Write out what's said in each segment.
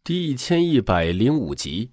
第1105集。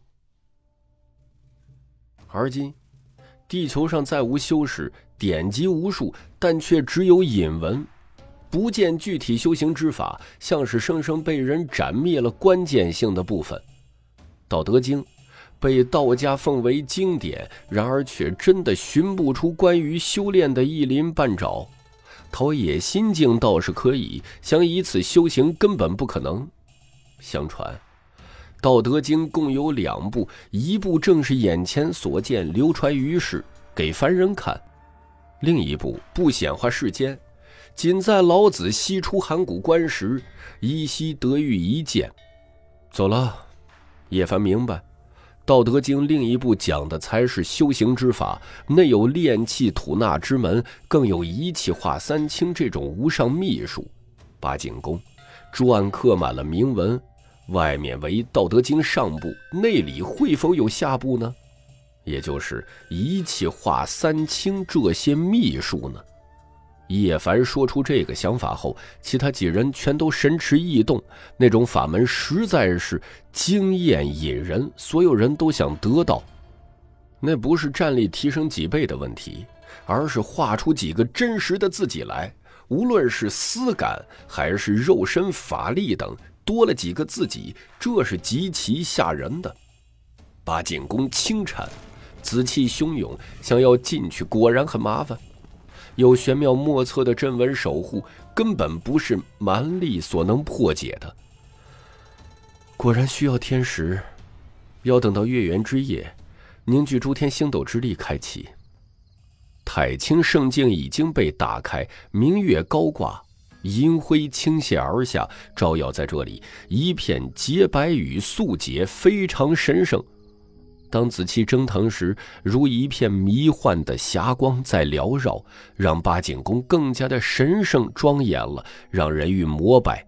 而今地球上再无修士，典籍无数，但却只有引文，不见具体修行之法，像是生生被人斩灭了关键性的部分。道德经被道家奉为经典，然而却真的寻不出关于修炼的一鳞半爪。陶冶心境倒是可以，想以此修行根本不可能。相传道德经共有2部，一部正是眼前所见流传于世给凡人看，另一部不显化世间，仅在老子西出函谷关时依稀得遇一见。走了，叶凡明白道德经另一部讲的才是修行之法，内有炼气吐纳之门，更有一气化三清这种无上秘术。八景宫朱案刻满了铭文，外面为道德经上部，内里会否有下部呢？也就是一气化三清这些秘术呢？叶凡说出这个想法后，其他几人全都神驰异动，那种法门实在是惊艳引人，所有人都想得到。那不是战力提升几倍的问题，而是画出几个真实的自己来，无论是思感还是肉身法力等，多了几个自己，这是极其吓人的。八景宫清禅，紫气汹涌，想要进去果然很麻烦，有玄妙莫测的阵纹守护，根本不是蛮力所能破解的。果然需要天时，要等到月圆之夜，凝聚诸天星斗之力开启。太清圣境已经被打开，明月高挂，银辉倾泻而下，照耀在这里，一片洁白与素洁，非常神圣。当紫气蒸腾时，如一片迷幻的霞光在缭绕，让八景宫更加的神圣庄严了，让人欲膜拜。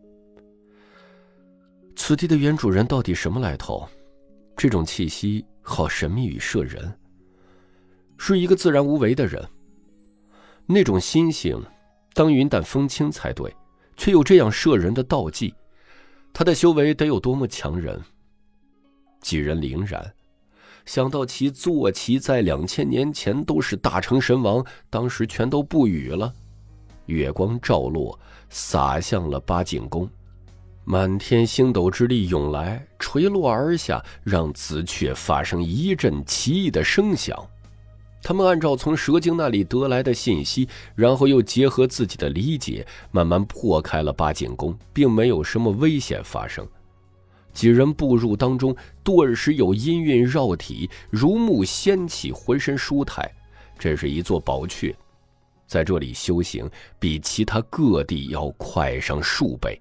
此地的原主人到底什么来头？这种气息好神秘与摄人，是一个自然无为的人。那种心性当云淡风轻才对，却有这样摄人的道迹，他的修为得有多么强人？几人凛然想到其坐骑在2000年前都是大成神王，当时全都不语了。月光照落，洒向了八景宫，满天星斗之力涌来，垂落而下，让紫雀发生一阵奇异的声响。他们按照从蛇精那里得来的信息，然后又结合自己的理解，慢慢破开了八景宫，并没有什么危险发生。几人步入当中，顿时有阴韵绕体，如沐仙气，浑身舒泰。这是一座宝阙，在这里修行比其他各地要快上数倍。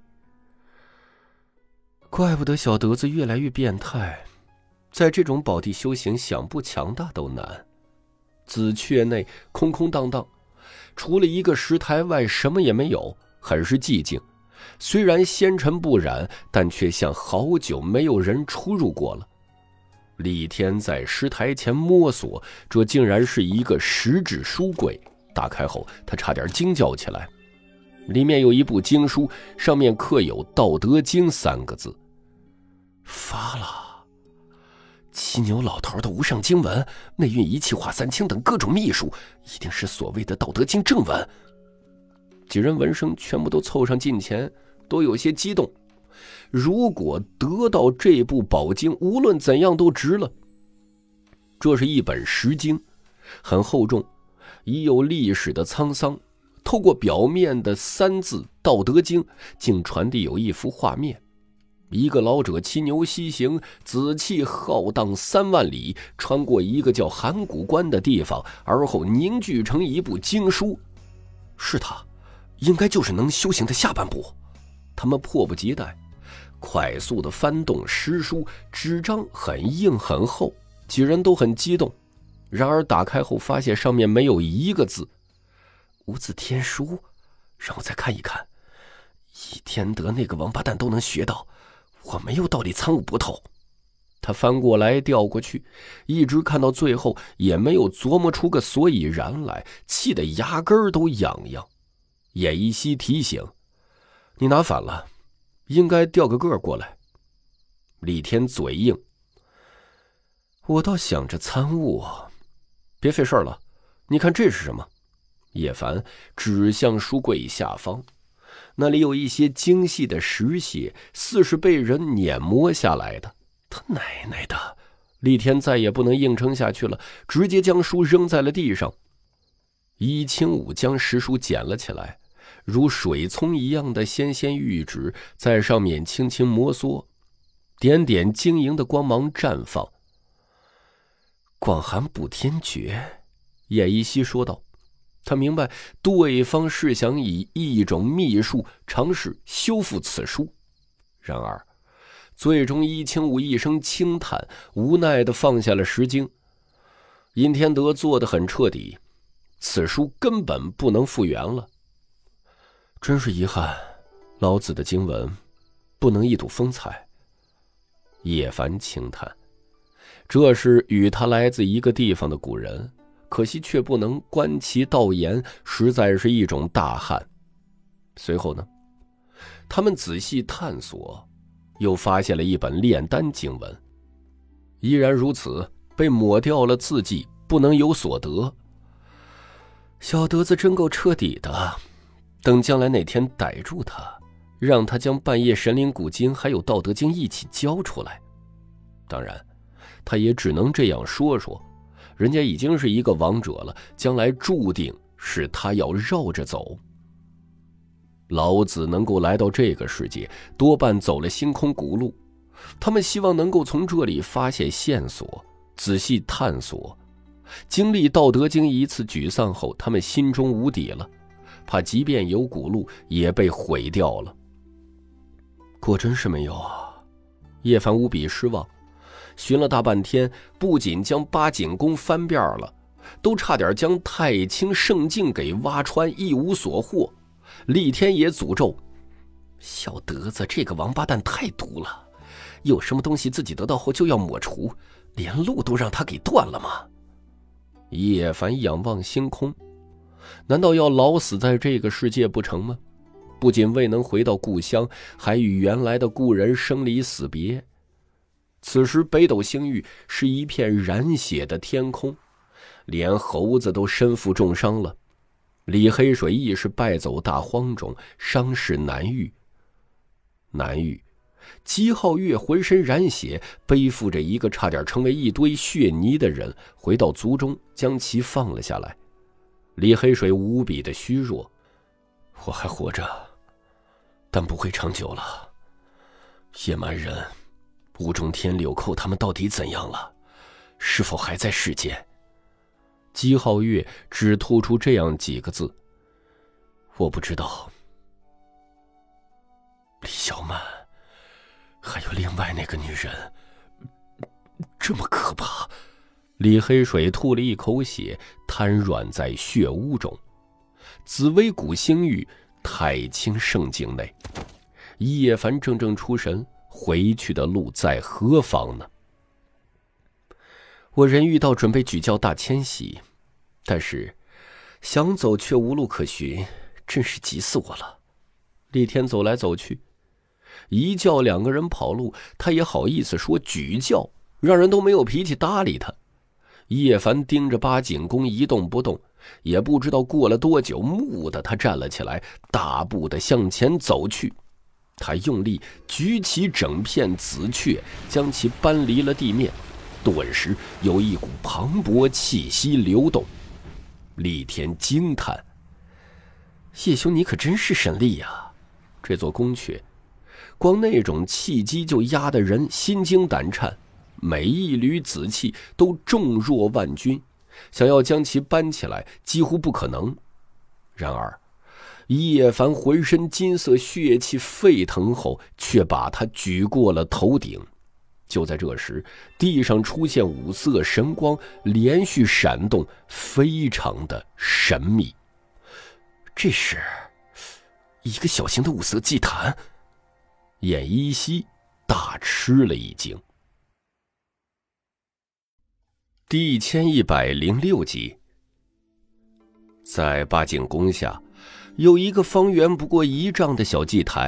怪不得小德子越来越变态，在这种宝地修行，想不强大都难。紫阙内空空荡荡，除了一个石台外，什么也没有，很是寂静。虽然纤尘不染，但却像好久没有人出入过了。李天在石台前摸索，这竟然是一个石质书柜。打开后，他差点惊叫起来。里面有一部经书，上面刻有《道德经》3个字。发了！七牛老头的无上经文，内蕴一气化三清等各种秘术，一定是所谓的《道德经》正文。几人闻声全部都凑上近前，都有些激动。如果得到这部宝经，无论怎样都值了。这是一本石经，很厚重，已有历史的沧桑。透过表面的3字《道德经》，竟传递有一幅画面。一个老者骑牛西行，紫气浩荡3万里，穿过一个叫函谷关的地方，而后凝聚成一部经书。是他，应该就是能修行的下半部。他们迫不及待，快速地翻动诗书，纸张很硬很厚，几人都很激动。然而打开后发现上面没有一个字。无字天书，让我再看一看。倚天德那个王八蛋都能学到，我没有道理参悟不透。他翻过来调过去，一直看到最后也没有琢磨出个所以然来，气得牙根都痒痒。叶一熙提醒：“你拿反了，应该调个个过来。” 李天嘴硬：“我倒想着参悟。”“别费事了，你看这是什么？”叶凡指向书柜下方，那里有一些精细的石屑，似是被人碾磨下来的。他奶奶的！李天再也不能硬撑下去了，直接将书扔在了地上。伊清武将石书捡了起来，如水葱一样的纤纤玉指在上面轻轻摩挲，点点晶莹的光芒绽放。广寒补天诀，叶一熙说道。他明白对方是想以一种秘术尝试修复此书，然而最终伊清武一声轻叹，无奈地放下了石经。尹天德做得很彻底，此书根本不能复原了。真是遗憾，老子的经文不能一睹风采。叶凡轻叹，这是与他来自一个地方的古人，可惜却不能观其道言，实在是一种大憾。随后呢，他们仔细探索，又发现了一本炼丹经文，依然如此，被抹掉了字迹，不能有所得。小德子真够彻底的，等将来哪天逮住他，让他将半夜神灵古经还有道德经一起交出来。当然他也只能这样说说，人家已经是一个王者了，将来注定是他要绕着走。老子能够来到这个世界，多半走了星空古路，他们希望能够从这里发现线索，仔细探索。经历道德经一次沮丧后，他们心中无底了，怕即便有古路也被毁掉了。果真是没有啊！叶凡无比失望，寻了大半天，不仅将八景宫翻遍了，都差点将太清圣境给挖穿，一无所获。厉天也诅咒：“小德子这个王八蛋太毒了，有什么东西自己得到后就要抹除，连路都让他给断了吗？”叶凡仰望星空，难道要老死在这个世界不成吗？不仅未能回到故乡，还与原来的故人生离死别。此时北斗星域是一片染血的天空，连猴子都身负重伤了。李黑水亦是败走大荒中，伤势难愈。姬皓月浑身染血，背负着一个差点成为一堆血泥的人，回到族中将其放了下来。李黑水无比的虚弱：“我还活着，但不会长久了。野蛮人吴中天、柳寇他们到底怎样了？是否还在世间？”姬皓月只吐出这样几个字：“我不知道。”李小满还有另外那个女人，这么可怕。李黑水吐了一口血，瘫软在血污中。紫薇谷星域太清圣境内，叶凡怔出神，回去的路在何方呢？我人遇到准备举教大迁徙，但是想走却无路可寻，真是急死我了。厉天走来走去，一叫两个人跑路，他也好意思说举教，让人都没有脾气搭理他。叶凡盯着八景宫一动不动，也不知道过了多久，蓦地他站了起来，大步地向前走去。他用力举起整片紫雀，将其搬离了地面，顿时有一股磅礴气息流动。厉天惊叹：“叶兄，你可真是神力呀！这座宫阙，光那种气机就压得人心惊胆颤，每一缕紫气都重若万钧，想要将其搬起来几乎不可能。然而叶凡浑身金色血气沸腾后，却把他举过了头顶。就在这时，地上出现五色神光，连续闪动，非常的神秘。这是一个小型的五色祭坛。燕依稀大吃了一惊。第1106集，在八景宫下有一个方圆不过1丈的小祭台，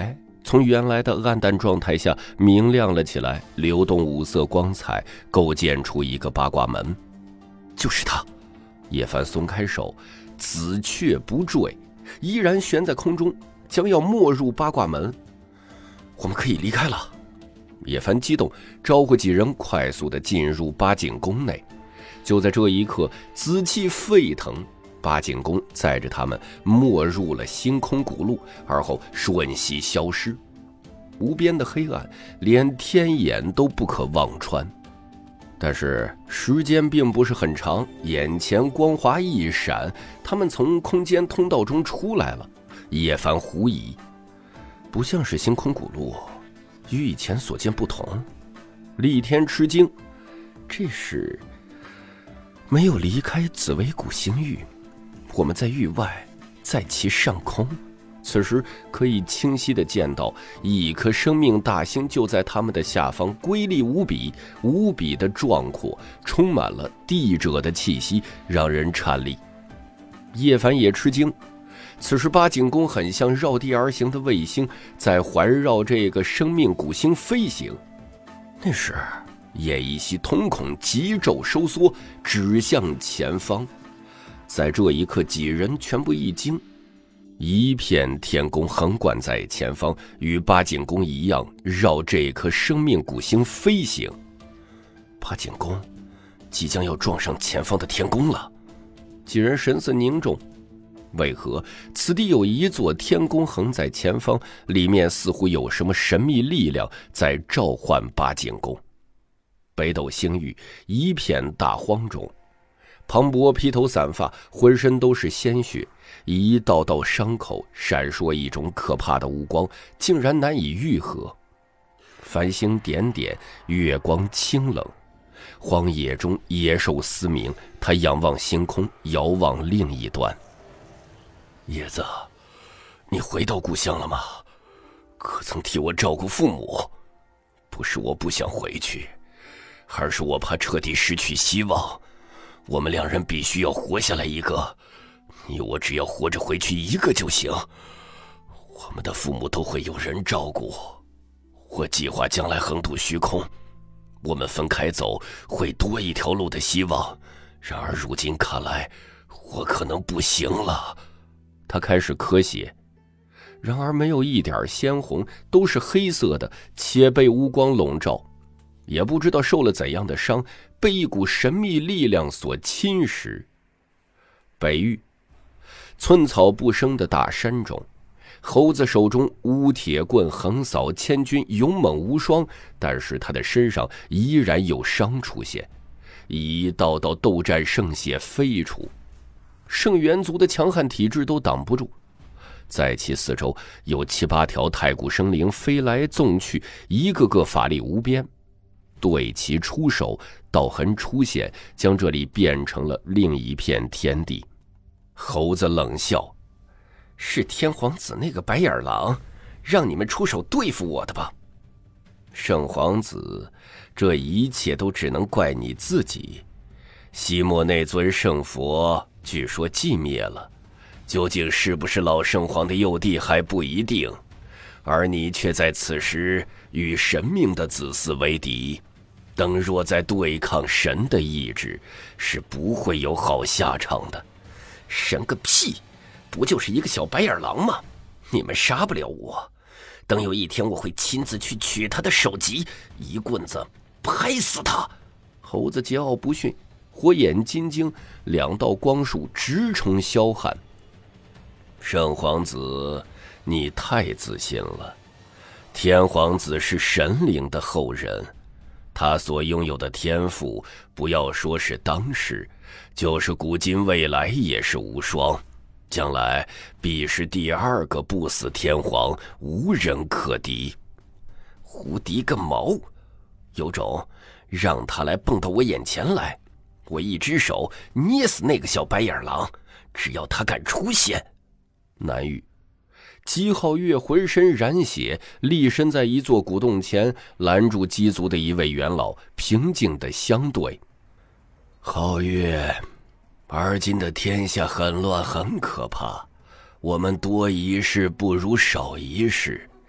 从原来的暗淡状态下明亮了起来，流动五色光彩，构建出一个八卦门。就是它！叶凡松开手，紫雀不坠，依然悬在空中，将要没入八卦门。我们可以离开了。叶凡激动，招呼几人快速地进入八景宫内。就在这一刻，紫气沸腾，八景宫载着他们没入了星空古路，而后瞬息消失。无边的黑暗，连天眼都不可望穿。但是时间并不是很长，眼前光华一闪，他们从空间通道中出来了。叶凡狐疑，不像是星空古路，与以前所见不同。厉天吃惊，这是没有离开紫微谷星域，我们在域外，在其上空。此时可以清晰地见到一颗生命大星就在他们的下方，瑰丽无比，无比的壮阔，充满了帝者的气息，让人颤栗。叶凡也吃惊，此时八景宫很像绕地而行的卫星，在环绕这个生命古星飞行。那时叶一息瞳孔急骤收缩，指向前方。在这一刻，几人全部一惊，一片天宫横贯在前方，与八景宫一样绕这颗生命古星飞行。八景宫即将要撞上前方的天宫了。几人神色凝重，为何此地有一座天宫横在前方，里面似乎有什么神秘力量在召唤八景宫。北斗星域一片大荒中，庞博披头散发，浑身都是鲜血，一道道伤口闪烁一种可怕的无光，竟然难以愈合。繁星点点，月光清冷，荒野中野兽嘶鸣。他仰望星空，遥望另一端。叶子，你回到故乡了吗？可曾替我照顾父母？不是我不想回去，而是我怕彻底失去希望。我们两人必须要活下来一个，你我只要活着回去一个就行。我们的父母都会有人照顾。我计划将来横渡虚空，我们分开走会多一条路的希望。然而如今看来，我可能不行了。他开始咳血，然而没有一点鲜红，都是黑色的，且被乌光笼罩。也不知道受了怎样的伤，被一股神秘力量所侵蚀。北域寸草不生的大山中，猴子手中乌铁棍横扫千军，勇猛无双，但是他的身上依然有伤出现，一道道斗战圣血飞出，圣元族的强悍体质都挡不住。在其四周有7、8条太古生灵飞来纵去，一个个法力无边。对其出手，道痕出现，将这里变成了另一片天地。猴子冷笑：“是天皇子那个白眼狼，让你们出手对付我的吧？”圣皇子，这一切都只能怪你自己。西莫那尊圣佛据说寂灭了，究竟是不是老圣皇的幼弟还不一定，而你却在此时与神明的子嗣为敌。等若在对抗神的意志，是不会有好下场的。神个屁，不就是一个小白眼狼吗？你们杀不了我，等有一天我会亲自去取他的首级，一棍子拍死他。猴子桀骜不驯，火眼金睛，2道光束直冲萧寒。圣皇子，你太自信了。天皇子是神灵的后人，他所拥有的天赋，不要说是当世，就是古今未来也是无双。将来必是第2个不死天皇，无人可敌。胡敌个毛！有种让他来蹦到我眼前来，我一只手捏死那个小白眼狼，只要他敢出现。南域姬皓月浑身染血，立身在一座古洞前，拦住姬族的一位元老，平静地相对。皓月，而今的天下很乱很可怕，我们多一事不如少一事。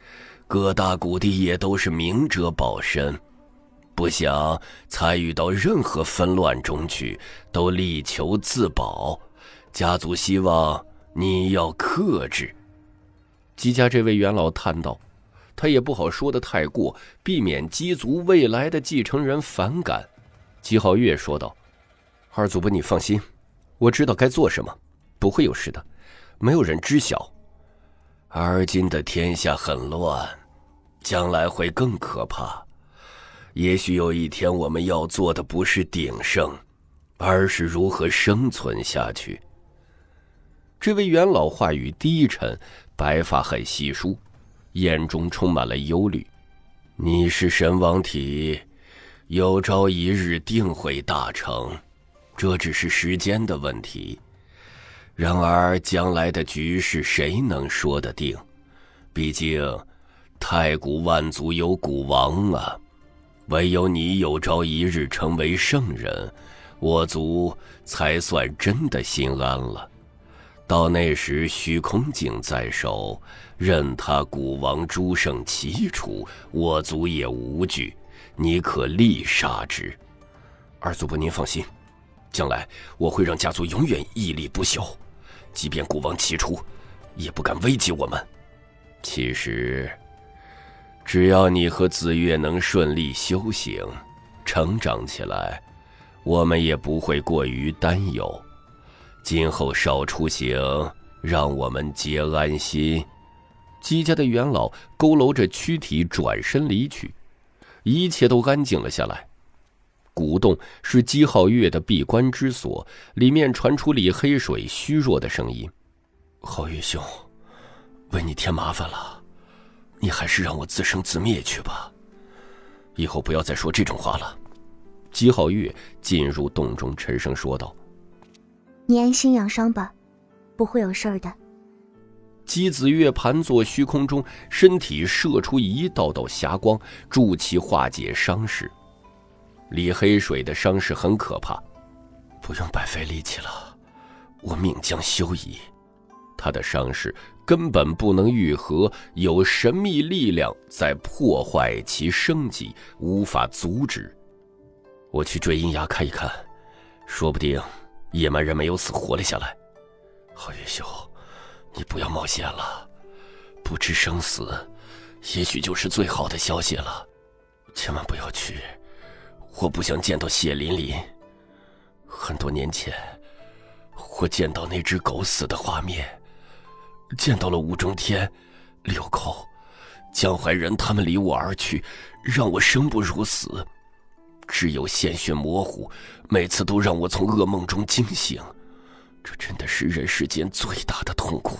各大谷地也都是明哲保身，不想参与到任何纷乱中去，都力求自保。家族希望你要克制。姬家这位元老叹道，他也不好说得太过，避免姬族未来的继承人反感。姬皓月说道，二祖伯你放心，我知道该做什么，不会有事的，没有人知晓。而今的天下很乱，将来会更可怕。也许有一天我们要做的不是鼎盛，而是如何生存下去。这位元老话语低沉，白发很稀疏，眼中充满了忧虑。你是神王体，有朝一日定会大成，这只是时间的问题。然而将来的局势谁能说得定？毕竟太古万族有古王啊，唯有你有朝一日成为圣人，我族才算真的心安了。到那时虚空境在手，任他古王诸圣齐出，我族也无惧，你可力杀之。二祖伯您放心，将来我会让家族永远屹立不朽，即便古王齐出，也不敢危及我们。其实只要你和子越能顺利修行，成长起来，我们也不会过于担忧。今后少出行，让我们皆安心。姬家的元老佝偻着躯体转身离去，一切都安静了下来。古洞是姬皓月的闭关之所，里面传出李黑水虚弱的声音：皓月兄，为你添麻烦了，你还是让我自生自灭去吧，以后不要再说这种话了。姬皓月进入洞中，沉声说道： 你安心养伤吧，不会有事儿的。 姬子月盘坐虚空中，身体射出一道道霞光，助其化解伤势。李黑水的伤势很可怕，不用白费力气了，我命将休矣。他的伤势根本不能愈合，有神秘力量在破坏其生机，无法阻止。我去坠阴崖看一看，说不定野蛮人没有死活了下来。皓月兄，你不要冒险了，不知生死，也许就是最好的消息了。千万不要去，我不想见到血淋淋。很多年前，我见到那只狗死的画面，见到了武中天、六寇、江淮人，他们离我而去，让我生不如死。只有鲜血模糊，每次都让我从噩梦中惊醒，这真的是人世间最大的痛苦。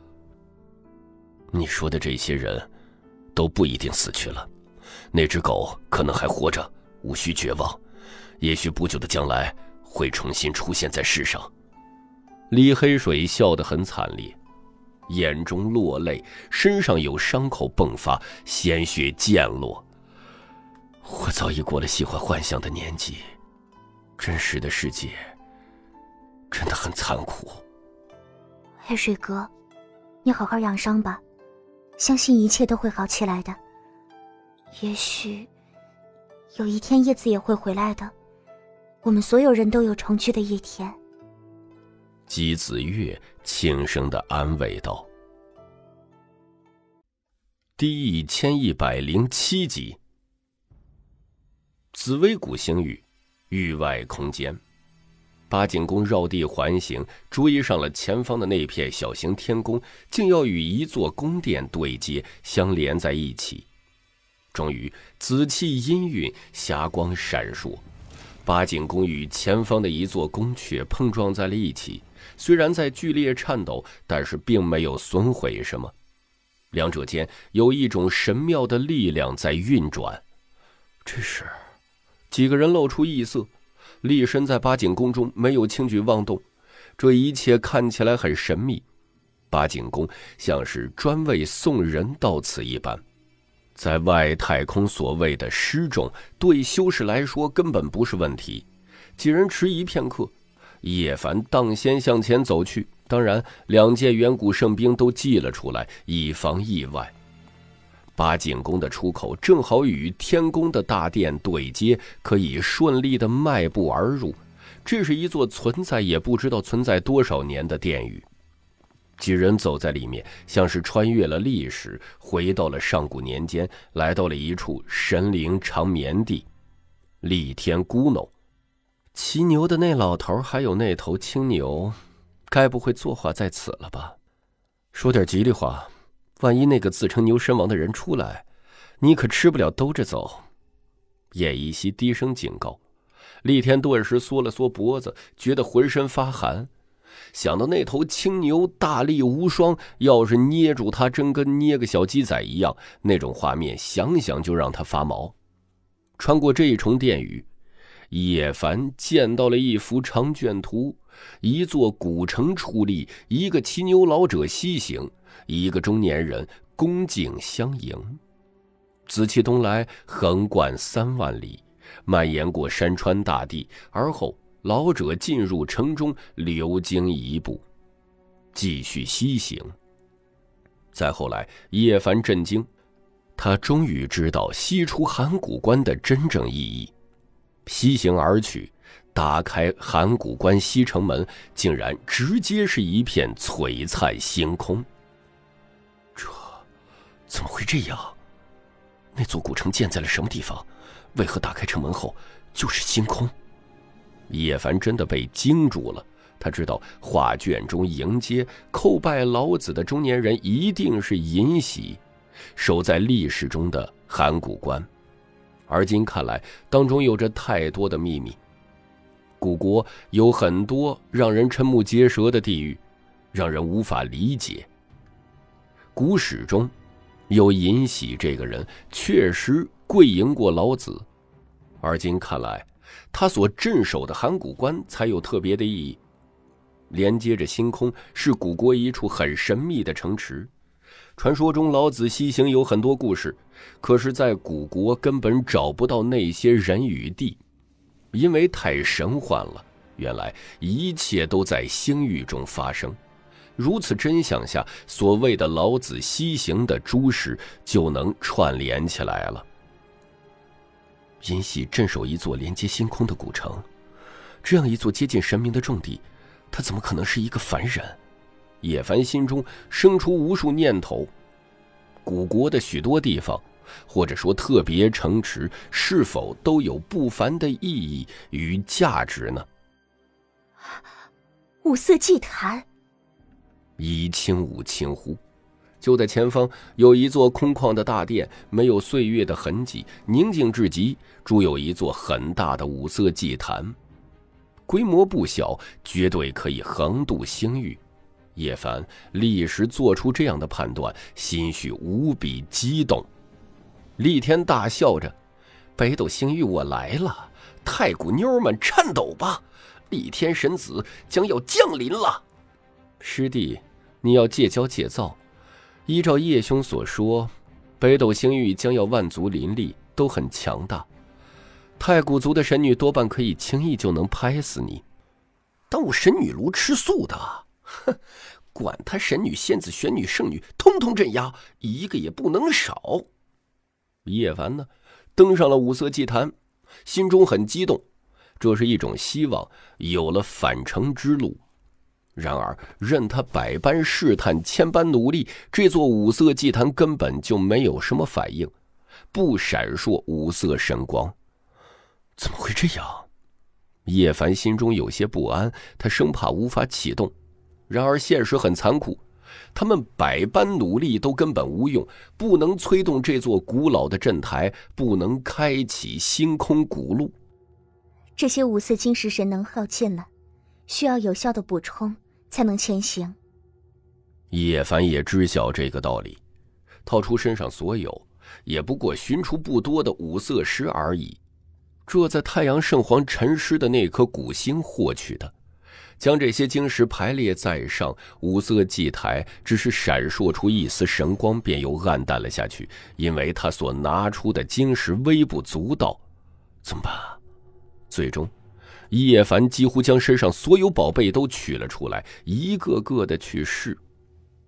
你说的这些人都不一定死去了，那只狗可能还活着，无需绝望，也许不久的将来会重新出现在世上。李黑水笑得很惨烈，眼中落泪，身上有伤口迸发，鲜血溅落。我早已过了喜欢幻想的年纪，真实的世界真的很残酷。 黑水哥，你好好养伤吧，相信一切都会好起来的。也许有一天叶子也会回来的，我们所有人都有重聚的一天。 姬子月轻声地安慰道。第1107集。紫微谷星域，域外空间，八景宫绕地环行，追上了前方的那片小型天宫，竟要与一座宫殿对接，相连在一起。终于，紫气氤氲，霞光闪烁，八景宫与前方的一座宫阙碰撞在了一起，虽然在剧烈颤抖，但是并没有损毁什么。两者间有一种神妙的力量在运转。这时几个人露出异色，立身在八景宫中，没有轻举妄动，这一切看起来很神秘。八景宫像是专为送人到此一般，在外太空所谓的失重，对修士来说根本不是问题。几人迟疑片刻，叶凡当先向前走去，当然两届远古圣兵都记了出来，以防意外。 八景宫的出口正好与天宫的大殿对接，可以顺利地迈步而入。这是一座存在也不知道存在多少年的殿宇。几人走在里面，像是穿越了历史，回到了上古年间，来到了一处神灵长眠地——立天咕哝。骑牛的那老头还有那头青牛，该不会作画在此了吧？说点吉利话，万一那个自称牛神王的人出来，你可吃不了兜着走。叶一熙低声警告。厉天顿时缩了缩脖子，觉得浑身发寒。想到那头青牛大力无双，要是捏住他，真跟捏个小鸡仔一样，那种画面想想就让他发毛。穿过这一重殿宇，叶凡见到了一幅长卷图，一座古城矗立，一个骑牛老者西行，一个中年人恭敬相迎。紫气东来，横贯3万里，蔓延过山川大地，而后老者进入城中，流经一步，继续西行。再后来，叶凡震惊，他终于知道西出函谷关的真正意义。西行而去，打开函谷关西城门，竟然直接是一片璀璨星空。这怎么会这样？那座古城建在了什么地方？为何打开城门后就是星空？叶凡真的被惊住了。他知道画卷中迎接叩拜老子的中年人一定是尹喜，守在历史中的函谷关。而今看来，当中有着太多的秘密。古国有很多让人瞠目结舌的地狱，让人无法理解。古史中有尹喜这个人确实跪迎过老子，而今看来，他所镇守的函谷关才有特别的意义。连接着星空，是古国一处很神秘的城池。传说中老子西行有很多故事，可是在古国根本找不到那些人与地，因为太神幻了。原来一切都在星域中发生。如此真相下，所谓的老子西行的诸事就能串联起来了。尹喜镇守一座连接星空的古城，这样一座接近神明的重地，他怎么可能是一个凡人？叶凡心中生出无数念头。古国的许多地方，或者说特别城池，是否都有不凡的意义与价值呢？ 五色祭坛， 一清五清乎。就在前方有一座空旷的大殿，没有岁月的痕迹，宁静至极，筑有一座很大的五色祭坛，规模不小，绝对可以横渡星域。叶凡立时做出这样的判断，心绪无比激动。厉天大笑着：“北斗星域我来了，太古妞们颤抖吧，厉天神子将要降临了。”师弟，你要戒骄戒躁。依照叶兄所说，北斗星域将要万族林立，都很强大。太古族的神女多半可以轻易就能拍死你。但我神女炉吃素的，哼，管他神女、仙子、玄女、圣女，通通镇压，一个也不能少。叶凡呢，登上了五色祭坛，心中很激动，这是一种希望，有了返程之路。然而任他百般试探，千般努力，这座五色祭坛根本就没有什么反应，不闪烁五色神光。怎么会这样？叶凡心中有些不安，他生怕无法启动。然而现实很残酷，他们百般努力都根本无用，不能催动这座古老的阵台，不能开启星空古路。 这些五色晶石神能耗尽了，需要有效的补充才能前行。 叶凡也知晓这个道理，掏出身上所有，也不过寻出不多的五色石而已。这在太阳圣皇沉尸的那颗古星获取的，将这些晶石排列在上，五色祭台只是闪烁出一丝神光，便又暗淡了下去，因为他所拿出的晶石微不足道。怎么办？最终叶凡几乎将身上所有宝贝都取了出来，一个个的去试。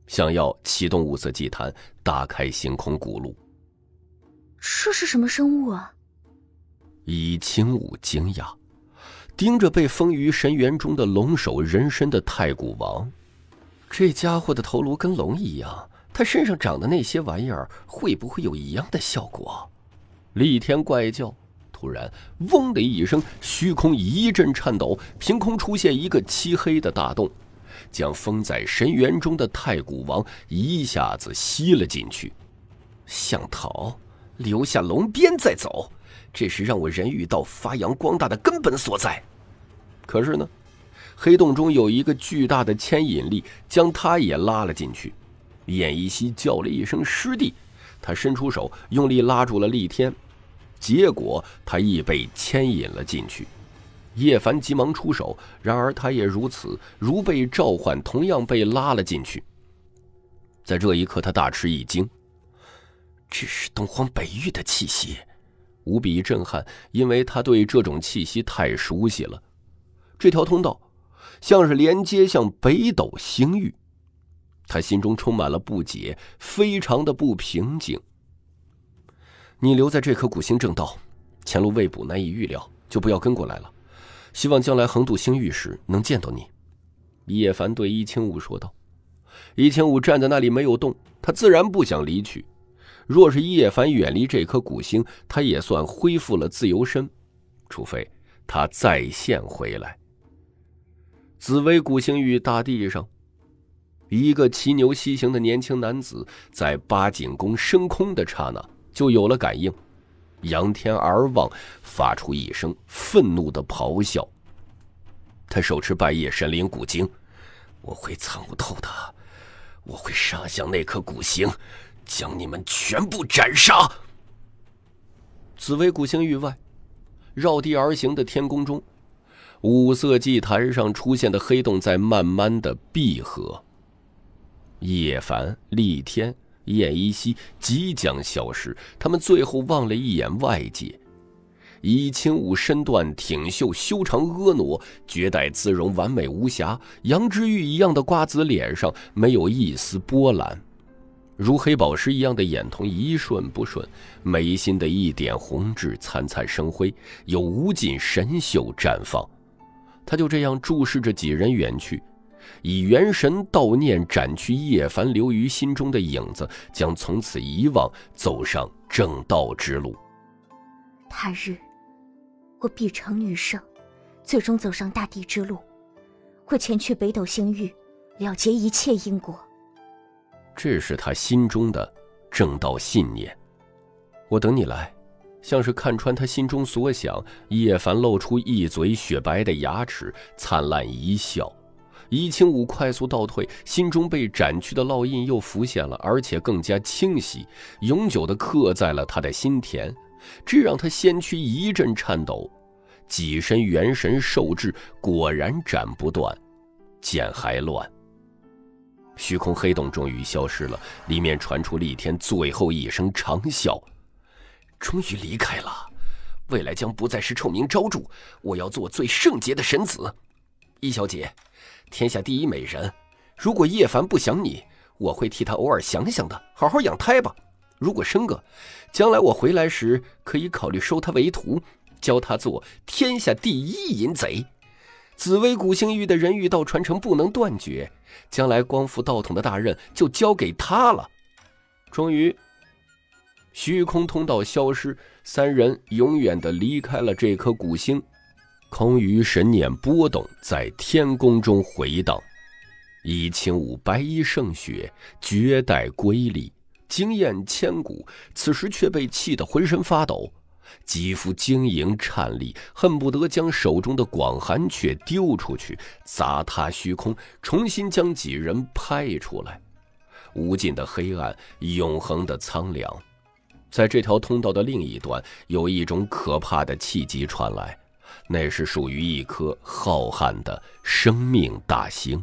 想要启动五色祭坛，打开星空古路。 这是什么生物啊？ 伊清武惊讶，盯着被封于神园中的龙首人身的太古王。这家伙的头颅跟龙一样，他身上长的那些玩意儿会不会有一样的效果？厉天怪叫，突然嗡的一声，虚空一阵颤抖，凭空出现一个漆黑的大洞，将封在神园中的太古王一下子吸了进去。想逃，留下龙鞭再走，这是让我人域道发扬光大的根本所在。可是呢，黑洞中有一个巨大的牵引力，将他也拉了进去。燕依稀叫了一声师弟，他伸出手用力拉住了厉天，结果他亦被牵引了进去。叶凡急忙出手，然而他也如此，如被召唤，同样被拉了进去。在这一刻，他大吃一惊，这是东荒北域的气息，无比震撼，因为他对这种气息太熟悉了。这条通道像是连接向北斗星域，他心中充满了不解，非常的不平静。你留在这颗古星正道，前路未卜，难以预料，就不要跟过来了。希望将来横渡星域时能见到你。叶凡对伊清武说道。伊清武站在那里没有动，他自然不想离去。若是叶凡远离这颗古星，他也算恢复了自由身，除非他再现回来。紫薇古星域大地上，一个骑牛西行的年轻男子在八景宫升空的刹那就有了感应，仰天而望，发出一声愤怒的咆哮。他手持半叶神灵古经，我会参悟透的，我会杀向那颗古星，将你们全部斩杀。紫薇古星域外，绕地而行的天宫中，五色祭坛上出现的黑洞在慢慢的闭合。叶凡、厉天、燕依稀即将消失，他们最后望了一眼外界。伊清武身段挺秀，修长婀娜，绝代姿容完美无瑕，杨之玉一样的瓜子脸上没有一丝波澜，如黑宝石一样的眼瞳一瞬不瞬，眉心的一点红痣灿灿生辉，有无尽神秀绽放。他就这样注视着几人远去，以元神悼念斩去叶凡留于心中的影子，将从此遗忘，走上正道之路。 他日我必成女圣，最终走上大地之路，会前去北斗星域，了结一切因果。 这是他心中的正道信念。我等你来。像是看穿他心中所想，叶凡露出一嘴雪白的牙齿，灿烂一笑。伊清武快速倒退，心中被斩去的烙印又浮现了，而且更加清晰，永久地刻在了他的心田，这让他先躯一阵颤抖。几身元神受制，果然斩不断，剑还乱。虚空黑洞终于消失了，里面传出厉天最后一声长啸。终于离开了，未来将不再是臭名昭著，我要做最圣洁的神子。伊小姐，天下第一美人，如果叶凡不想你，我会替他偶尔想想的，好好养胎吧。如果生个，将来我回来时可以考虑收他为徒，教他做天下第一淫贼。紫薇古星域的人域道传承不能断绝，将来光复道统的大任就交给他了。终于虚空通道消失，三人永远地离开了这颗古星。空余神念波动在天宫中回荡。伊清武白衣胜雪，绝代瑰丽，惊艳千古，此时却被气得浑身发抖，肌肤晶莹颤栗，恨不得将手中的广寒雀丢出去，砸塌虚空，重新将几人拍出来。无尽的黑暗，永恒的苍凉。在这条通道的另一端，有一种可怕的气机传来，那是属于一颗浩瀚的生命大星。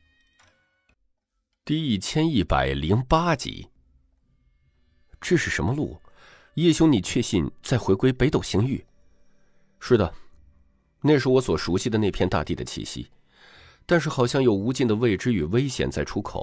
第1108集。这是什么路？叶兄，你确信再回归北斗星域？是的，那是我所熟悉的那片大地的气息，但是好像有无尽的未知与危险在出口，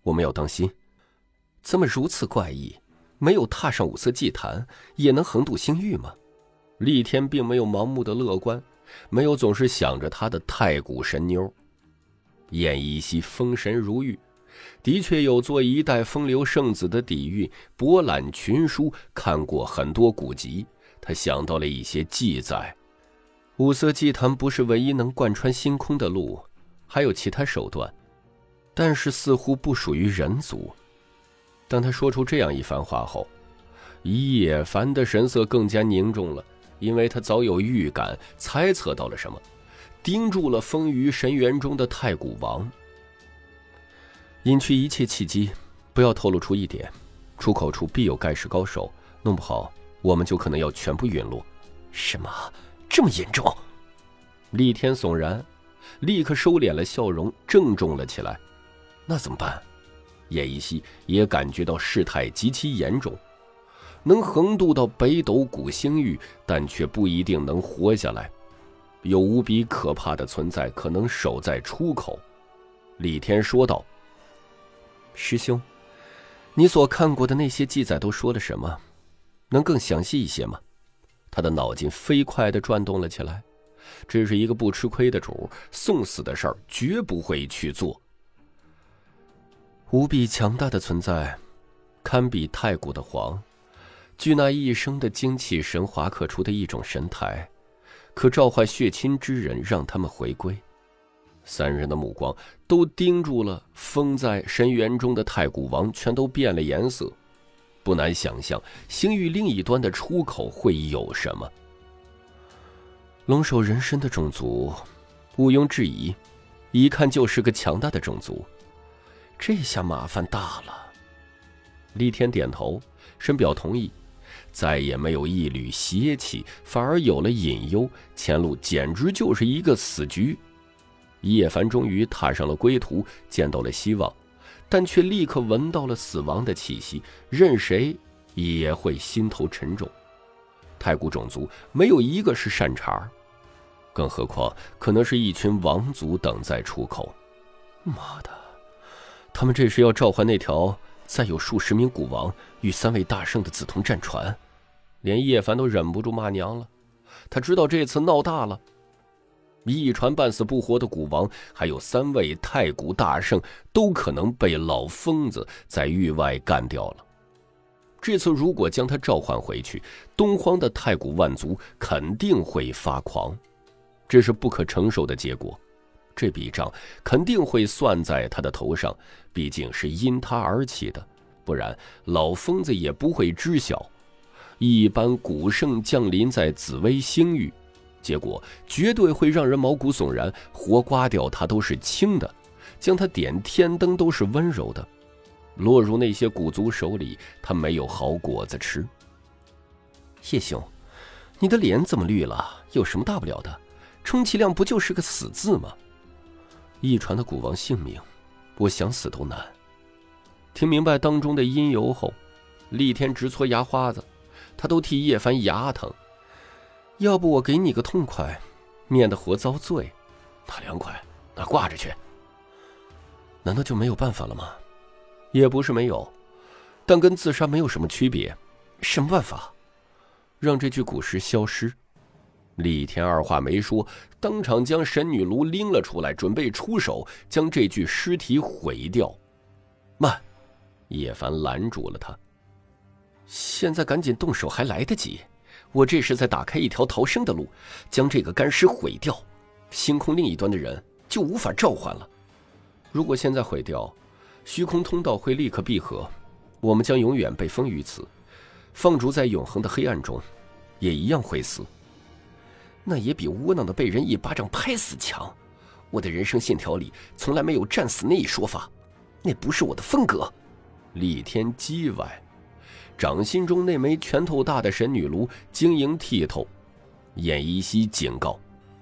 我们要当心。怎么如此怪异？没有踏上五色祭坛，也能横渡星域吗？厉天并没有盲目的乐观，没有总是想着他的太古神妞。燕依稀风神如玉，的确有做一代风流圣子的底蕴，博览群书，看过很多古籍，他想到了一些记载。五色祭坛不是唯一能贯穿星空的路，还有其他手段，但是似乎不属于人族。当他说出这样一番话后，叶凡的神色更加凝重了，因为他早有预感，猜测到了什么，盯住了风于神园中的太古王。隐去一切契机，不要透露出一点，出口处必有盖世高手，弄不好我们就可能要全部陨落。 什么？这么严重？ 厉天悚然，立刻收敛了笑容，郑重了起来。那怎么办？叶依稀也感觉到事态极其严重，能横渡到北斗古星域，但却不一定能活下来。有无比可怕的存在可能守在出口。厉天说道：师兄，你所看过的那些记载都说了什么？能更详细一些吗？他的脑筋飞快地转动了起来。这是一个不吃亏的主，送死的事儿绝不会去做。无比强大的存在，堪比太古的皇，据那一生的精气神华刻出的一种神态，可召唤血亲之人，让他们回归。三人的目光都盯住了封在神园中的太古王，全都变了颜色。不难想象，星域另一端的出口会有什么。龙首人身的种族，毋庸置疑，一看就是个强大的种族。这下麻烦大了。厉天点头，深表同意。再也没有一缕邪气，反而有了隐忧，前路简直就是一个死局。叶凡终于踏上了归途，见到了希望，但却立刻闻到了死亡的气息，任谁也会心头沉重。太古种族没有一个是善茬，更何况可能是一群王族等在出口。妈的，他们这是要召唤那条再有数十名古王与3位大圣的紫铜战船。连叶凡都忍不住骂娘了，他知道这次闹大了。一船半死不活的古王，还有3位太古大圣，都可能被老疯子在域外干掉了。这次如果将他召唤回去，东荒的太古万族肯定会发狂，这是不可承受的结果。这笔账肯定会算在他的头上，毕竟是因他而起的，不然老疯子也不会知晓。一般古圣降临在紫薇星域，结果绝对会让人毛骨悚然，活刮掉他都是轻的，将他点天灯都是温柔的，落入那些古族手里，他没有好果子吃。叶兄，你的脸怎么绿了？有什么大不了的？充其量不就是个死字吗？一传的古王性命，我想死都难。听明白当中的因由后，厉天直搓牙花子，他都替叶凡牙疼。要不我给你个痛快，免得活遭罪。 那凉快，那挂着去。 难道就没有办法了吗？也不是没有，但跟自杀没有什么区别。 什么办法？ 让这具古尸消失。厉天二话没说，当场将神女炉拎了出来，准备出手将这具尸体毁掉。慢！叶凡拦住了他。 现在赶紧动手还来得及，我这是在打开一条逃生的路，将这个干尸毁掉，星空另一端的人就无法召唤了。 如果现在毁掉，虚空通道会立刻闭合，我们将永远被封于此，放逐在永恒的黑暗中，也一样会死。 那也比窝囊的被人一巴掌拍死强。我的人生线条里从来没有战死那一说法，那不是我的风格。 厉天叽歪，掌心中那枚拳头大的神女炉晶莹剔透。燕依稀警告：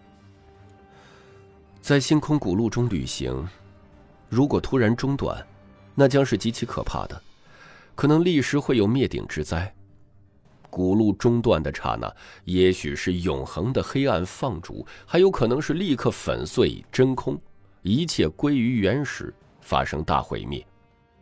在星空古路中旅行，如果突然中断，那将是极其可怕的，可能立时会有灭顶之灾。古路中断的刹那，也许是永恒的黑暗放逐，还有可能是立刻粉碎真空，一切归于原始，发生大毁灭。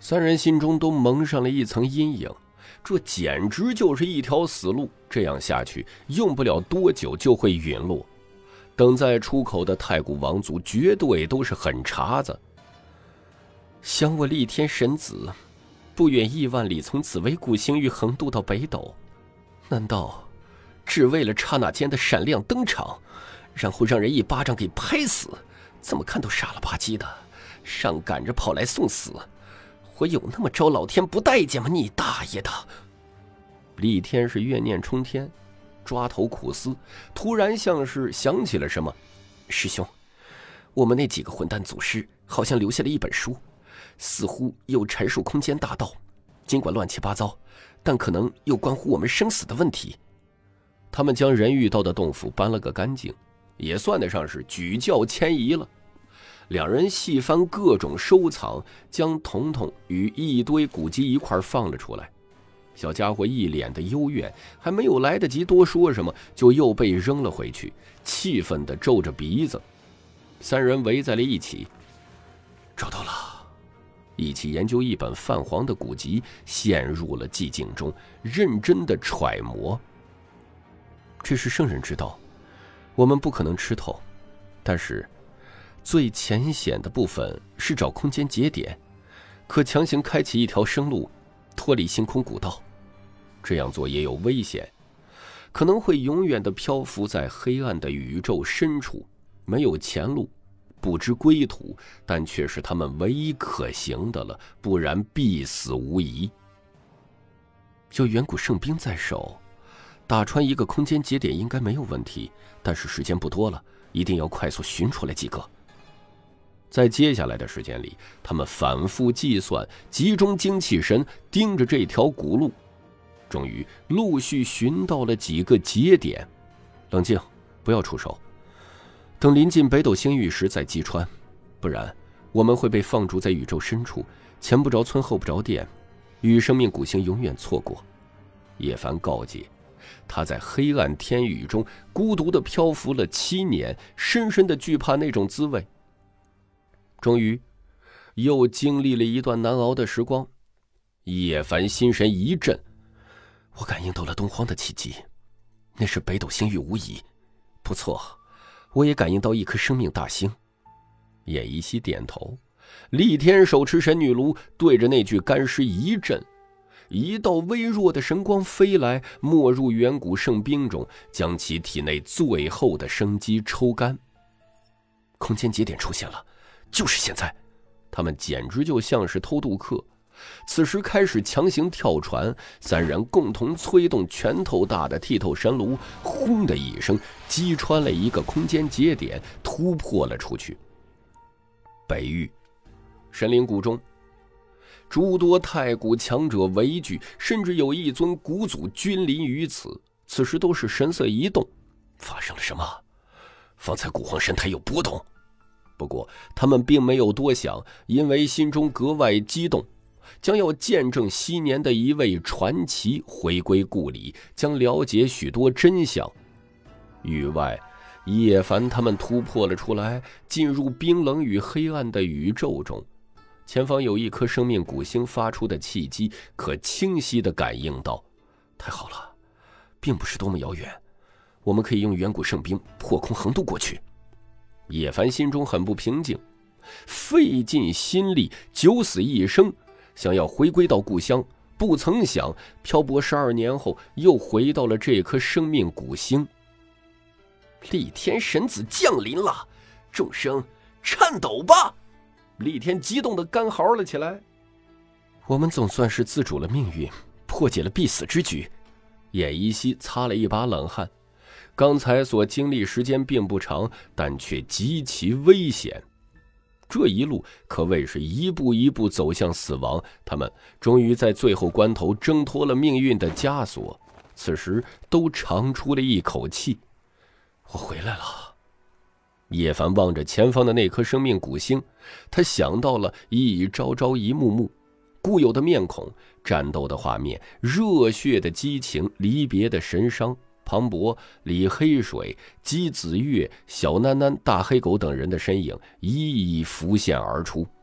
三人心中都蒙上了一层阴影，这简直就是一条死路，这样下去用不了多久就会陨落。等在出口的太古王族绝对都是狠茬子。想我厉天神子不远亿万里从紫薇古星域横渡到北斗，难道只为了刹那间的闪亮登场，然后让人一巴掌给拍死？怎么看都傻了吧唧的，上赶着跑来送死，我有那么招老天不待见吗？你大爷的！厉天是怨念冲天，抓头苦思，突然像是想起了什么。师兄，我们那几个混蛋祖师好像留下了一本书，似乎又阐述空间大道，尽管乱七八糟，但可能又关乎我们生死的问题。他们将人遇到的洞府搬了个干净，也算得上是举教迁移了。两人细翻各种收藏，将彤彤与一堆古籍一块放了出来。小家伙一脸的幽怨，还没有来得及多说什么，就又被扔了回去，气愤地皱着鼻子。三人围在了一起，找到了，一起研究一本泛黄的古籍，陷入了寂静中，认真地揣摩。这是圣人之道，我们不可能吃透，但是最浅显的部分是找空间节点，可强行开启一条生路，脱离星空古道。这样做也有危险，可能会永远地漂浮在黑暗的宇宙深处，没有前路，不知归途，但却是他们唯一可行的了，不然必死无疑。有远古圣兵在手，打穿一个空间节点应该没有问题，但是时间不多了，一定要快速寻出来几个。在接下来的时间里，他们反复计算，集中精气神，盯着这条古路，终于陆续寻到了几个节点。冷静，不要出手，等临近北斗星域时再击穿，不然我们会被放逐在宇宙深处，前不着村后不着店，与生命古星永远错过。叶凡告诫，他在黑暗天宇中孤独地漂浮了7年，深深地惧怕那种滋味。终于又经历了一段难熬的时光，叶凡心神一震，我感应到了东荒的气机，那是北斗星域无疑。不错，我也感应到一颗生命大星。叶依稀点头，厉天手持神女炉，对着那具干尸一震，一道微弱的神光飞来，没入远古圣兵中，将其体内最后的生机抽干。空间节点出现了，就是现在，他们简直就像是偷渡客。此时开始强行跳船，三人共同催动拳头大的剔透神炉，轰的一声击穿了一个空间节点，突破了出去。北域神灵谷中，诸多太古强者围聚，甚至有一尊古祖君临于此。此时都是神色一动，发生了什么？方才古皇神台有波动。不过他们并没有多想，因为心中格外激动，将要见证昔年的一位传奇回归故里，将了解许多真相。域外，叶凡他们突破了出来，进入冰冷与黑暗的宇宙中。前方有一颗生命古星发出的气机，可清晰地感应到。太好了，并不是多么遥远，我们可以用远古圣兵破空横渡过去。叶凡心中很不平静，费尽心力，九死一生，想要回归到故乡，不曾想漂泊12年后，又回到了这颗生命古星。厉天神子降临了，众生颤抖吧！厉天激动地干嚎了起来。我们总算是自主了命运，破解了必死之局。叶依稀擦了一把冷汗。刚才所经历时间并不长，但却极其危险。这一路可谓是一步一步走向死亡，他们终于在最后关头挣脱了命运的枷锁。此时都长出了一口气。我回来了。叶凡望着前方的那颗生命古星，他想到了一朝朝一幕幕，固有的面孔，战斗的画面，热血的激情，离别的神伤。庞博、李黑水、姬子月、小囡囡、大黑狗等人的身影一一浮现而出。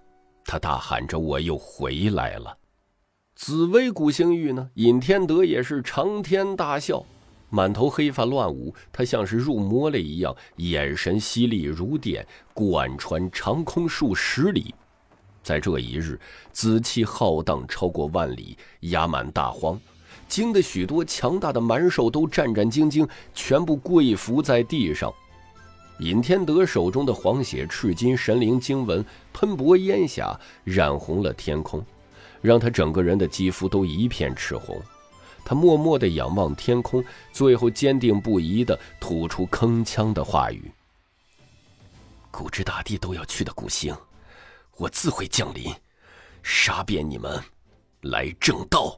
他大喊着：“我又回来了！”紫薇古星玉呢，尹天德也是长天大笑，满头黑发乱舞，他像是入魔了一样，眼神犀利如电，贯穿长空数10里。在这一日，紫气浩荡超过万里，压满大荒，惊得许多强大的蛮兽都战战兢兢，全部跪伏在地上。尹天德手中的黄血赤金神灵经文喷薄烟霞，染红了天空，让他整个人的肌肤都一片赤红。他默默地仰望天空，最后坚定不移地吐出铿锵的话语：“古之大帝都要去的古星，我自会降临，杀遍你们，来正道。”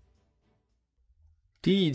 第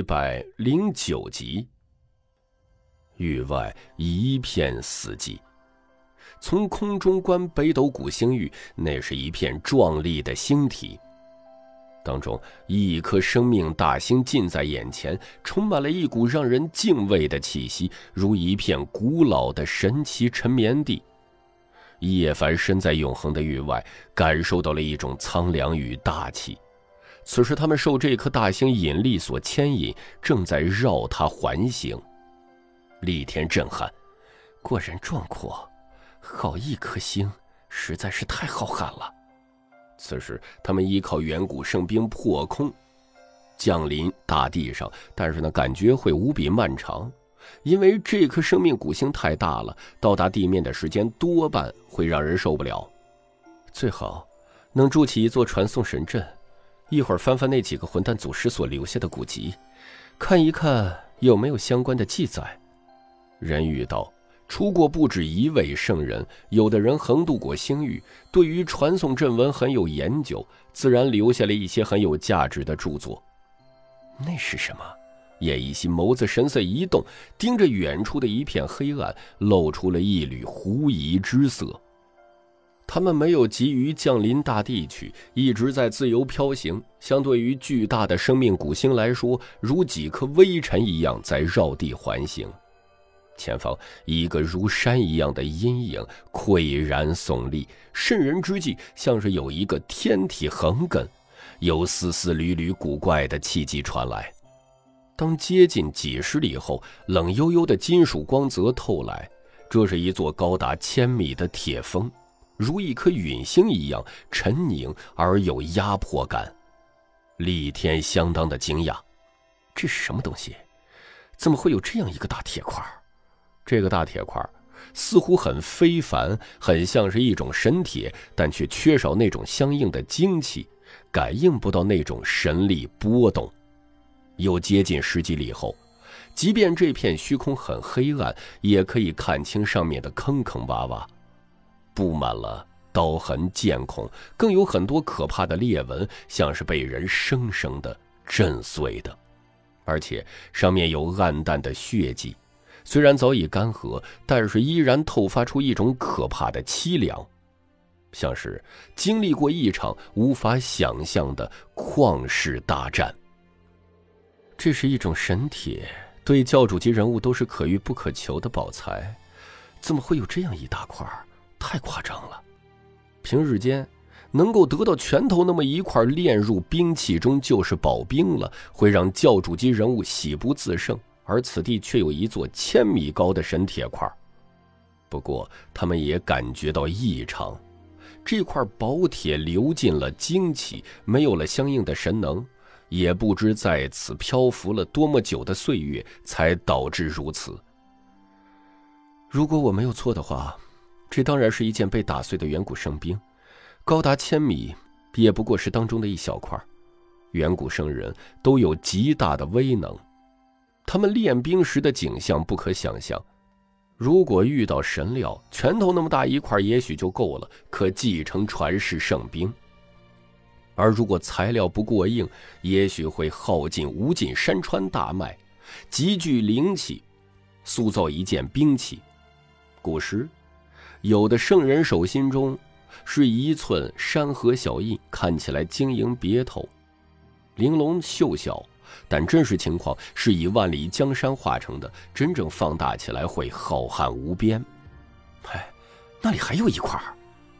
1109集。域外一片死寂，从空中观北斗古星域，那是一片壮丽的星体，当中一颗生命大星近在眼前，充满了一股让人敬畏的气息，如一片古老的神奇沉眠地。叶凡身在永恒的域外，感受到了一种苍凉与大气。此时他们受这颗大星引力所牵引，正在绕它环行。厉天震撼，果然壮阔，好一颗星，实在是太浩瀚了。此时他们依靠远古圣兵破空降临大地上，但是呢，感觉会无比漫长，因为这颗生命古星太大了，到达地面的时间多半会让人受不了。最好能筑起一座传送神阵，一会儿翻翻那几个混蛋祖师所留下的古籍，看一看有没有相关的记载。人语道：“出过不止一位圣人，有的人横渡过星域，对于传送阵文很有研究，自然留下了一些很有价值的著作。”那是什么？叶一心眸子神色一动，盯着远处的一片黑暗，露出了一缕狐疑之色。他们没有急于降临大地去，一直在自由飘行，相对于巨大的生命古星来说，如几颗微尘一样在绕地环行。前方一个如山一样的阴影岿然耸立，渗人之际，像是有一个天体横亘，有丝丝缕缕古怪的气机传来。当接近几十里后，冷悠悠的金属光泽透来，这是一座高达1000米的铁峰，如一颗陨星一样沉凝而有压迫感。厉天相当的惊讶，这是什么东西？怎么会有这样一个大铁块？这个大铁块似乎很非凡，很像是一种神铁，但却缺少那种相应的精气，感应不到那种神力波动。又接近10几里后，即便这片虚空很黑暗，也可以看清上面的坑坑洼洼，布满了刀痕剑孔，更有很多可怕的裂纹，像是被人生生的震碎的，而且上面有暗淡的血迹，虽然早已干涸，但是依然透发出一种可怕的凄凉，像是经历过一场无法想象的旷世大战。这是一种神铁，对教主级人物都是可遇不可求的宝材，怎么会有这样一大块？太夸张了。平日间能够得到拳头那么一块炼入兵器中就是宝兵了，会让教主级人物喜不自胜，而此地却有一座1000米高的神铁块。不过他们也感觉到异常，这块宝铁流尽了精气，没有了相应的神能，也不知在此漂浮了多么久的岁月，才导致如此。如果我没有错的话，这当然是一件被打碎的远古圣兵，高达1000米，也不过是当中的一小块。远古圣人都有极大的威能，他们练兵时的景象不可想象。如果遇到神料，拳头那么大一块也许就够了，可继承传世圣兵。而如果材料不过硬，也许会耗尽无尽山川大脉，极具灵气，塑造一件兵器。古时有的圣人手心中是1寸山河小印，看起来晶莹别透，玲珑秀小，但真实情况是以万里江山化成的，真正放大起来会浩瀚无边。那里还有一块。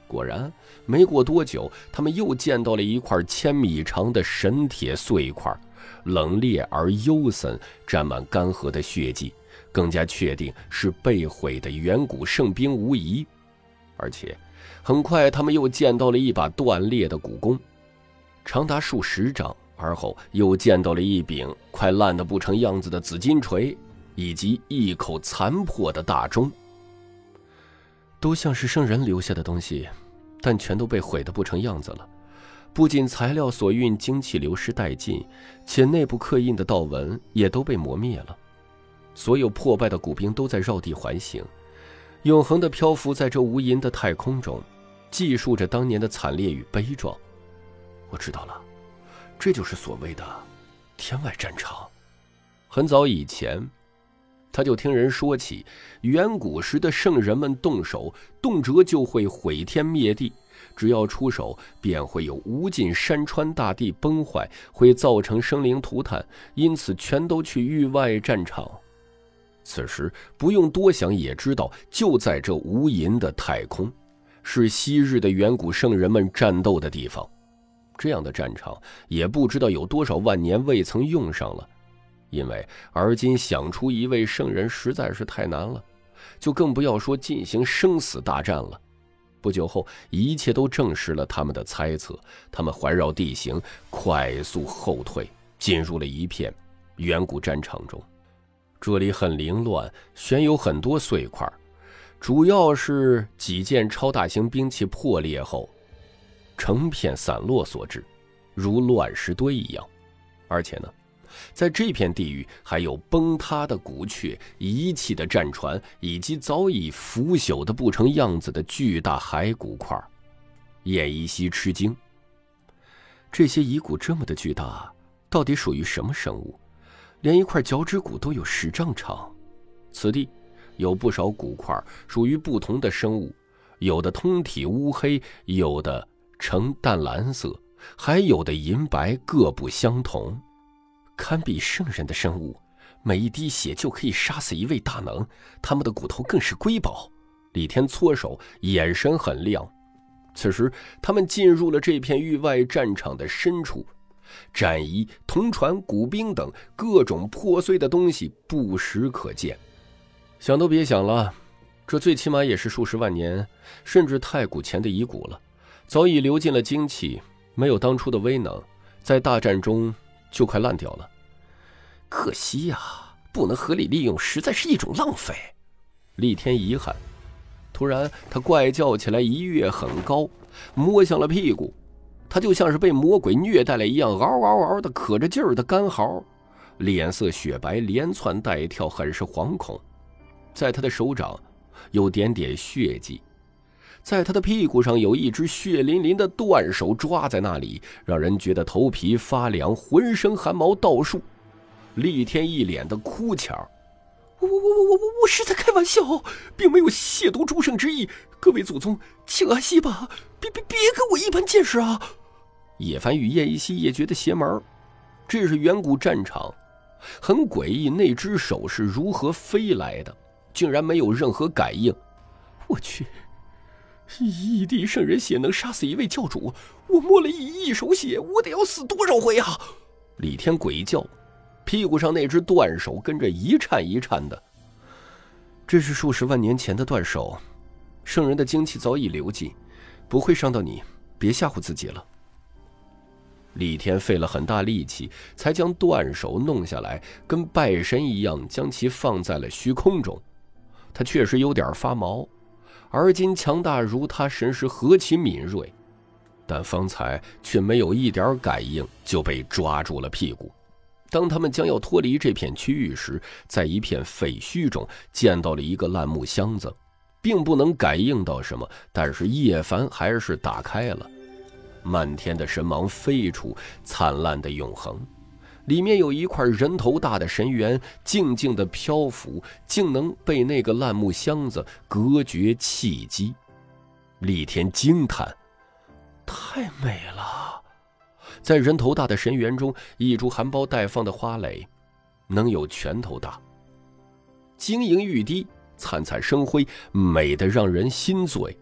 果然，没过多久，他们又见到了一块1000米长的神铁碎块，冷冽而幽森，沾满干涸的血迹，更加确定是被毁的远古圣兵无疑。而且，很快他们又见到了一把断裂的古弓，长达数十丈，而后又见到了一柄快烂得不成样子的紫金锤，以及一口残破的大钟。都像是圣人留下的东西，但全都被毁得不成样子了。不仅材料所运精气流失殆尽，且内部刻印的道纹也都被磨灭了。所有破败的古兵都在绕地环行，永恒地漂浮在这无垠的太空中，记述着当年的惨烈与悲壮。我知道了，这就是所谓的天外战场。很早以前，他就听人说起，远古时的圣人们动手，动辄就会毁天灭地，只要出手，便会有无尽山川大地崩坏，会造成生灵涂炭，因此全都去域外战场。此时不用多想也知道，就在这无垠的太空，是昔日的远古圣人们战斗的地方。这样的战场也不知道有多少万年未曾用上了，因为而今想出一位圣人实在是太难了，就更不要说进行生死大战了。不久后，一切都证实了他们的猜测，他们环绕地形，快速后退，进入了一片远古战场中。这里很凌乱，悬有很多碎块，主要是几件超大型兵器破裂后成片散落所致，如乱石堆一样。而且呢，在这片地域还有崩塌的古阙、遗弃的战船，以及早已腐朽的不成样子的巨大骸骨块。叶依稀吃惊，这些遗骨这么的巨大，到底属于什么生物？连一块脚趾骨都有10丈长。此地有不少骨块属于不同的生物，有的通体乌黑，有的呈淡蓝色，还有的银白，各不相同。堪比圣人的生物，每一滴血就可以杀死一位大能，他们的骨头更是瑰宝。李天搓手，眼神很亮。此时他们进入了这片域外战场的深处，战衣、铜船、古兵等各种破碎的东西不时可见。想都别想了，这最起码也是数十万年甚至太古前的遗骨了，早已流尽了精气，没有当初的威能，在大战中就快烂掉了。可惜呀，不能合理利用，实在是一种浪费。厉天遗憾。突然他怪叫起来，一跃很高，摸向了屁股。他就像是被魔鬼虐待了一样，嗷嗷嗷的可着劲儿的干嚎，脸色雪白，连窜带跳，很是惶恐。在他的手掌有点点血迹，在他的屁股上有一只血淋淋的断手抓在那里，让人觉得头皮发凉，浑身汗毛倒竖。厉天一脸的哭腔，我是在开玩笑，并没有亵渎诸圣之意，各位祖宗，请安息吧，别跟我一般见识啊！叶凡与叶一熙也觉得邪门，这是远古战场，很诡异，那只手是如何飞来的，竟然没有任何感应。我去，一滴圣人血能杀死一位教主，我摸了一手血，我得要死多少回啊！李天鬼叫，屁股上那只断手跟着一颤一颤的。这是数十万年前的断手，圣人的精气早已流尽，不会伤到你，别吓唬自己了。李天费了很大力气，才将断手弄下来，跟拜神一样将其放在了虚空中。他确实有点发毛，而今强大如他神识何其敏锐，但方才却没有一点感应，就被抓住了屁股。当他们将要脱离这片区域时，在一片废墟中见到了一个烂木箱子，并不能感应到什么，但是叶凡还是打开了。漫天的神芒飞出，灿烂的永恒，里面有一块人头大的神元静静地漂浮，竟能被那个烂木箱子隔绝气机。厉天惊叹，太美了。在人头大的神元中，一株含苞待放的花蕾能有拳头大，晶莹欲滴，灿灿生辉，美得让人心醉。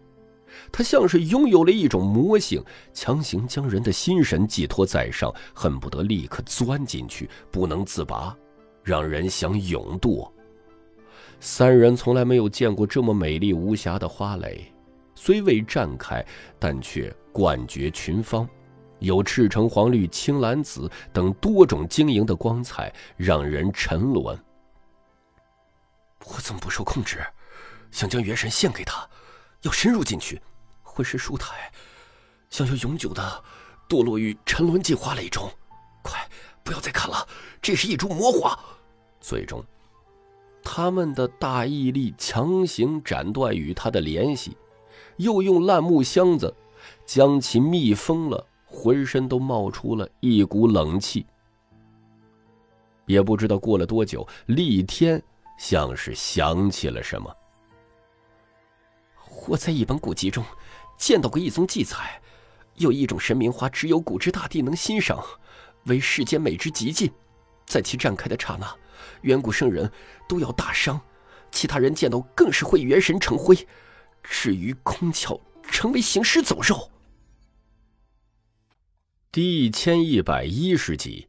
他像是拥有了一种魔性，强行将人的心神寄托在上，恨不得立刻钻进去，不能自拔，让人想永堕。三人从来没有见过这么美丽无瑕的花蕾，虽未绽开，但却冠绝群芳，有赤橙黄绿青蓝紫等多种晶莹的光彩，让人沉沦。我怎么不受控制，想将元神献给他，要深入进去，浑身舒泰，想要永久的堕落于沉沦进花蕾中。快，不要再看了，这是一株魔花。最终他们的大毅力强行斩断与他的联系，又用烂木箱子将其密封了，浑身都冒出了一股冷气。也不知道过了多久，厉天像是想起了什么。我在一本古籍中见到过一宗记载，有一种神明花只有古之大帝能欣赏，为世间美之极尽，在其绽开的刹那，远古圣人都要大伤，其他人见到更是会元神成灰，至于空窍成为行尸走肉。第1110集。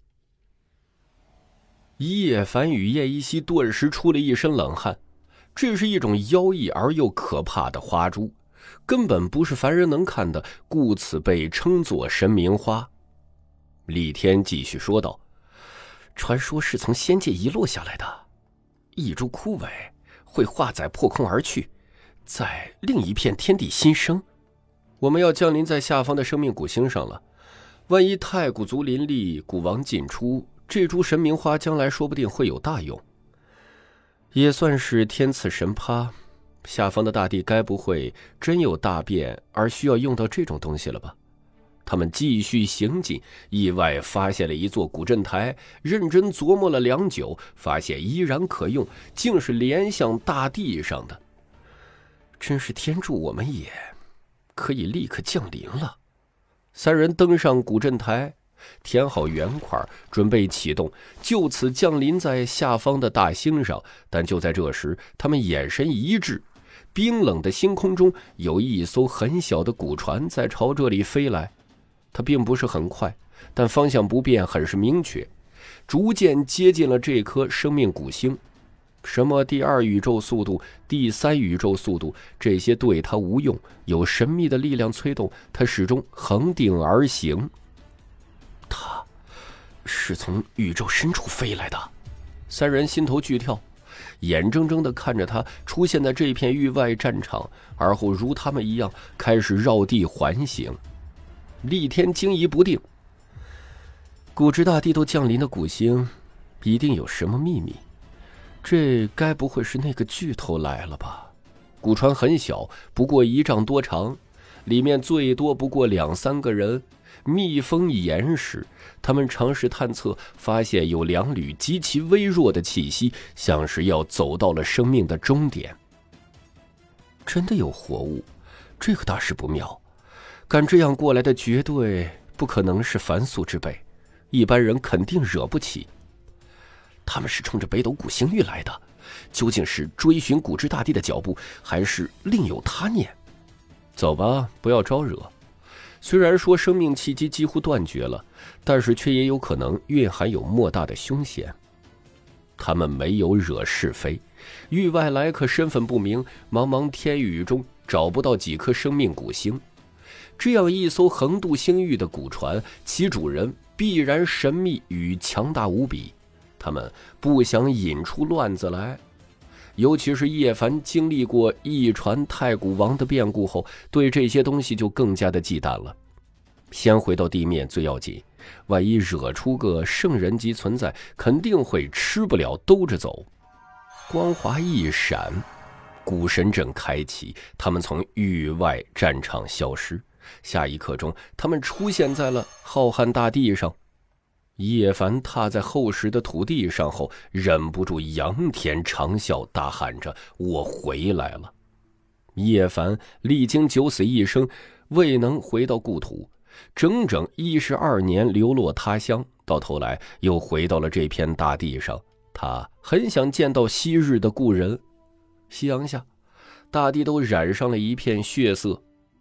叶凡与叶一熙顿时出了一身冷汗，这是一种妖异而又可怕的花株，根本不是凡人能看的，故此被称作神明花。厉天继续说道，传说是从仙界遗落下来的，一株枯萎会化载破空而去，在另一片天地新生。我们要降临在下方的生命古星上了，万一太古族林立，古王进出，这株神明花将来说不定会有大用，也算是天赐神葩。下方的大地该不会真有大变而需要用到这种东西了吧？他们继续行进，意外发现了一座古镇台，认真琢磨了良久，发现依然可用，竟是连向大地上的。真是天助我们也，可以立刻降临了。三人登上古镇台，填好圆块，准备启动，就此降临在下方的大星上。但就在这时，他们眼神一致，冰冷的星空中有一艘很小的古船在朝这里飞来。它并不是很快，但方向不变，很是明确，逐渐接近了这颗生命古星。什么第二宇宙速度、第三宇宙速度，这些对它无用，有神秘的力量催动，它始终恒定而行。他是从宇宙深处飞来的，三人心头剧跳，眼睁睁地看着他出现在这片域外战场，而后如他们一样开始绕地环行。厉天惊疑不定，古之大帝都降临的古星，一定有什么秘密，这该不会是那个巨头来了吧？古船很小，不过1丈多长，里面最多不过2、3个人，密封严实。他们尝试探测，发现有2缕极其微弱的气息，像是要走到了生命的终点。真的有活物，这个大事不妙。敢这样过来的绝对不可能是凡俗之辈，一般人肯定惹不起。他们是冲着北斗古星域来的，究竟是追寻古之大帝的脚步，还是另有他念？走吧，不要招惹。虽然说生命气机几乎断绝了，但是却也有可能蕴含有莫大的凶险。他们没有惹是非，域外来客身份不明，茫茫天宇中找不到几颗生命古星。这样一艘横渡星域的古船，其主人必然神秘与强大无比，他们不想引出乱子来。尤其是叶凡经历过一传太古王的变故后，对这些东西就更加的忌惮了。先回到地面最要紧，万一惹出个圣人级存在，肯定会吃不了兜着走。光华一闪，古神阵开启，他们从域外战场消失。下一刻钟，他们出现在了浩瀚大地上。叶凡踏在厚实的土地上后，忍不住仰天长啸，大喊着：“我回来了！”叶凡历经9死1生，未能回到故土，整整12年流落他乡，到头来又回到了这片大地上。他很想见到昔日的故人。夕阳下，大地都染上了一片血色，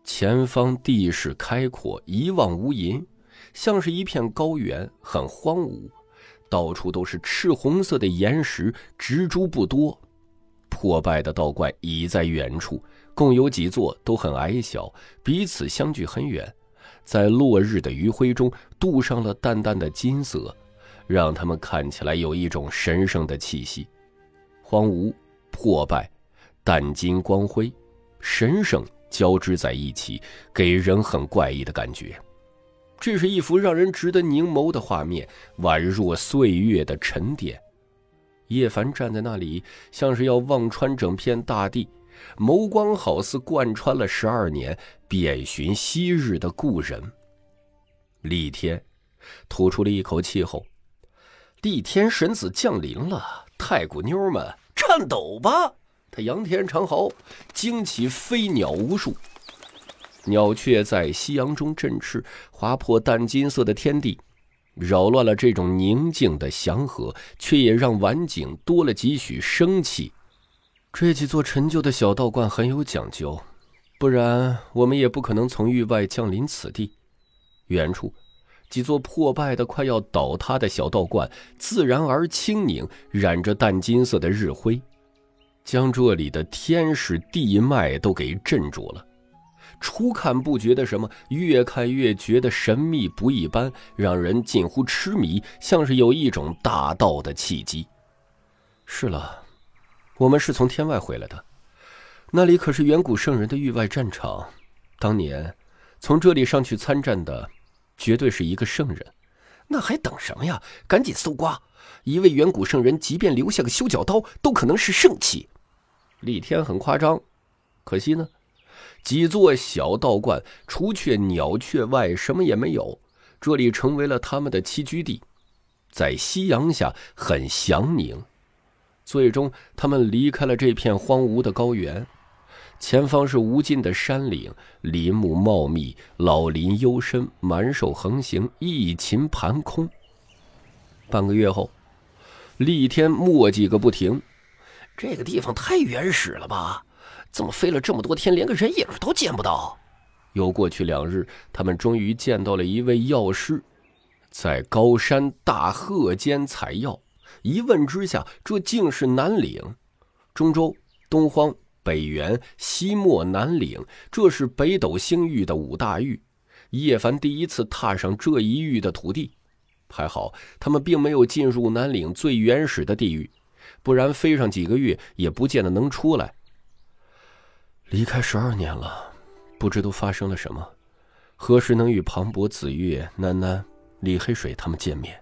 前方地势开阔，一望无垠，像是一片高原，很荒芜，到处都是赤红色的岩石，植株不多。破败的道观已在远处，共有几座，都很矮小，彼此相距很远，在落日的余晖中镀上了淡淡的金色，让他们看起来有一种神圣的气息。荒芜、破败、淡金光辉、神圣交织在一起，给人很怪异的感觉。这是一幅让人值得凝眸的画面，宛若岁月的沉淀。叶凡站在那里，像是要望穿整片大地，眸光好似贯穿了12年，遍寻昔日的故人。厉天吐出了一口气后，厉天神子降临了，太古妞们颤抖吧！他仰天长嚎，惊起飞鸟无数，鸟雀在夕阳中振翅，划破淡金色的天地，扰乱了这种宁静的祥和，却也让晚景多了几许生气。这几座陈旧的小道观很有讲究，不然我们也不可能从域外降临此地。远处几座破败的快要倒塌的小道观，自然而清宁，染着淡金色的日辉，将这里的天势地脉都给镇住了。初看不觉得什么，越看越觉得神秘不一般，让人近乎痴迷，像是有一种大道的契机。是了，我们是从天外回来的，那里可是远古圣人的域外战场，当年从这里上去参战的绝对是一个圣人。那还等什么呀？赶紧搜刮！一位远古圣人即便留下个修脚刀，都可能是圣器。厉天很夸张，可惜呢，几座小道观除却鸟雀外什么也没有，这里成为了他们的栖居地，在夕阳下很祥宁。最终他们离开了这片荒芜的高原，前方是无尽的山岭，林木茂密，老林幽深，蛮兽横行，一禽盘空。半个月后，厉天磨叽个不停，这个地方太原始了吧，怎么飞了这么多天，连个人影都见不到？又过去2日，他们终于见到了一位药师，在高山大壑间采药。一问之下，这竟是南岭。中州、东荒、北原、西漠、南岭，这是北斗星域的5大域。叶凡第一次踏上这一域的土地，还好他们并没有进入南岭最原始的地域，不然飞上几个月也不见得能出来。离开12年了，不知都发生了什么，何时能与庞博、子月、囡囡、李黑水他们见面？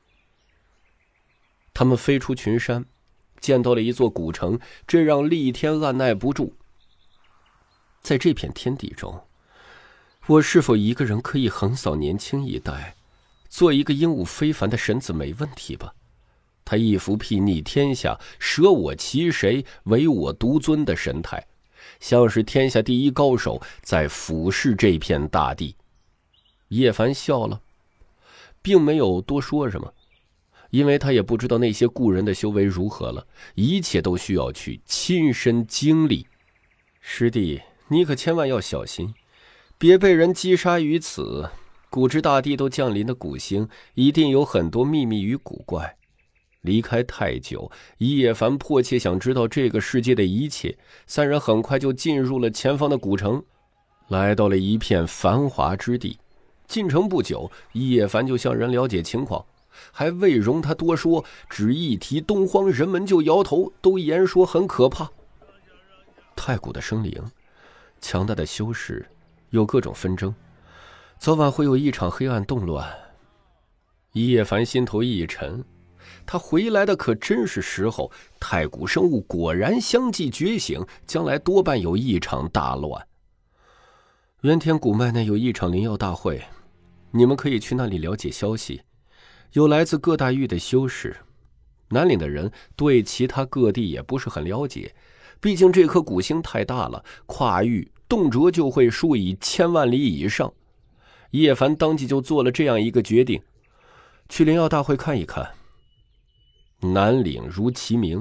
他们飞出群山，见到了一座古城，这让厉天按耐不住。在这片天地中，我是否一个人可以横扫年轻一代，做一个英武非凡的神子没问题吧？他一副睥睨天下，舍我其谁，唯我独尊的神态，像是天下第一高手在俯视这片大地。叶凡笑了，并没有多说什么，因为他也不知道那些故人的修为如何了，一切都需要去亲身经历。师弟，你可千万要小心，别被人击杀于此。古之大地都降临的古星，一定有很多秘密与古怪。离开太久，叶凡迫切想知道这个世界的一切。3人很快就进入了前方的古城，来到了一片繁华之地。进城不久，叶凡就向人了解情况，还未容他多说，只一提东荒，人们就摇头，都言说很可怕。太古的生灵，强大的修士，有各种纷争，早晚会有一场黑暗动乱。叶凡心头一沉，他回来的可真是时候，太古生物果然相继觉醒，将来多半有一场大乱。原天古脉内有一场灵药大会，你们可以去那里了解消息，有来自各大域的修士。南岭的人对其他各地也不是很了解，毕竟这颗古星太大了，跨域动辄就会数以1000万里以上。叶凡当即就做了这样一个决定，去灵药大会看一看。南岭如其名，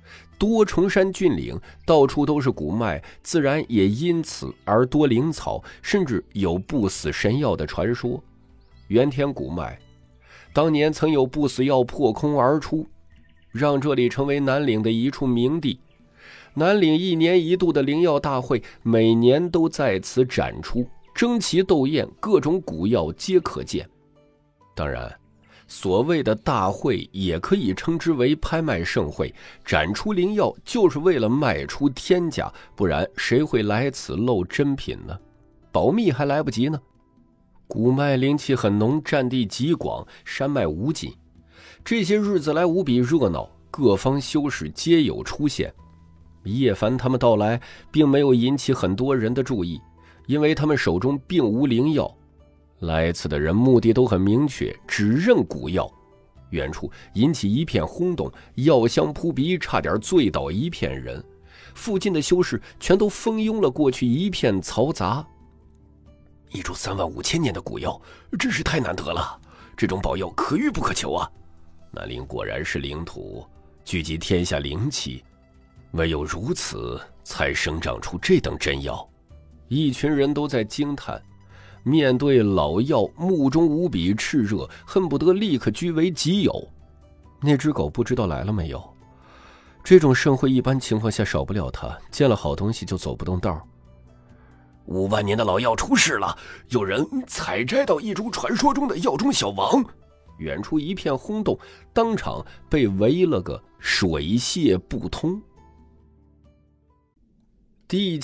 多重山峻岭，到处都是古脉，自然也因此而多灵草，甚至有不死神药的传说。原天古脉当年曾有不死药破空而出，让这里成为南岭的一处名地。南岭1年1度的灵药大会，每年都在此展出，争奇斗艳，各种古药皆可见。当然，所谓的大会也可以称之为拍卖盛会，展出灵药就是为了卖出天价，不然谁会来此露珍品呢？保密还来不及呢。古脉灵气很浓，占地极广，山脉无尽。这些日子来无比热闹，各方修士皆有出现。叶凡他们到来并没有引起很多人的注意，因为他们手中并无灵药。来此的人目的都很明确，只认古药。远处引起一片轰动，药香扑鼻，差点醉倒一片人。附近的修士全都蜂拥了过去，一片嘈杂。一株35000年的古药，真是太难得了，这种宝药可遇不可求啊！南陵果然是灵土，聚集天下灵气，唯有如此才生长出这等真药。一群人都在惊叹，面对老药，目中无比炽热，恨不得立刻据为己有。那只狗不知道来了没有？这种盛会一般情况下少不了它，见了好东西就走不动道。5万年的老药出事了，有人采摘到一株传说中的药中小王。远处一片轰动，当场被围了个水泄不通。第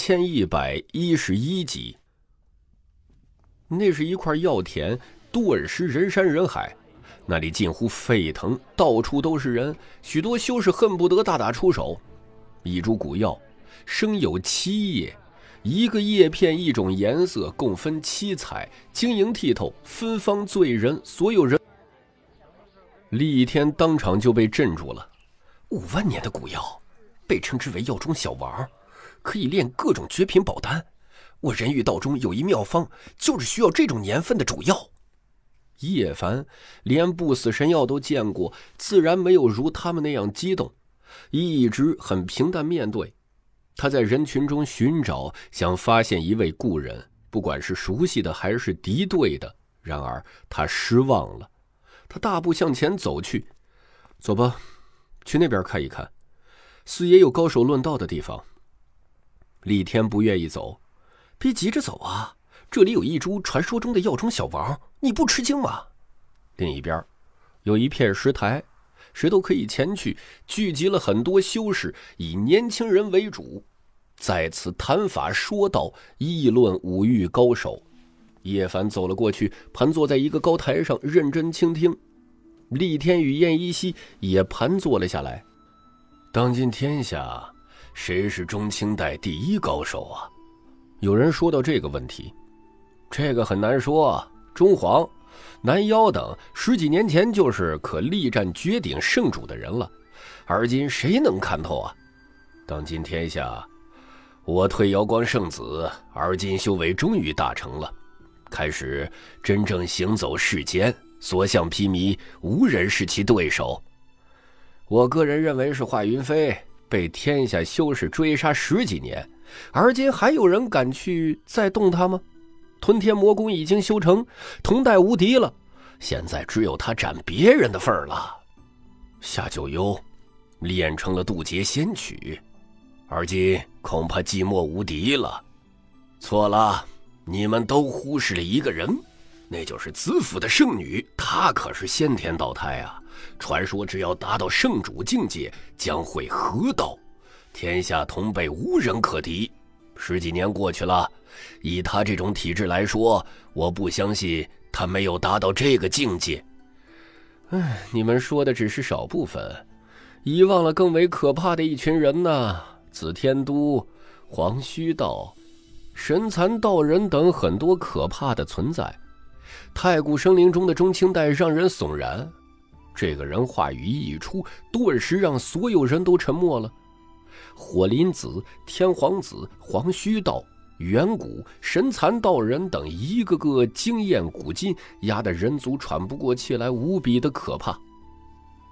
1111集。那是一块药田，顿时人山人海，那里近乎沸腾，到处都是人，许多修士恨不得大打出手。一株古药生有7叶，一个叶片一种颜色，共分7彩，晶莹剔透，芬芳醉人。所有人厉天当场就被镇住了。5万年的古药，被称之为药中小王，可以炼各种绝品宝丹。我人欲道中有一妙方，就是需要这种年份的主药。叶凡连不死神药都见过，自然没有如他们那样激动，一直很平淡面对。他在人群中寻找，想发现一位故人，不管是熟悉的还是敌对的。然而他失望了。他大步向前走去。走吧，去那边看一看，似也有高手论道的地方。厉天不愿意走。别急着走啊，这里有一株传说中的药中小王，你不吃惊吗？另一边有一片石台，谁都可以前去，聚集了很多修士，以年轻人为主，在此谈法说道，议论武域高手。叶凡走了过去，盘坐在一个高台上，认真倾听。厉天与燕依稀也盘坐了下来。当今天下，谁是中清代第一高手啊？有人说到这个问题，这个很难说。中皇、南妖等10几年前就是可力战绝顶圣主的人了，而今谁能看透啊？当今天下，我退瑶光圣子，而今修为终于大成了，开始真正行走世间，所向披靡，无人是其对手。我个人认为是华云飞被天下修士追杀10几年，而今还有人敢去再动他吗？吞天魔功已经修成，同代无敌了，现在只有他占别人的份儿了。夏九幽练成了渡劫仙曲，而今恐怕寂寞无敌了。错了，你们都忽视了一个人，那就是子府的圣女，她可是先天道胎啊！传说只要达到圣主境界，将会合道，天下同辈无人可敌。10几年过去了，以他这种体质来说，我不相信他没有达到这个境界。你们说的只是少部分，遗忘了更为可怕的一群人呢。紫天都、黄须道、神蚕道人等很多可怕的存在。太古生灵中的中清代让人悚然，这个人话语一出，顿时让所有人都沉默了。火麟子、天皇子、黄须道、远古、神蚕道人等一个个惊艳古今，压得人族喘不过气来，无比的可怕。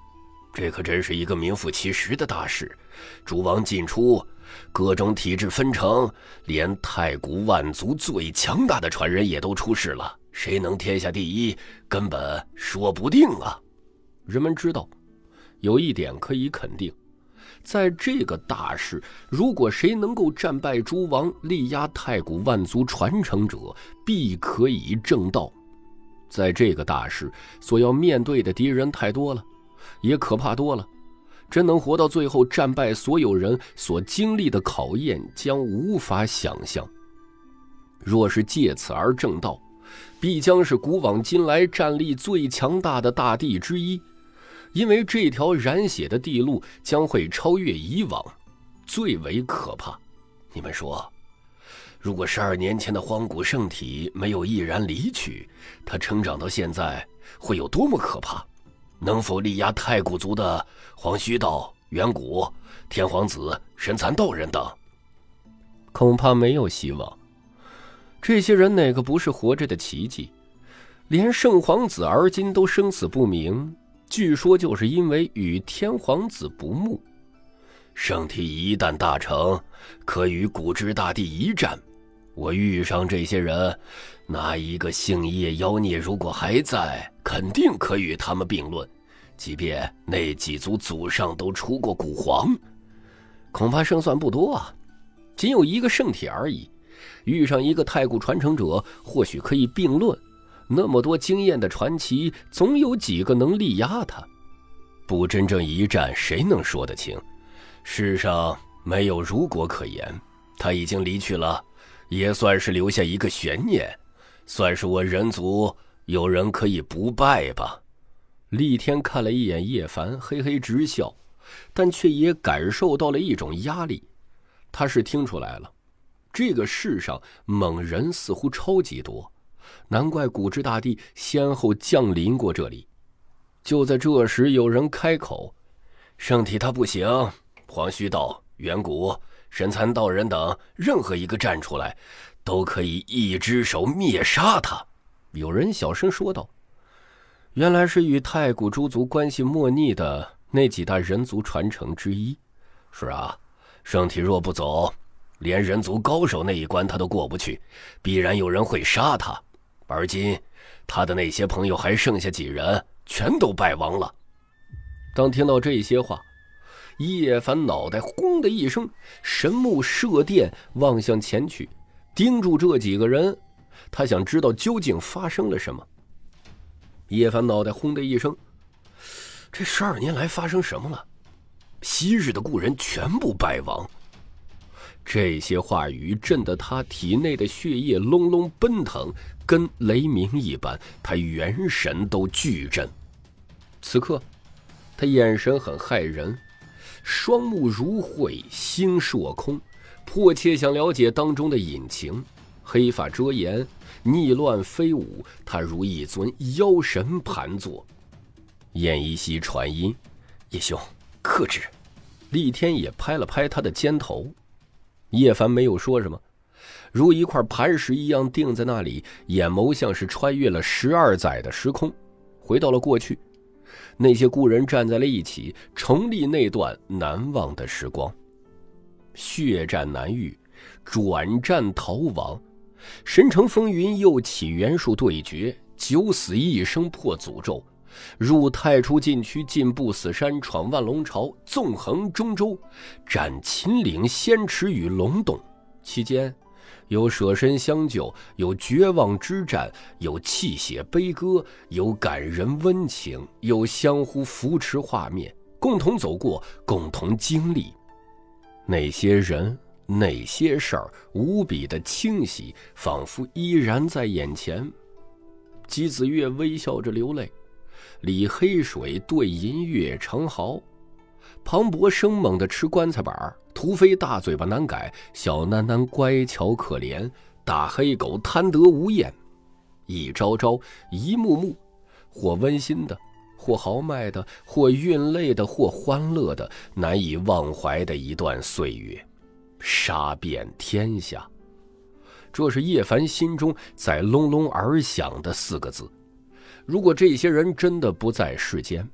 这可真是一个名副其实的大事。诸王进出，各种体制分成，连太古万族最强大的传人也都出世了，谁能天下第一，根本说不定啊。 人们知道，有一点可以肯定，在这个大事，如果谁能够战败诸王，力压太古万族传承者，必可以正道。在这个大事所要面对的敌人太多了，也可怕多了，真能活到最后战败所有人所经历的考验将无法想象。若是借此而正道，必将是古往今来战力最强大的大地之一，因为这条染血的地路将会超越以往，最为可怕。你们说，如果12年前的荒古圣体没有毅然离去，他成长到现在会有多么可怕？能否力压太古族的黄须道、远古、天皇子、神蚕道人等？ 恐怕没有希望。这些人哪个不是活着的奇迹？连圣皇子而今都生死不明，据说就是因为与天皇子不睦。 圣体一旦大成，可与古之大帝一战。我遇上这些人，哪一个姓叶妖孽如果还在，肯定可与他们并论。即便那几族祖上都出过古皇， 恐怕胜算不多啊。仅有一个圣体而已，遇上一个太古传承者，或许可以并论。那么多经验的传奇，总有几个能力压他。 不真正一战，谁能说得清？世上没有如果可言，他已经离去了，也算是留下一个悬念，算是我人族有人可以不败吧。 厉天看了一眼叶凡，嘿嘿直笑，但却也感受到了一种压力。他是听出来了，这个世上猛人似乎超级多，难怪古之大帝先后降临过这里。就在这时，有人开口：“ 圣体他不行，黄须道、远古、神蚕道人等任何一个站出来，都可以一只手灭杀他。” 有人小声说道：“原来是与太古诸族关系莫逆的那几大人族传承之一。”“ 是啊，圣体若不走，连人族高手那一关他都过不去，必然有人会杀他。而今他的那些朋友还剩下几人，全都败亡了。” 当听到这些话，叶凡脑袋轰的一声，神目射电望向前去，盯住这几个人，他想知道究竟发生了什么。叶凡脑袋轰的一声，这12年来发生什么了？ 昔日的故人全部败亡。 这些话语震得他体内的血液隆隆奔腾，跟雷鸣一般，他元神都巨震。此刻他眼神很骇人，双目如晦，心若空，迫切想了解当中的隐情。黑发遮颜，逆乱飞舞，他如一尊妖神盘坐。燕依稀传音：“叶兄，克制。”厉天也拍了拍他的肩头。叶凡没有说什么，如一块磐石一样定在那里，眼眸像是穿越了12载的时空，回到了过去。那些故人站在了一起，重历那段难忘的时光。血战难遇，转战逃亡，神城风云又起袁术对决，九死一生破诅咒，入太初禁区，进不死山，闯万龙巢，纵横中州，斩秦岭仙池与龙洞。期间有舍身相救，有绝望之战，有泣血悲歌，有感人温情，有相互扶持画面，共同走过，共同经历。那些人，那些事儿，无比的清晰，仿佛依然在眼前。姬子月微笑着流泪，李黑水对银月成豪，庞博生猛地吃棺材板，屠飞大嘴巴难改，小囡囡乖巧可怜，大黑狗贪得无厌。一朝朝，一幕幕，或温馨的，或豪迈的，或蕴泪的，或欢乐的，难以忘怀的一段岁月，杀遍天下。这是叶凡心中在隆隆而响的4个字。如果这些人真的不在世间，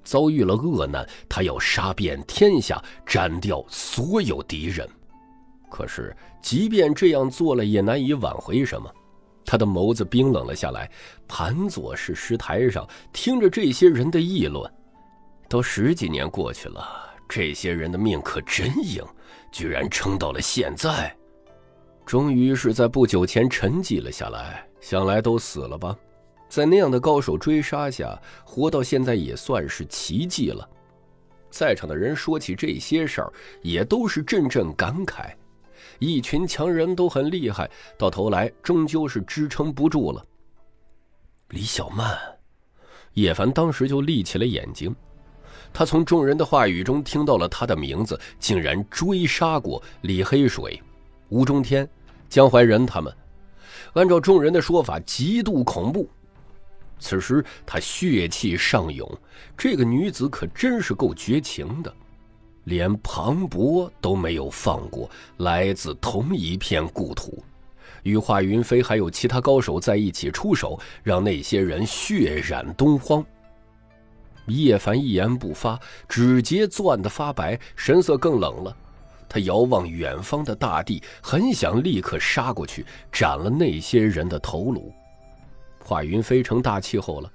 遭遇了恶难，他要杀遍天下，斩掉所有敌人。可是即便这样做了，也难以挽回什么。他的眸子冰冷了下来，盘坐是石台上，听着这些人的议论。都10几年过去了，这些人的命可真硬，居然撑到了现在。终于是在不久前沉寂了下来，想来都死了吧。在那样的高手追杀下，活到现在也算是奇迹了。在场的人说起这些事儿，也都是阵阵感慨。一群强人都很厉害，到头来终究是支撑不住了。李小曼，叶凡当时就立起了眼睛。他从众人的话语中听到了他的名字，竟然追杀过李黑水、吴中天、江怀仁他们。按照众人的说法，极度恐怖。此时他血气上涌，这个女子可真是够绝情的，连庞博都没有放过，来自同一片故土。与华云飞还有其他高手在一起出手，让那些人血染东荒。叶凡一言不发，指节攥得发白，神色更冷了。他遥望远方的大地，很想立刻杀过去，斩了那些人的头颅。华云飞成大气候了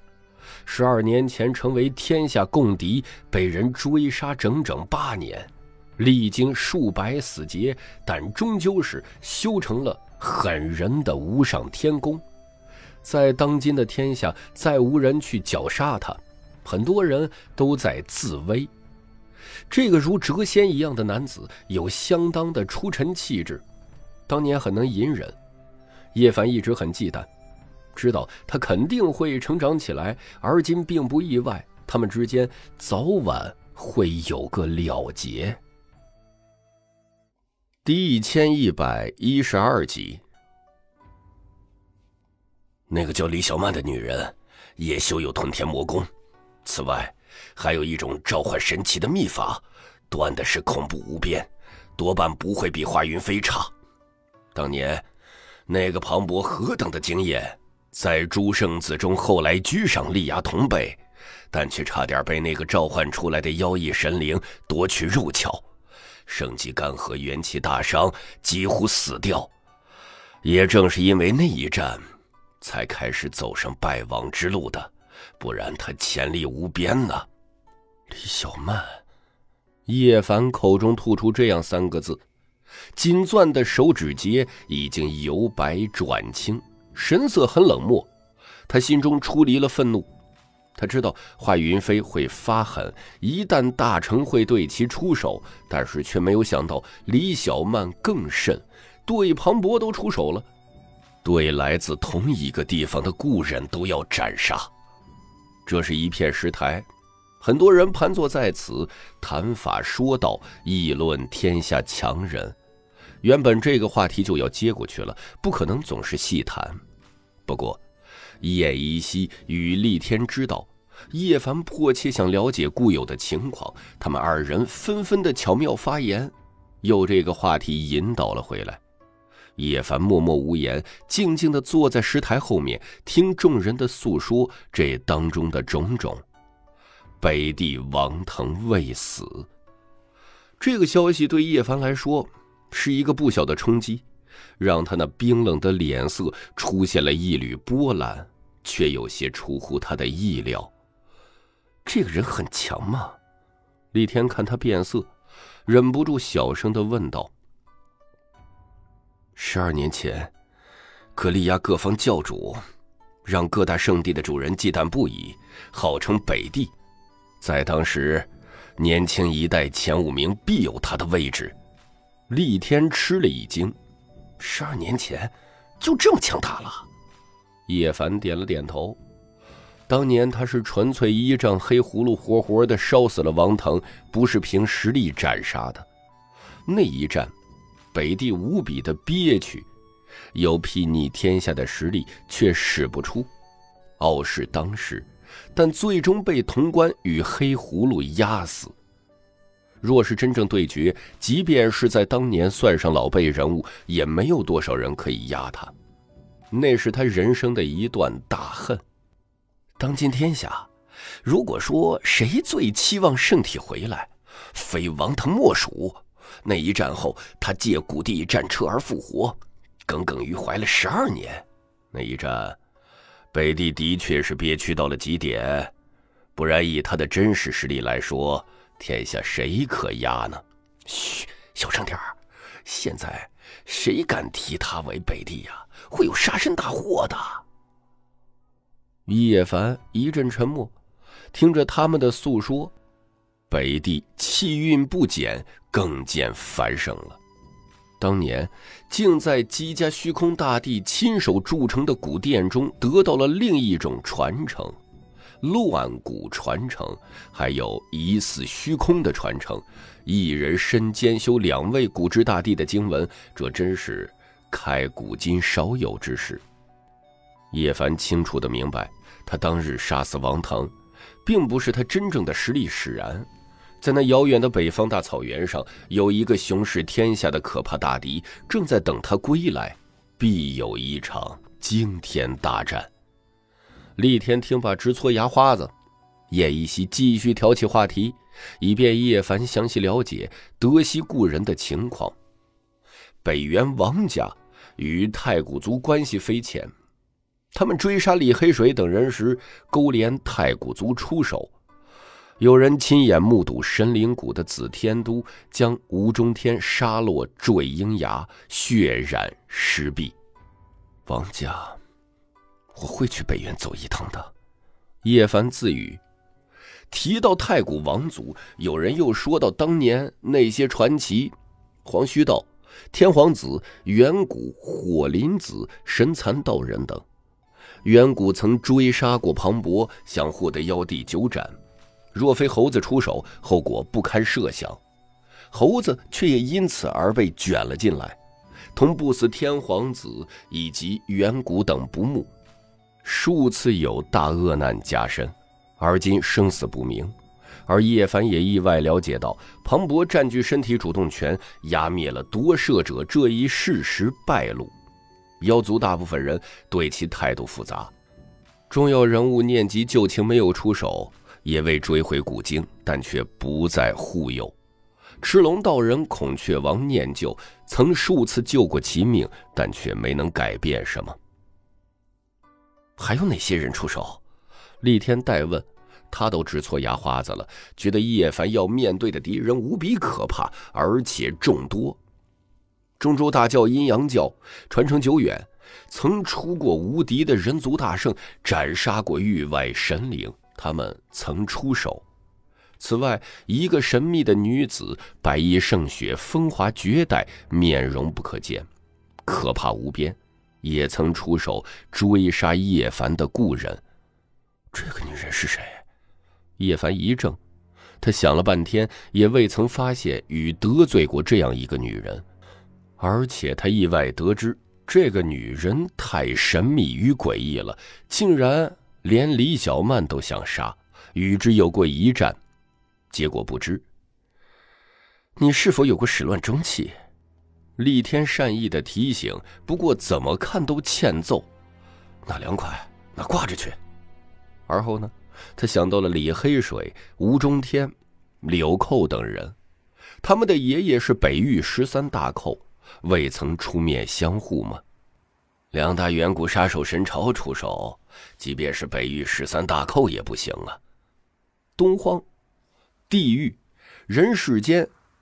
，12年前成为天下共敌，被人追杀整整8年，历经数百死劫，但终究是修成了狠人的无上天功。在当今的天下，再无人去绞杀他，很多人都在自危。这个如谪仙一样的男子有相当的出尘气质，当年很能隐忍。叶凡一直很忌惮，知道他肯定会成长起来，而今并不意外，他们之间早晚会有个了结。第1112集。 那个叫李小曼的女人也修有吞天魔功，此外还有一种召唤神奇的秘法，断的是恐怖无边，多半不会比华云飞差。当年那个庞博何等的惊艳，在诸圣子中后来居上，力压同辈，但却差点被那个召唤出来的妖异神灵夺去肉鞘，圣级干涸，元气大伤，几乎死掉。也正是因为那一战，才开始走上败亡之路的，不然他潜力无边呢。 李小曼，叶凡口中吐出这样3个字，紧攥的手指节已经由白转青，神色很冷漠。他心中出离了愤怒，他知道华云飞会发狠，一旦大成会对其出手，但是却没有想到李小曼更甚，对庞博都出手了，对来自同一个地方的故人都要斩杀。这是一片石台，很多人盘坐在此，谈法说道，议论天下强人。原本这个话题就要接过去了，不可能总是细谈。不过叶依稀与厉天知道叶凡迫切想了解故友的情况，他们2人纷纷的巧妙发言，又这个话题引导了回来。叶凡默默无言，静静地坐在石台后面，听众人的诉说这当中的种种。北帝王腾未死，这个消息对叶凡来说是一个不小的冲击，让他那冰冷的脸色出现了一缕波澜，却有些出乎他的意料。这个人很强吗？厉天看他变色，忍不住小声地问道。12年前，可力压各方教主，让各大圣地的主人忌惮不已，号称北帝。在当时，年轻一代前5名必有他的位置。厉天吃了一惊，12年前就这么强大了？叶凡点了点头。当年他是纯粹依仗黑葫芦活活的烧死了王腾，不是凭实力斩杀的。那一战，北帝无比的憋屈，有睥睨天下的实力，却使不出，傲视当时，但最终被潼关与黑葫芦压死。若是真正对决，即便是在当年算上老辈人物，也没有多少人可以压他。那是他人生的一段大恨。当今天下， 如果说谁最期望圣体回来，非王腾莫属。那一战后，他借谷地战车而复活，耿耿于怀了12年。那一战，北帝的确是憋屈到了极点，不然以他的真实实力来说，天下谁可压呢？嘘，小声点儿。现在谁敢提他为北帝呀？会有杀身大祸的。 叶凡一阵沉默，听着他们的诉说，北帝气运不减，更见繁盛了。当年竟在几家虚空大帝亲手铸成的古殿中得到了另一种传承，乱古传承，还有疑似虚空的传承。一人身兼修2位古之大帝的经文，这真是开古今少有之事。叶凡清楚地明白，他当日杀死王腾，并不是他真正的实力使然。在那遥远的北方大草原上，有一个雄视天下的可怕大敌，正在等他归来，必有一场惊天大战。厉天听罢直搓牙花子，叶一席继续挑起话题，以便叶凡详细了解德西故人的情况。北原王家与太古族关系匪浅，他们追杀李黑水等人时，勾连太古族出手。有人亲眼目睹神灵谷的紫天都将吴中天杀落坠鹰崖，血染尸壁。王家，我会去北原走一趟的。叶凡自语。提到太古王族，有人又说到当年那些传奇，黄须道、天皇子、远古、火麟子、神蚕道人等。远古曾追杀过庞博，想获得妖帝9斩，若非猴子出手，后果不堪设想。猴子却也因此而被卷了进来，同不死天皇子以及远古等不睦，数次有大恶难加身，而今生死不明。而叶凡也意外了解到，庞博占据身体主动权，压灭了夺舍者这一事实败露。妖族大部分人对其态度复杂，重要人物念及旧情没有出手，也未追回古经，但却不再护佑。赤龙道人孔雀王念旧曾数次救过其命，但却没能改变什么。还有哪些人出手？厉天代问，他都直搓牙花子了，觉得叶凡要面对的敌人无比可怕，而且众多。中州大教阴阳教传承久远，曾出过无敌的人族大圣，斩杀过域外神灵，他们曾出手。此外，一个神秘的女子，白衣胜雪，风华绝代，面容不可见，可怕无边，也曾出手追杀叶凡的故人。这个女人是谁？叶凡一怔，他想了半天，也未曾发现与得罪过这样一个女人。而且他意外得知，这个女人太神秘与诡异了，竟然连李小曼都想杀，与之有过一战，结果不知。你是否有过始乱终弃？厉天善意的提醒，不过怎么看都欠揍。那凉快，那挂着去。而后呢，他想到了李黑水、吴中天、柳寇等人，他们的爷爷是北域13大寇，未曾出面相护吗？2大远古杀手神朝出手，即便是北域13大寇也不行啊。东荒、地狱、人世间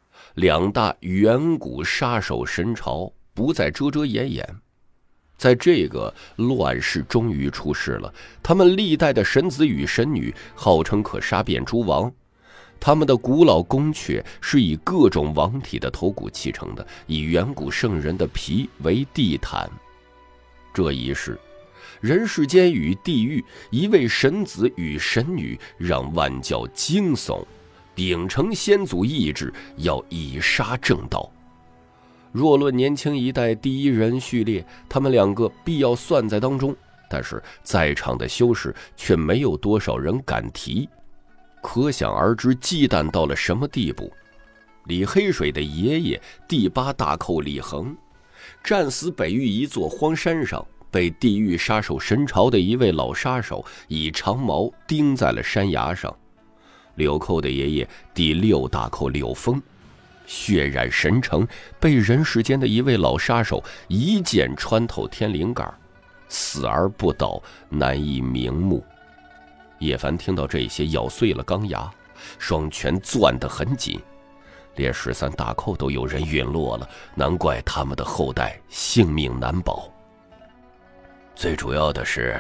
2大远古杀手神朝不再遮遮掩掩，在这个乱世终于出世了。他们历代的神子与神女号称可杀遍诸王，他们的古老宫阙是以各种王体的头骨砌成的，以远古圣人的皮为地毯。这一世，人世间与地狱，一位神子与神女，让万教惊悚，秉承先祖意志，要以杀正道。若论年轻一代第一人序列，他们2个必要算在当中，但是在场的修士却没有多少人敢提，可想而知忌惮到了什么地步。李黑水的爷爷第8大寇李恒，战死北域一座荒山上， 被地狱杀手神朝的一位老杀手以长矛钉在了山崖上。柳寇的爷爷第6大寇柳峰，血染神城，被人世间的一位老杀手一剑穿透天灵盖，死而不倒，难以瞑目。叶凡听到这些，咬碎了钢牙，双拳攥得很紧。连13大寇都有人陨落了，难怪他们的后代性命难保。最主要的是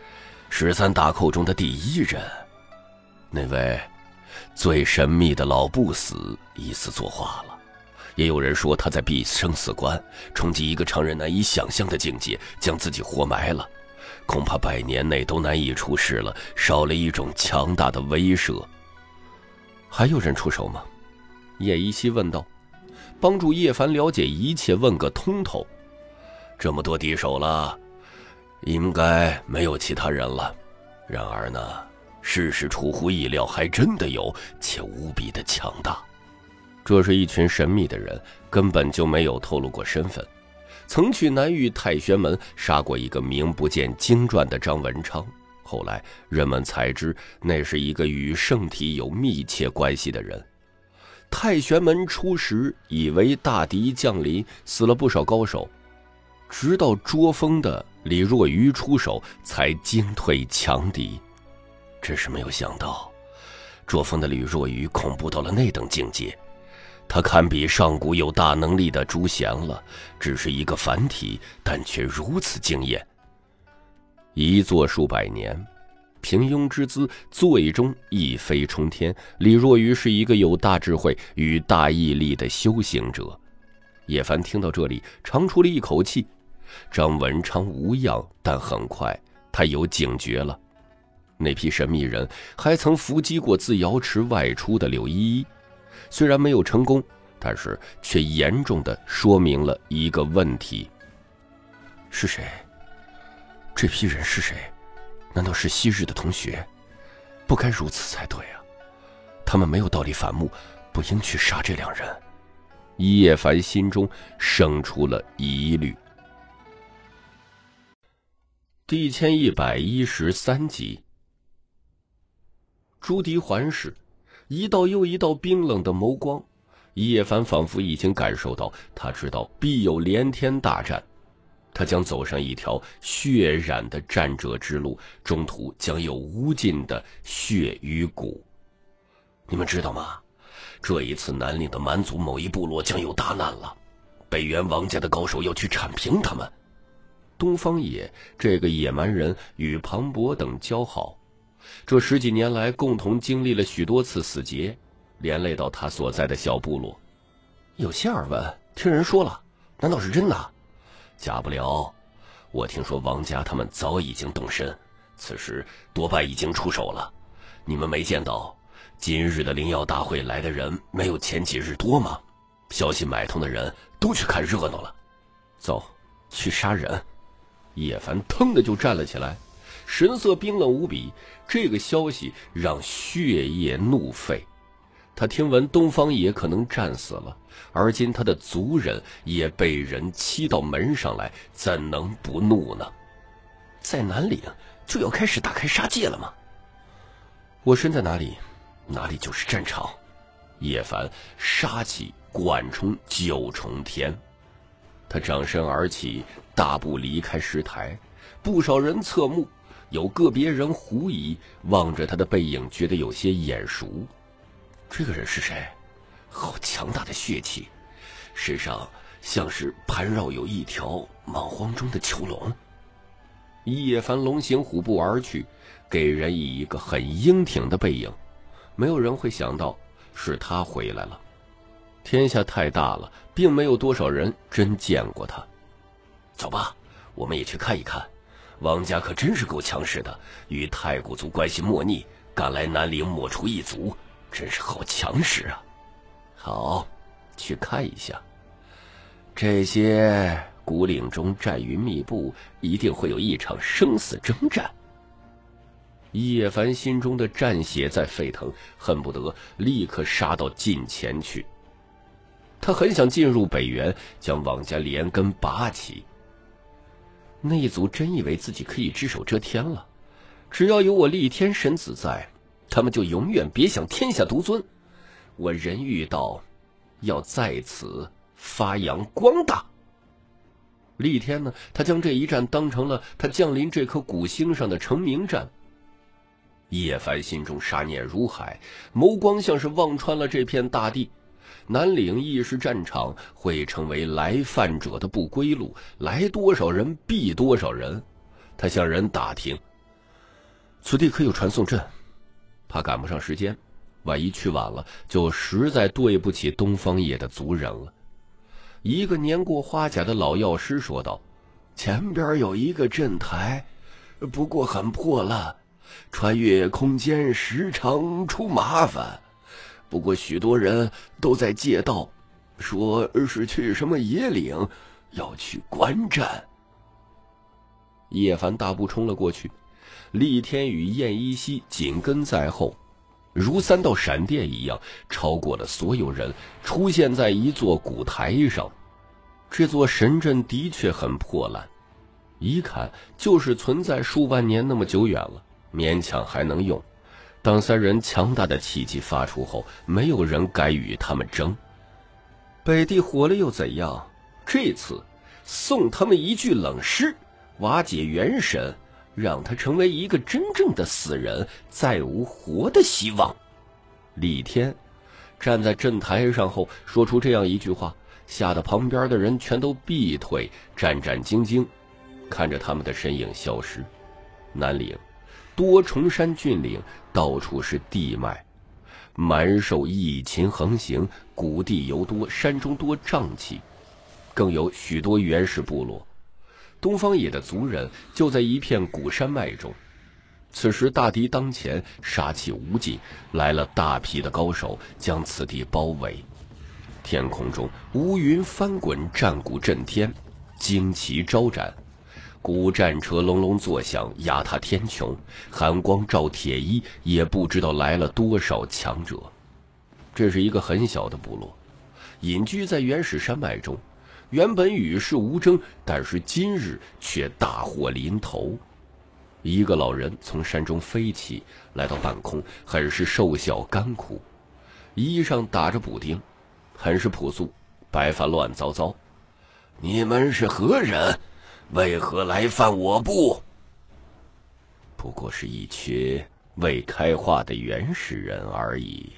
，13大寇中的第1人，那位最神秘的老不死疑似作画了。也有人说他在避生死关，冲击一个常人难以想象的境界，将自己活埋了，恐怕100年内都难以出世了，少了一种强大的威慑。还有人出手吗？叶一熙问道，帮助叶凡了解一切，问个通透。 这么多敌手了，应该没有其他人了。然而呢，事实出乎意料，还真的有，且无比的强大。 这是一群神秘的人，根本就没有透露过身份。曾去南域太玄门杀过一个名不见经传的张文昌，后来人们才知那是一个与圣体有密切关系的人。太玄门初时以为大敌降临，死了不少高手，直到捉风的李若愚出手，才惊退强敌。 真是没有想到，捉风的李若愚恐怖到了那等境界。他堪比上古有大能力的朱贤了，只是一个凡体，但却如此惊艳。 一坐数百年，平庸之资最终一飞冲天。李若愚是一个有大智慧与大毅力的修行者。叶凡听到这里，长出了一口气。张文昌无恙，但很快他有警觉了。那批神秘人还曾伏击过自瑶池外出的柳依依，虽然没有成功，但是却严重地说明了一个问题：是谁？这批人是谁？难道是昔日的同学？不该如此才对啊！他们没有道理反目，不应去杀这2人。叶凡心中生出了疑虑。第1113集，朱迪环视，一道又一道冰冷的眸光。叶凡仿佛已经感受到，他知道必有连天大战。他将走上一条血染的战者之路，中途将有无尽的血与骨。你们知道吗？这一次南岭的蛮族某一部落将有大难了，北原王家的高手要去铲平他们。东方野这个野蛮人与庞博等交好，这10几年来共同经历了许多次死劫，连累到他所在的小部落。有些耳闻，听人说了，难道是真的？假不了，我听说王家他们早已经动身，此时多半已经出手了。你们没见到今日的灵药大会来的人没有前几日多吗？消息买通的人都去看热闹了。走，去杀人！叶凡腾的就站了起来，神色冰冷无比。这个消息让血液怒沸。他听闻东方野可能战死了，而今他的族人也被人欺到门上来，怎能不怒呢？在南岭就要开始大开杀戒了吗？我身在哪里，哪里就是战场。叶凡杀气贯冲9重天，他掌身而起，大步离开石台。不少人侧目，有个别人狐疑，望着他的背影，觉得有些眼熟。这个人是谁？好强大的血气，身上像是盘绕有一条莽荒中的囚笼。叶凡龙行虎步而去，给人以一个很英挺的背影。没有人会想到是他回来了。天下太大了，并没有多少人真见过他。走吧，我们也去看一看。王家可真是够强势的，与太古族关系莫逆，赶来南岭抹除一族，真是好强势啊！好，去看一下。这些古岭中战云密布，一定会有一场生死征战。叶凡心中的战血在沸腾，恨不得立刻杀到近前去。他很想进入北原，将王家连根拔起。 那一族真以为自己可以只手遮天了，只要有我厉天神子在，他们就永远别想天下独尊。我人欲道要在此发扬光大。厉天呢，他将这一战当成了他降临这颗古星上的成名战。叶凡心中杀念如海，眸光像是望穿了这片大地。南岭亦是战场，会成为来犯者的不归路，来多少人毙多少人。他向人打听，此地可有传送阵，怕赶不上时间，万一去晚了，就实在对不起东方野的族人了。一个年过花甲的老药师说道：“前边有一个阵台，不过很破烂，穿越空间时常出麻烦。不过许多人都在借道，说是去什么野岭，要去观战。”叶凡大步冲了过去，厉天与燕依稀紧跟在后，如3道闪电一样超过了所有人，出现在一座古台上。这座神阵的确很破烂，一看就是存在数万年那么久远了，勉强还能用。当3人强大的气机发出后，没有人敢与他们争。北地火了又怎样？这次送他们一句冷诗，瓦解元神，让他成为一个真正的死人，再无活的希望。厉天站在阵台上后说出这样一句话，吓得旁边的人全都避退，战战兢兢看着他们的身影消失。南岭多重山峻岭，到处是地脉，蛮兽异禽横行，谷地尤多，山中多瘴气，更有许多原始部落。东方野的族人就在一片古山脉中。此时大敌当前，杀气无尽，来了大批的高手将此地包围。天空中乌云翻滚，战鼓震天，旌旗招展，古战车隆隆作响，压塌天穹，寒光照铁衣，也不知道来了多少强者。这是一个很小的部落，隐居在原始山脉中，原本与世无争，但是今日却大祸临头。一个老人从山中飞起，来到半空，很是瘦小干枯，衣上打着补丁，很是朴素，白发乱糟糟。你们是何人？为何来犯我部？不过是一群未开化的原始人而已。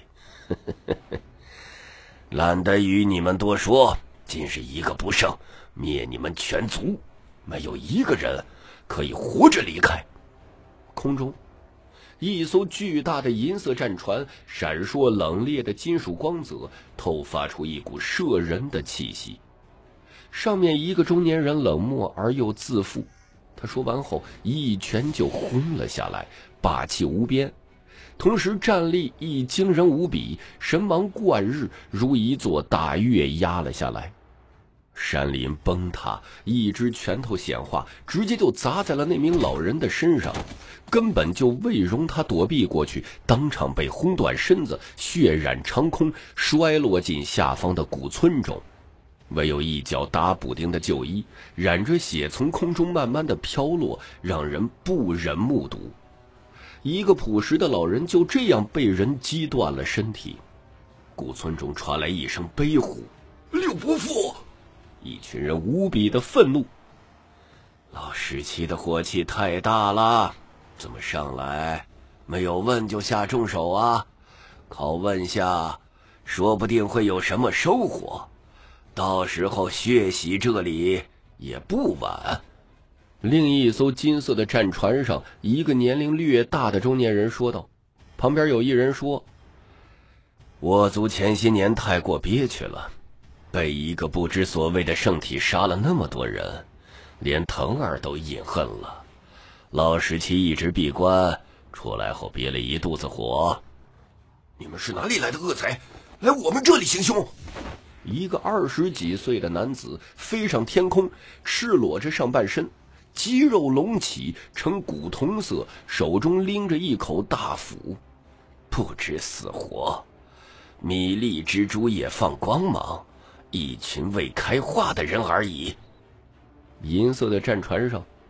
懒得与你们多说，今日一个不剩，灭你们全族，没有一个人可以活着离开。空中一艘巨大的银色战船闪烁冷冽的金属光泽，透发出一股摄人的气息。上面一个中年人冷漠而又自负，他说完后一拳就轰了下来，霸气无边，同时战力亦惊人无比，神芒贯日，如一座大岳压了下来。山林崩塌，一只拳头显化，直接就砸在了那名老人的身上，根本就未容他躲避过去，当场被轰断身子，血染长空，摔落进下方的古村中。唯有一脚打补丁的旧衣染着血从空中慢慢的飘落，让人不忍目睹。一个朴实的老人就这样被人击断了身体。古村中传来一声悲呼：“六伯父！”一群人无比的愤怒。老石七的火气太大了，怎么上来没有问就下重手啊？拷问下，说不定会有什么收获，到时候血洗这里也不晚。另一艘金色的战船上，一个年龄略大的中年人说道。旁边有一人说：“我族前些年太过憋屈了，被一个不知所谓的圣体杀了那么多人，连腾儿都隐恨了。老石七一直闭关，出来后憋了一肚子火。你们是哪里来的恶贼，来我们这里行凶？”一个20几岁的男子飞上天空，赤裸着上半身，肌肉隆起呈古铜色，手中拎着一口大斧，不知死活。米粒蜘蛛也放光芒，一群未开化的人而已。银色的战船上，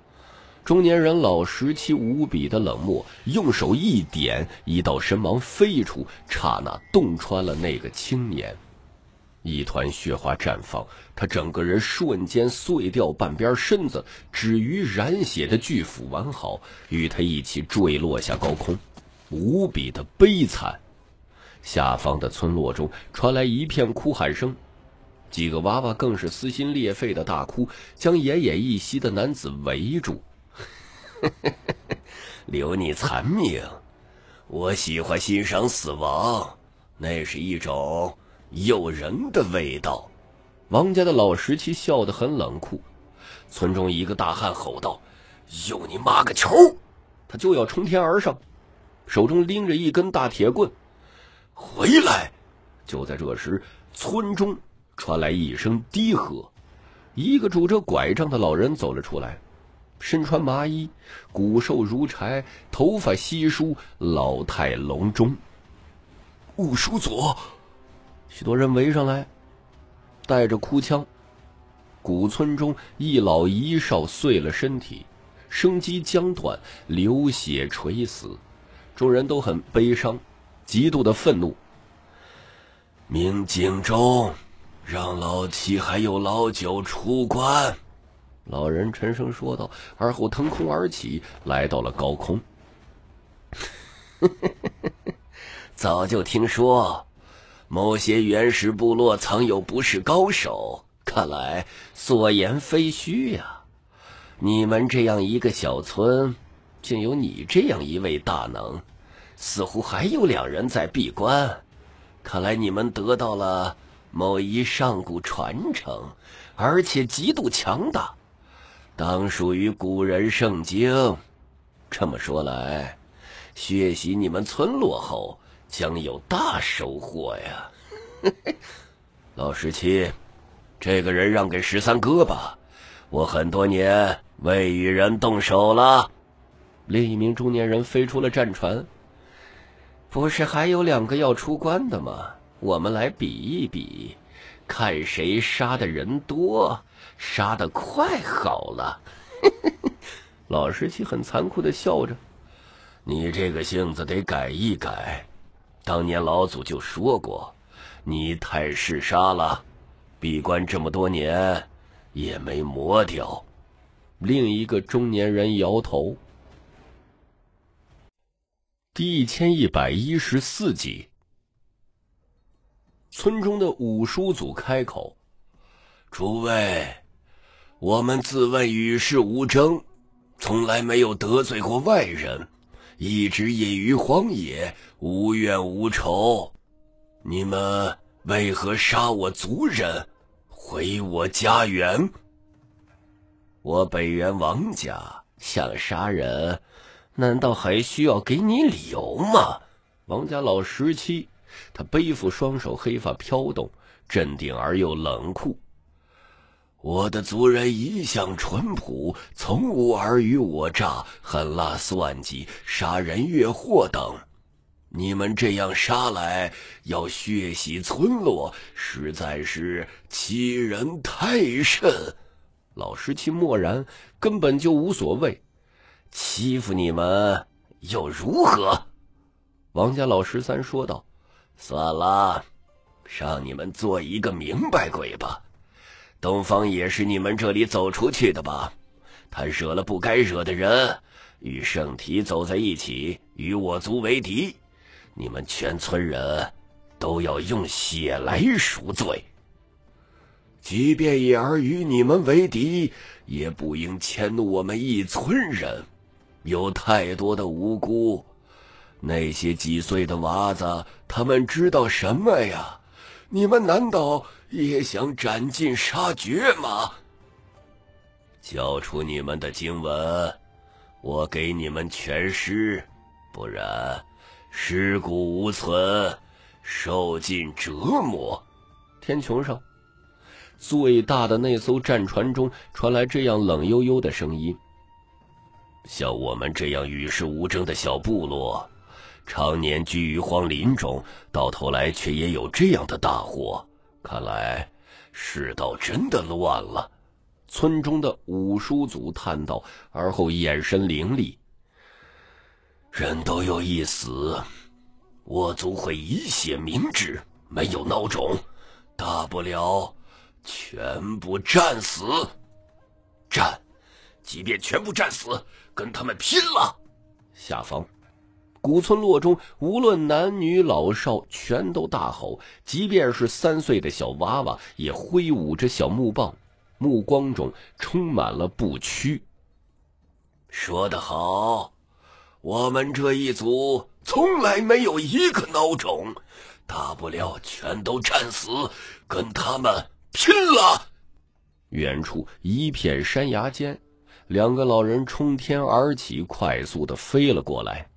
中年人老17无比的冷漠，用手一点，一道神芒飞出，刹那洞穿了那个青年。一团血花绽放，他整个人瞬间碎掉半边身子，止于染血的巨斧完好，与他一起坠落下高空，无比的悲惨。下方的村落中传来一片哭喊声，几个娃娃更是撕心裂肺的大哭，将奄奄一息的男子围住。 留你残命，我喜欢欣赏死亡，那是一种诱人的味道。 王家的老17笑得很冷酷。村中一个大汉吼道：“ 有你妈个球！” 他就要冲天而上，手中拎着一根大铁棍。 回来！ 就在这时，村中传来一声低喝，一个拄着拐杖的老人走了出来，身穿麻衣，骨瘦如柴，头发稀疏，老态龙钟。 五叔祖！ 许多人围上来，带着哭腔。古村中一老一少碎了身体，生机将断，流血垂死，众人都很悲伤，极度的愤怒。 明镜中，让老七还有老九出关。 老人沉声说道，而后腾空而起，来到了高空。 早就听说某些原始部落藏有不世高手，看来所言非虚呀。你们这样一个小村，竟有你这样一位大能，似乎还有2人在闭关。看来你们得到了某一上古传承，而且极度强大，当属于古人圣经。这么说来，血洗你们村落后将有大收获呀。老17，这个人让给13哥吧，我很多年未与人动手了。 另一名中年人飞出了战船。 不是还有2个要出关的吗？我们来比一比，看谁杀的人多，杀得快好了。 老17很残酷地笑着。 你这个性子得改一改，当年老祖就说过，你太嗜杀了，闭关这么多年也没磨掉。 另一个中年人摇头。第1114集，村中的五叔祖开口：“ 诸位，我们自问与世无争，从来没有得罪过外人，一直隐于荒野，无怨无仇。你们为何杀我族人，毁我家园？我北原王家想杀人，难道还需要给你理由吗？” 王家老17，他背负双手，黑发飘动，镇定而又冷酷。 我的族人一向淳朴，从无尔虞我诈、狠辣算计、杀人越货等。你们这样杀来，要血洗村落，实在是欺人太甚。 老17默然，根本就无所谓。 欺负你们又如何？ 王家老13说道。 算了，让你们做一个明白鬼吧。东方也是你们这里走出去的吧？他惹了不该惹的人，与圣体走在一起，与我族为敌，你们全村人都要用血来赎罪。即便也儿与你们为敌，也不应迁怒我们一村人，有太多的无辜。那些几岁的娃子，他们知道什么呀？你们难道也想斩尽杀绝吗？交出你们的经文，我给你们全尸，不然尸骨无存，受尽折磨。 天穹上最大的那艘战船中传来这样冷悠悠的声音： 像我们这样与世无争的小部落，常年居于荒林中，到头来却也有这样的大祸，看来世道真的乱了。 村中的五叔祖叹道，而后眼神凌厉： 人都有一死，我族会以血明志，没有孬种，大不了全部战死。战，即便全部战死，跟他们拼了！ 下方古村落中，无论男女老少全都大吼，即便是3岁的小娃娃也挥舞着小木棒，目光中充满了不屈。 说得好，我们这一族从来没有一个孬种，大不了全都战死，跟他们拼了！ 远处一片山崖间，2个老人冲天而起，快速地飞了过来。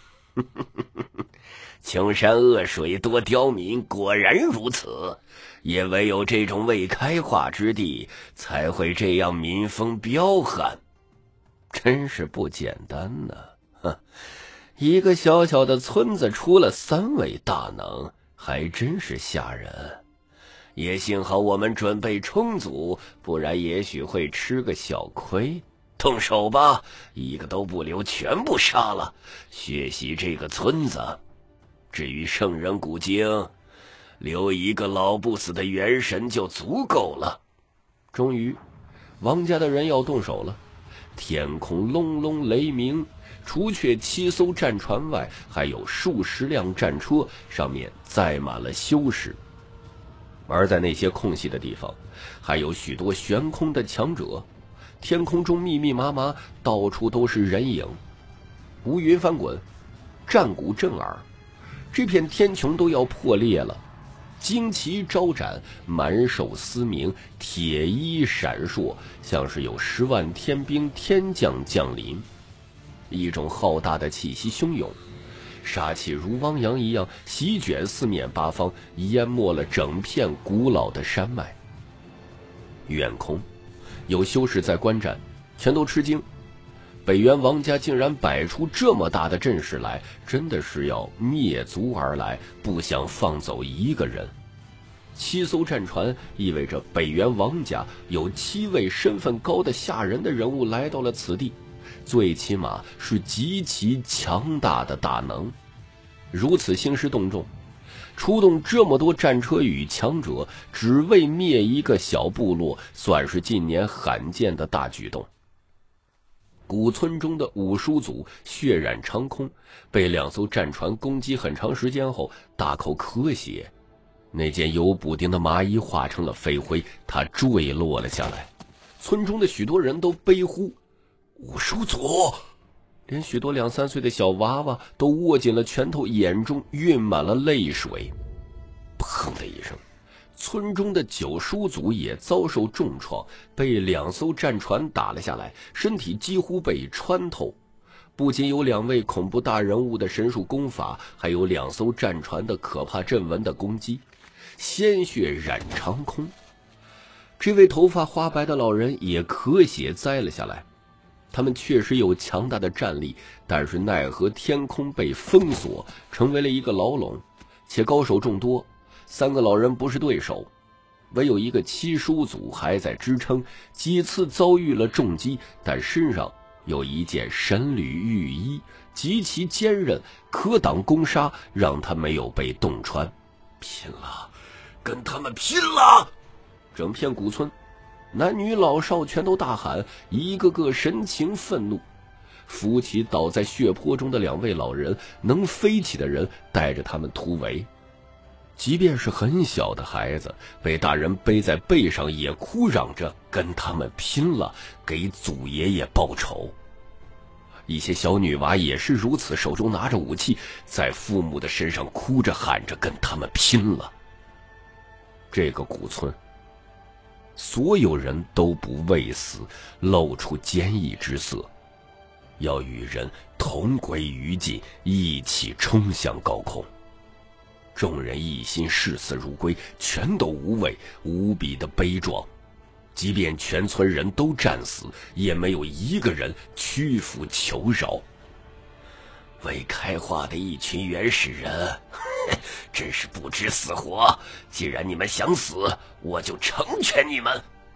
穷山恶水多刁民，果然如此，也唯有这种未开化之地才会这样民风彪悍， 真是不简单呢。一个小小的村子出了3位大能，还真是吓人。也幸好我们准备充足，不然也许会吃个小亏。 动手吧，一个都不留，全部杀了，血洗这个村子。至于圣人古经，留一个老不死的元神就足够了。 终于，王家的人要动手了。天空隆隆雷鸣，除却7艘战船外，还有数十辆战车，上面载满了修士。而在那些空隙的地方，还有许多悬空的强者。天空中密密麻麻，到处都是人影，乌云翻滚，战鼓震耳，这片天穹都要破裂了。旌旗招展，满手嘶鸣，铁衣闪烁，像是有10万天兵天将降临。一种浩大的气息汹涌，杀气如汪洋一样席卷四面八方，淹没了整片古老的山脉。远空有修士在观战，全都吃惊，北原王家竟然摆出这么大的阵势来，真的是要灭族而来，不想放走一个人。7艘战船意味着北原王家有7位身份高的吓人的人物来到了此地，最起码是极其强大的大能。如此兴师动众，出动这么多战车与强者，只为灭一个小部落，算是近年罕见的大举动。古村中的五叔祖血染长空，被2艘战船攻击很长时间后，大口咳血，那件有补丁的麻衣化成了飞灰，他坠落了下来。村中的许多人都悲呼： 五叔祖！ 连许多2、3岁的小娃娃都握紧了拳头，眼中蕴满了泪水。砰的一声，村中的9叔祖也遭受重创，被2艘战船打了下来，身体几乎被穿透。不仅有2位恐怖大人物的神术功法，还有2艘战船的可怕阵纹的攻击，鲜血染长空。这位头发花白的老人也咳血栽了下来。他们确实有强大的战力，但是奈何天空被封锁，成为了一个牢笼，且高手众多，3个老人不是对手。唯有一个7叔祖还在支撑，几次遭遇了重击，但身上有一件神履玉衣，极其坚韧，可挡攻杀，让他没有被洞穿。 拼了，跟他们拼了！ 整片古村男女老少全都大喊，一个个神情愤怒。扶起倒在血泊中的2位老人，能飞起的人带着他们突围。即便是很小的孩子，被大人背在背上也哭嚷着跟他们拼了，给祖爷爷报仇。一些小女娃也是如此，手中拿着武器，在父母的身上哭着喊着跟他们拼了。这个古村所有人都不畏死，露出坚毅之色，要与人同归于尽，一起冲向高空。众人一心视死如归，全都无畏，无比的悲壮。即便全村人都战死，也没有一个人屈服求饶。 未开化的一群原始人，真是不知死活！既然你们想死，我就成全你们！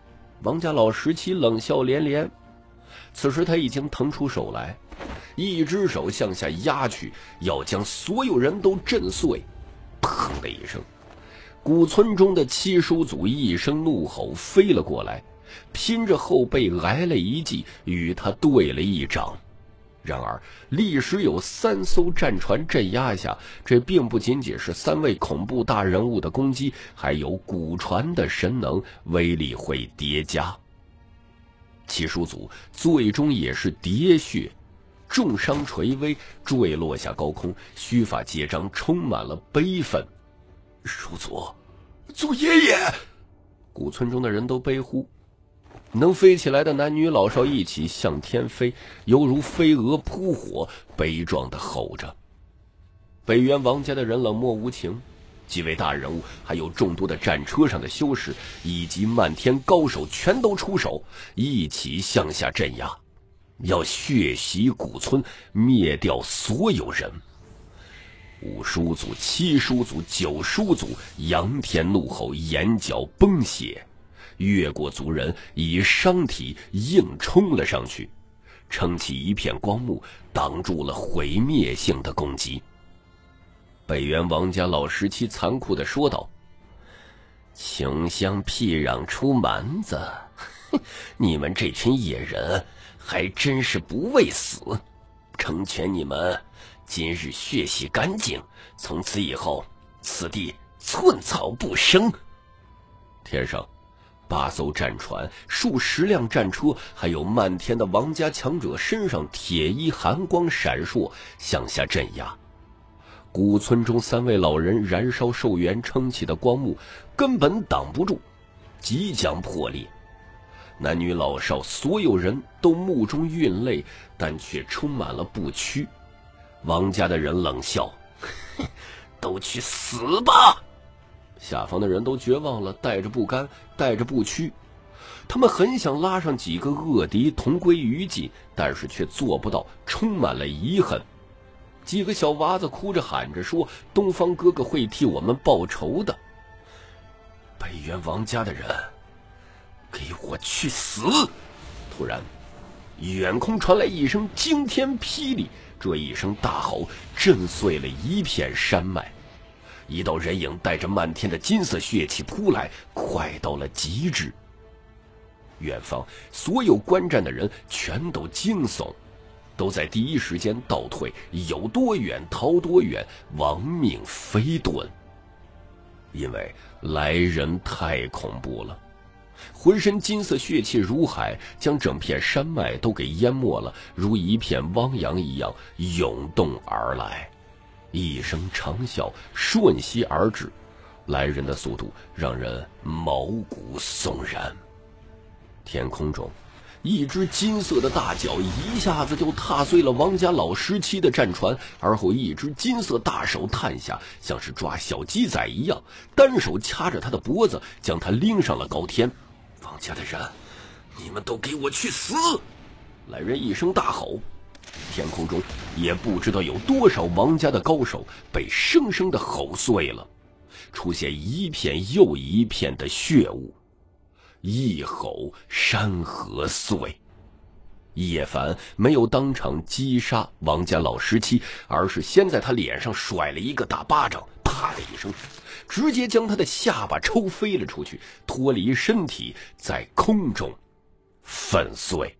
王家老十七冷笑连连。此时他已经腾出手来，一只手向下压去，要将所有人都震碎。砰的一声，古村中的七叔祖一声怒吼飞了过来，拼着后背挨了一记，与他对了一掌。然而立时有3艘战船镇压下，这并不仅仅是3位恐怖大人物的攻击，还有古船的神能，威力会叠加。七叔祖最终也是喋血，重伤垂危，坠落下高空，须发结张，充满了悲愤。叔祖，祖爷爷！古村中的人都悲呼。能飞起来的男女老少一起向天飞，犹如飞蛾扑火，悲壮地吼着。北原王家的人冷漠无情，几位大人物还有众多的战车上的修士以及漫天高手全都出手，一起向下镇压，要血洗古村，灭掉所有人。5叔祖、7叔祖、9叔祖仰天怒吼，眼角崩血，越过族人以伤体硬冲了上去，撑起一片光幕，挡住了毁灭性的攻击。北原王家老十七残酷地说道：“穷乡僻壤出蛮子，你们这群野人还真是不畏死！成全你们，今日血洗干净，从此以后此地寸草不生。”天上8艘战船、数十辆战车，还有漫天的王家强者身上铁衣寒光闪烁，向下镇压。古村中3位老人燃烧寿元撑起的光幕根本挡不住，即将破裂。男女老少所有人都目中蕴泪，但却充满了不屈。王家的人冷笑：“都去死吧！”下方的人都绝望了，带着不甘，带着不屈。他们很想拉上几个恶敌同归于尽，但是却做不到，充满了遗恨。几个小娃子哭着喊着说：“东方哥哥会替我们报仇的。”北原王家的人，给我去死！突然远空传来一声惊天霹雳，这一声大吼震碎了一片山脉。一道人影带着漫天的金色血气扑来，快到了极致。远方所有观战的人全都惊悚，都在第一时间倒退，有多远逃多远，亡命飞遁。因为来人太恐怖了，浑身金色血气如海，将整片山脉都给淹没了，如一片汪洋一样涌动而来。一声长啸瞬息而至，来人的速度让人毛骨悚然。天空中一只金色的大脚一下子就踏碎了王家老十七的战船，而后一只金色大手探下，像是抓小鸡仔一样，单手掐着他的脖子，将他拎上了高天。王家的人，你们都给我去死！来人一声大吼，天空中也不知道有多少王家的高手被生生的吼碎了，出现一片又一片的血雾。一吼山河碎。叶凡没有当场击杀王家老十七，而是先在他脸上甩了一个大巴掌，啪的一声，直接将他的下巴抽飞了出去，脱离身体，在空中粉碎。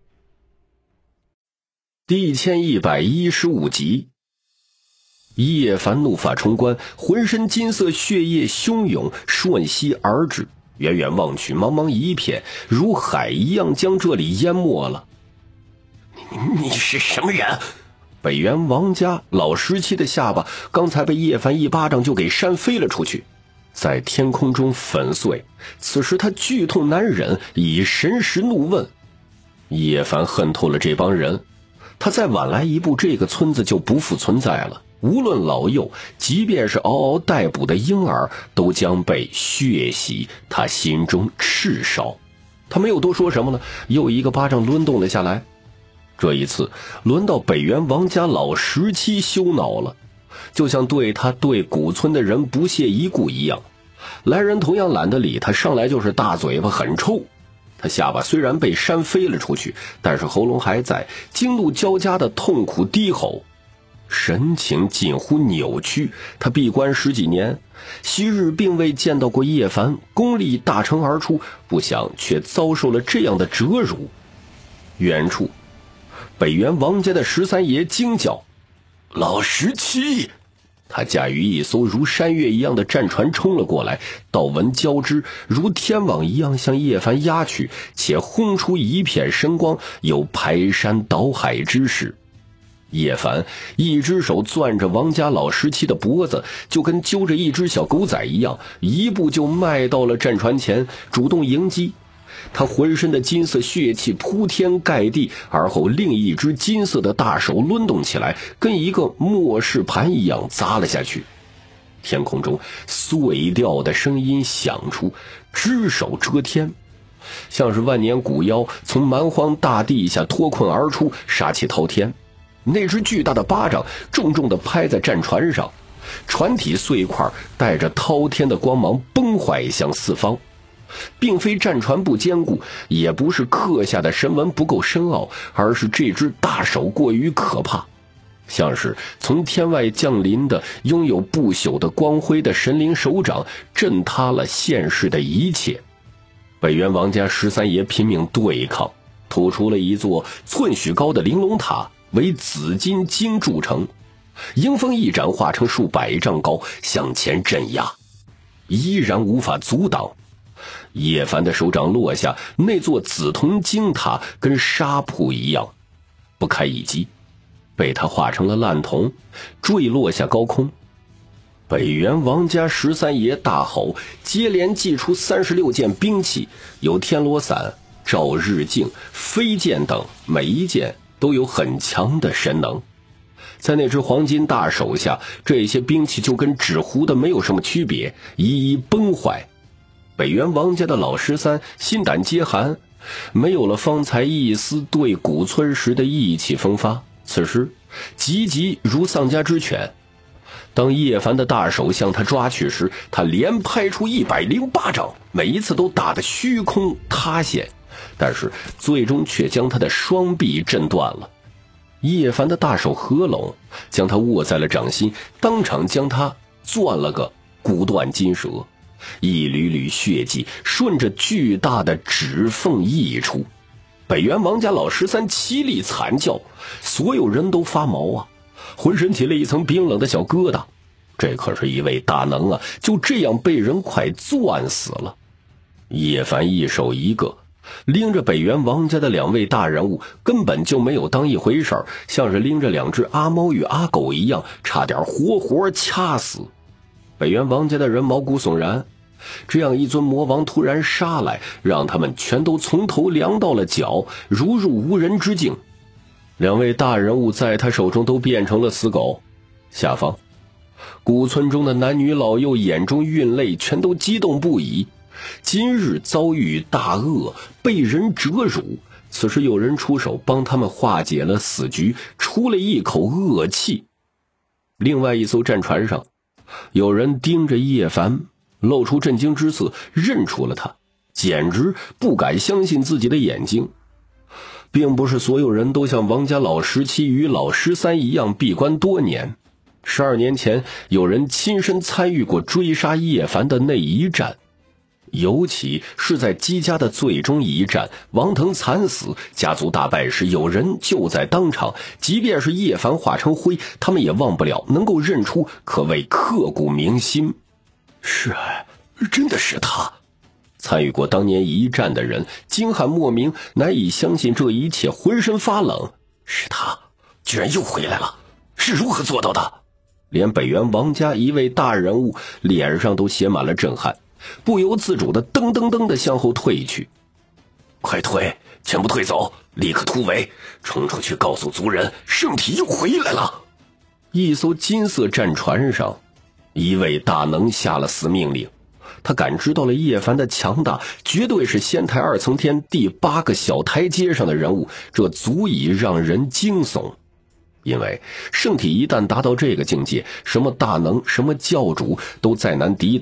第1115集，叶凡怒发冲冠，浑身金色血液汹涌，瞬息而至，远远望去，茫茫一片，如海一样将这里淹没了。你是什么人？北原王家老十七的下巴刚才被叶凡一巴掌就给扇飞了出去，在天空中粉碎。此时他剧痛难忍，以神识怒问。叶凡恨透了这帮人，他再晚来一步，这个村子就不复存在了。无论老幼，即便是嗷嗷待哺的婴儿，都将被血洗。他心中赤烧，他没有多说什么了，又一个巴掌抡动了下来。这一次轮到北原王家老十七羞恼了，就像对他对古村的人不屑一顾一样。来人同样懒得理他，上来就是大嘴巴，很臭。 他下巴虽然被扇飞了出去，但是喉咙还在，惊怒交加的痛苦低吼，神情近乎扭曲。他闭关10几年，昔日并未见到过叶凡功力大成而出，不想却遭受了这样的折辱。远处，北原王家的13爷惊叫：“老17！”他驾驭一艘如山岳一样的战船冲了过来，道纹交织，如天网一样向叶凡压去，且轰出一片神光，有排山倒海之势。叶凡一只手攥着王家老17的脖子，就跟揪着一只小狗仔一样，一步就迈到了战船前，主动迎击。他浑身的金色血气铺天盖地，而后另一只金色的大手抡动起来，跟一个磨石盘一样砸了下去。天空中碎掉的声音响出，只手遮天，像是万年古妖从蛮荒大地下脱困而出，杀气滔天。那只巨大的巴掌重重地拍在战船上，船体碎块带着滔天的光芒崩坏向四方。并非战船不坚固，也不是刻下的神纹不够深奥，而是这只大手过于可怕，像是从天外降临的拥有不朽的光辉的神灵手掌，震塌了现世的一切。北原王家13爷拼命对抗，吐出了一座寸许高的玲珑塔，为紫金金铸成，迎风一展，化成数百丈高，向前镇压，依然无法阻挡。叶凡的手掌落下，那座紫铜金塔跟沙铺一样不堪一击，被他化成了烂铜，坠落下高空。北原王家13爷大吼，接连祭出36件兵器，有天罗伞、照日镜、飞剑等，每一件都有很强的神能。在那只黄金大手下，这些兵器就跟纸糊的没有什么区别，一一崩坏。北原王家的老13心胆皆寒，没有了方才一丝对古村时的意气风发，此时急急如丧家之犬。当叶凡的大手向他抓去时，他连拍出108掌，每一次都打得虚空塌陷，但是最终却将他的双臂震断了。叶凡的大手合拢，将他握在了掌心，当场将他攥了个骨断筋折，一缕缕血迹顺着巨大的指缝溢出。北原王家老13凄厉惨叫，所有人都发毛啊，浑身起了一层冰冷的小疙瘩。这可是一位大能啊，就这样被人快攥死了。叶凡一手一个拎着北原王家的2位大人物，根本就没有当一回事儿，像是拎着2只阿猫与阿狗一样，差点活活掐死。北原王家的人毛骨悚然，这样一尊魔王突然杀来，让他们全都从头凉到了脚，如入无人之境。2位大人物在他手中都变成了死狗。下方古村中的男女老幼眼中蕴泪，全都激动不已。今日遭遇大恶，被人折辱，此时有人出手帮他们化解了死局，出了一口恶气。另外一艘战船上，有人盯着叶凡，露出震惊之色，认出了他，简直不敢相信自己的眼睛。并不是所有人都像王家老17与老13一样闭关多年。12年前，有人亲身参与过追杀叶凡的那一战，尤其是在姬家的最终一战，王腾惨死，家族大败时，有人就在当场，即便是叶凡化成灰，他们也忘不了，能够认出，可谓刻骨铭心。是，真的是他。参与过当年一战的人惊骇莫名，难以相信这一切，浑身发冷。是他，居然又回来了，是如何做到的？连北原王家一位大人物脸上都写满了震撼，不由自主的噔噔噔的向后退去。快退，全部退走，立刻突围，冲出去告诉族人，圣体又回来了。一艘金色战船上，一位大能下了死命令。他感知到了叶凡的强大，绝对是仙台2层天第8个小台阶上的人物，这足以让人惊悚。因为圣体一旦达到这个境界，什么大能，什么教主都再难抵挡，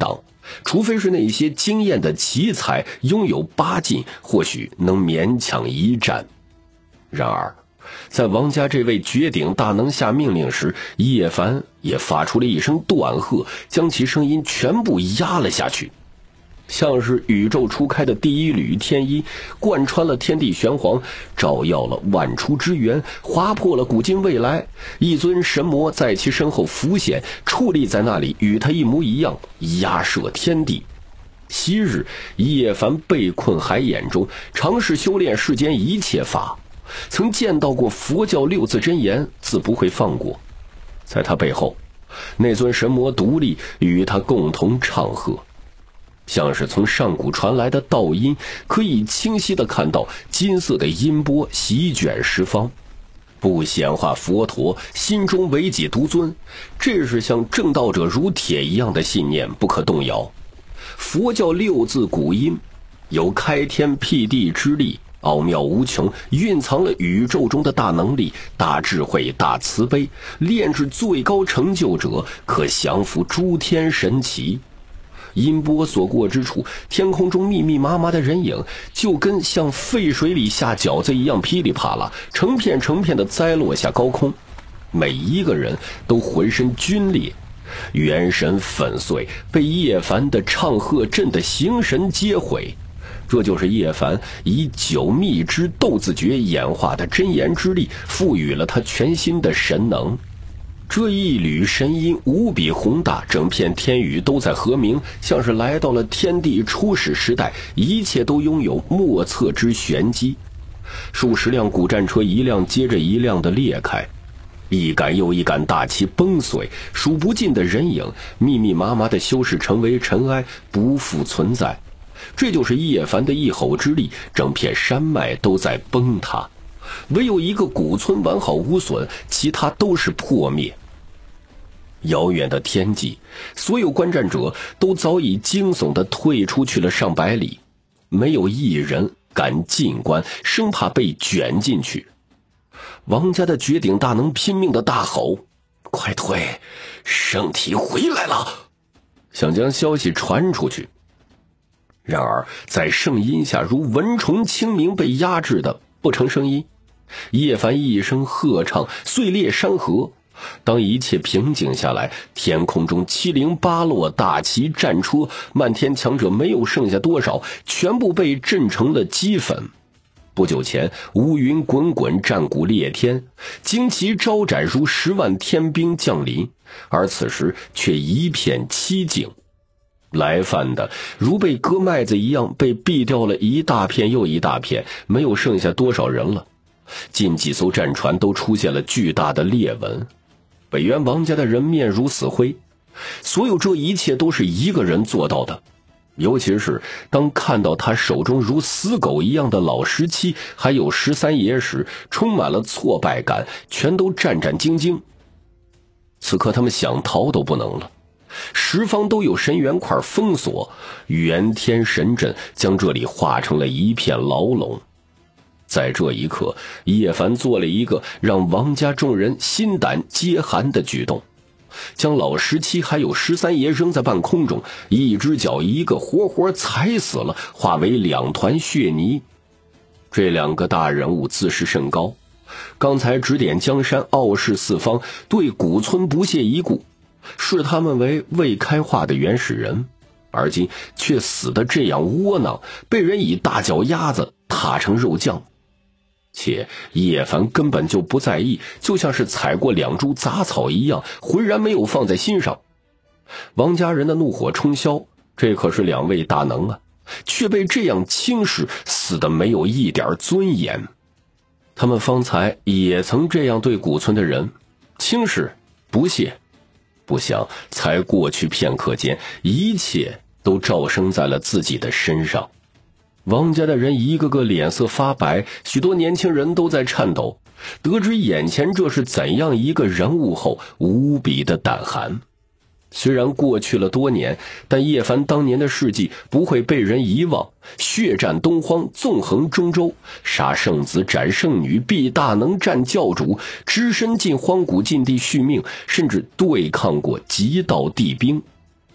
除非是那些惊艳的奇才拥有8进，或许能勉强一战。然而在王家这位绝顶大能下命令时，叶凡也发出了一声断喝，将其声音全部压了下去，像是宇宙初开的第一缕天音，贯穿了天地玄黄，照耀了万出之源，划破了古今未来。一尊神魔在其身后浮现，矗立在那里，与他一模一样，压摄天地。昔日叶凡被困海眼中，尝试修炼世间一切法，曾见到过佛教6字真言，自不会放过。在他背后，那尊神魔独立与他共同唱和，像是从上古传来的道音，可以清晰地看到金色的音波席卷十方。不显化佛陀，心中唯己独尊，这是像正道者如铁一样的信念，不可动摇。佛教6字古音有开天辟地之力，奥妙无穷，蕴藏了宇宙中的大能力、大智慧、大慈悲，炼制最高成就者，可降服诸天神奇。音波所过之处，天空中密密麻麻的人影，就跟像沸水里下饺子一样，噼里啪啦，成片成片的栽落下高空。每一个人都浑身皲裂，元神粉碎，被叶凡的唱和震得形神皆毁。这就是叶凡以9秘之斗字诀演化的真言之力，赋予了他全新的神能。这一缕神音无比宏大，整片天宇都在和鸣，像是来到了天地初始时代，一切都拥有莫测之玄机。数十辆古战车一辆接着一辆的裂开，一杆又一杆大旗崩碎，数不尽的人影密密麻麻的修饰成为尘埃，不复存在。这就是叶凡的一吼之力，整片山脉都在崩塌，唯有一个古村完好无损，其他都是破灭。遥远的天际，所有观战者都早已惊悚地退出去了上百里，没有一人敢进关，生怕被卷进去。王家的绝顶大能拼命地大吼：快退，圣体回来了，想将消息传出去。然而在圣音下，如蚊虫清明被压制的不成声音。叶凡一声喝唱，碎裂山河。当一切平静下来，天空中七零八落大旗战车，漫天强者没有剩下多少，全部被震成了齑粉。不久前乌云滚滚，战鼓裂天，旌旗招展，如10万天兵降临，而此时却一片凄静。来犯的如被割麦子一样，被毙掉了一大片又一大片，没有剩下多少人了。近几艘战船都出现了巨大的裂纹，北原王家的人面如死灰。所有这一切都是一个人做到的，尤其是当看到他手中如死狗一样的老17还有13爷时，充满了挫败感，全都战战兢兢。此刻他们想逃都不能了，十方都有神元块封锁，元天神阵将这里化成了一片牢笼。在这一刻，叶凡做了一个让王家众人心胆皆寒的举动，将老17还有13爷扔在半空中，一只脚一个活活踩死了，化为2团血泥。这2个大人物自视甚高，刚才指点江山，傲视四方，对古村不屑一顾，视他们为未开化的原始人，而今却死得这样窝囊，被人以大脚丫子踏成肉酱。且叶凡根本就不在意，就像是踩过2株杂草一样，浑然没有放在心上。王家人的怒火冲霄，这可是2位大能啊，却被这样轻视，死得没有一点尊严。他们方才也曾这样对古村的人，轻视不屑，不想才过去片刻间，一切都照生在了自己的身上。王家的人一个个脸色发白，许多年轻人都在颤抖，得知眼前这是怎样一个人物后，无比的胆寒。虽然过去了多年，但叶凡当年的事迹不会被人遗忘，血战东荒，纵横中州，杀圣子，斩圣女，避大能，战教主，只身进荒古禁地续命，甚至对抗过极道地兵。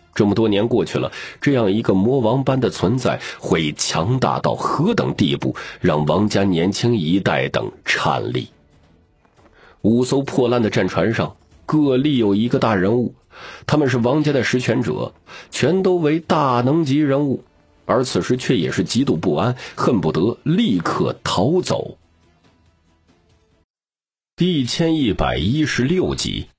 这么多年过去了，这样一个魔王般的存在会强大到何等地步，让王家年轻一代等颤栗。5艘破烂的战船上各立有一个大人物，他们是王家的实权者，全都为大能级人物，而此时却也是极度不安，恨不得立刻逃走。第1116集。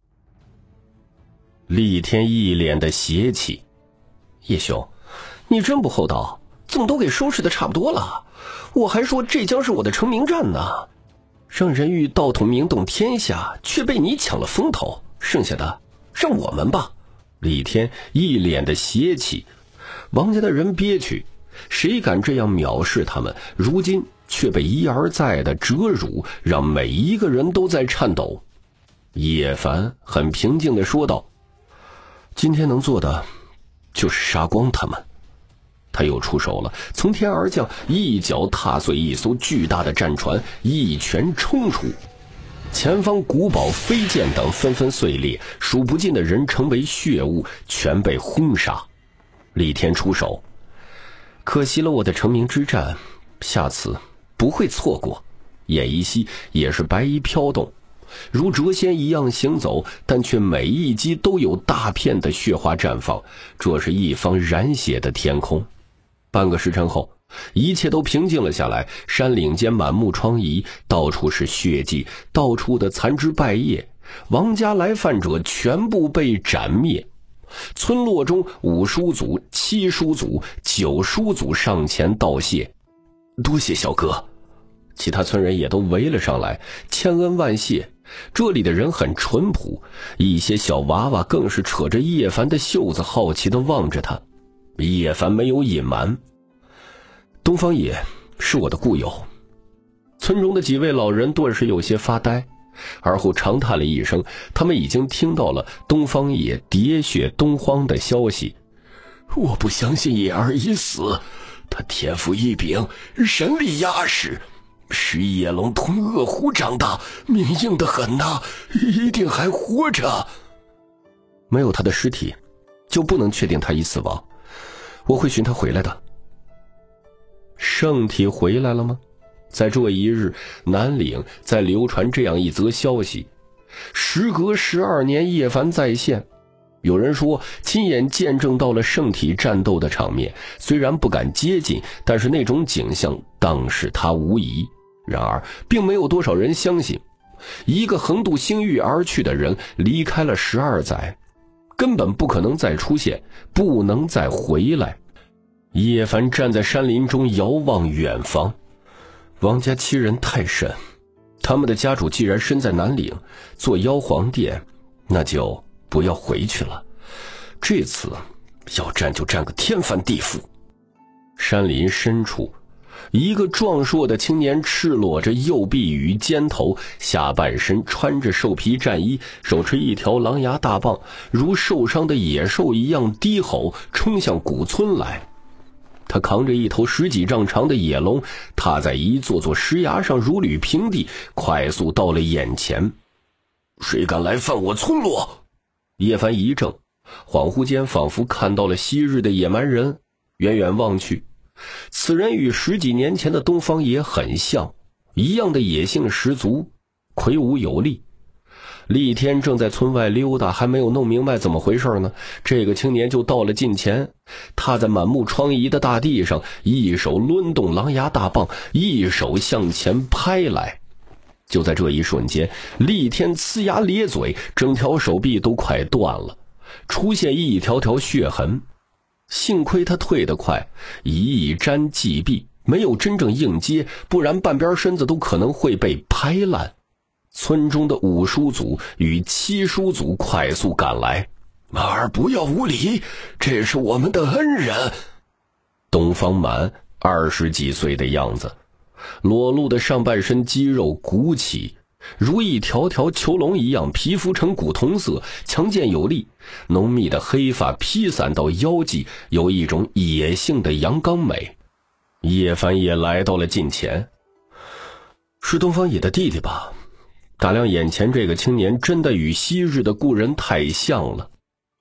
厉天一脸的邪气：“叶兄，你真不厚道，怎么都给收拾的差不多了？我还说这将是我的成名战呢，让人欲道统名动天下，却被你抢了风头，剩下的让我们吧。”厉天一脸的邪气，王家的人憋屈，谁敢这样藐视他们？如今却被一而再的折辱，让每一个人都在颤抖。叶凡很平静地说道：“今天能做的就是杀光他们。”他又出手了，从天而降，一脚踏碎一艘巨大的战船，一拳冲出，前方古堡、飞剑等纷纷碎裂，数不尽的人成为血雾，全被轰杀。厉天出手：“可惜了我的成名之战，下次不会错过。”眼一息也是白衣飘动，如谪仙一样行走，但却每一击都有大片的血花绽放，这是一方染血的天空。半个时辰后，一切都平静了下来，山岭间满目疮痍，到处是血迹，到处的残枝败叶，王家来犯者全部被斩灭。村落中5叔祖、7叔祖、9叔祖上前道谢：“多谢小哥。”其他村人也都围了上来，千恩万谢。这里的人很淳朴，一些小娃娃更是扯着叶凡的袖子，好奇地望着他。叶凡没有隐瞒：“东方野是我的故友。”村中的几位老人顿时有些发呆，而后长叹了一声，他们已经听到了东方野喋血东荒的消息。“我不相信野儿已死，他天赋异禀，神力压世，是野龙吞恶虎长大，命硬得很呐，一定还活着。没有他的尸体，就不能确定他已死亡。我会寻他回来的。”圣体回来了吗？在这一日，南岭在流传这样一则消息：时隔12年，叶凡再现。有人说亲眼见证到了圣体战斗的场面，虽然不敢接近，但是那种景象当是他无疑。然而并没有多少人相信，一个横渡星域而去的人离开了12载，根本不可能再出现，不能再回来。叶凡站在山林中遥望远方，王家7人太甚，他们的家主既然身在南岭做妖皇殿，那就不要回去了，这次要战就战个天翻地覆。山林深处，一个壮硕的青年赤裸着右臂与肩头，下半身穿着兽皮战衣，手持一条狼牙大棒，如受伤的野兽一样低吼，冲向古村来。他扛着一头10几丈长的野龙，踏在一座座石崖上如履平地，快速到了眼前。“谁敢来犯我村落？”叶凡一怔，恍惚间仿佛看到了昔日的野蛮人，远远望去，此人与10几年前的东方野很像，一样的野性十足，魁梧有力。厉天正在村外溜达，还没有弄明白怎么回事呢，这个青年就到了近前，踏在满目疮痍的大地上，一手抡动狼牙大棒，一手向前拍来。就在这一瞬间，厉天呲牙咧嘴，整条手臂都快断了，出现一条条血痕。幸亏他退得快，一沾即毙，没有真正硬接，不然半边身子都可能会被拍烂。村中的5叔祖与7叔祖快速赶来：“马儿不要无礼，这是我们的恩人。”东方满20几岁的样子，裸露的上半身肌肉鼓起，如一条条囚龙一样，皮肤呈古铜色，强健有力，浓密的黑发披散到腰际，有一种野性的阳刚美。叶凡也来到了近前：“是东方野的弟弟吧？打量眼前这个青年，真的与昔日的故人太像了。”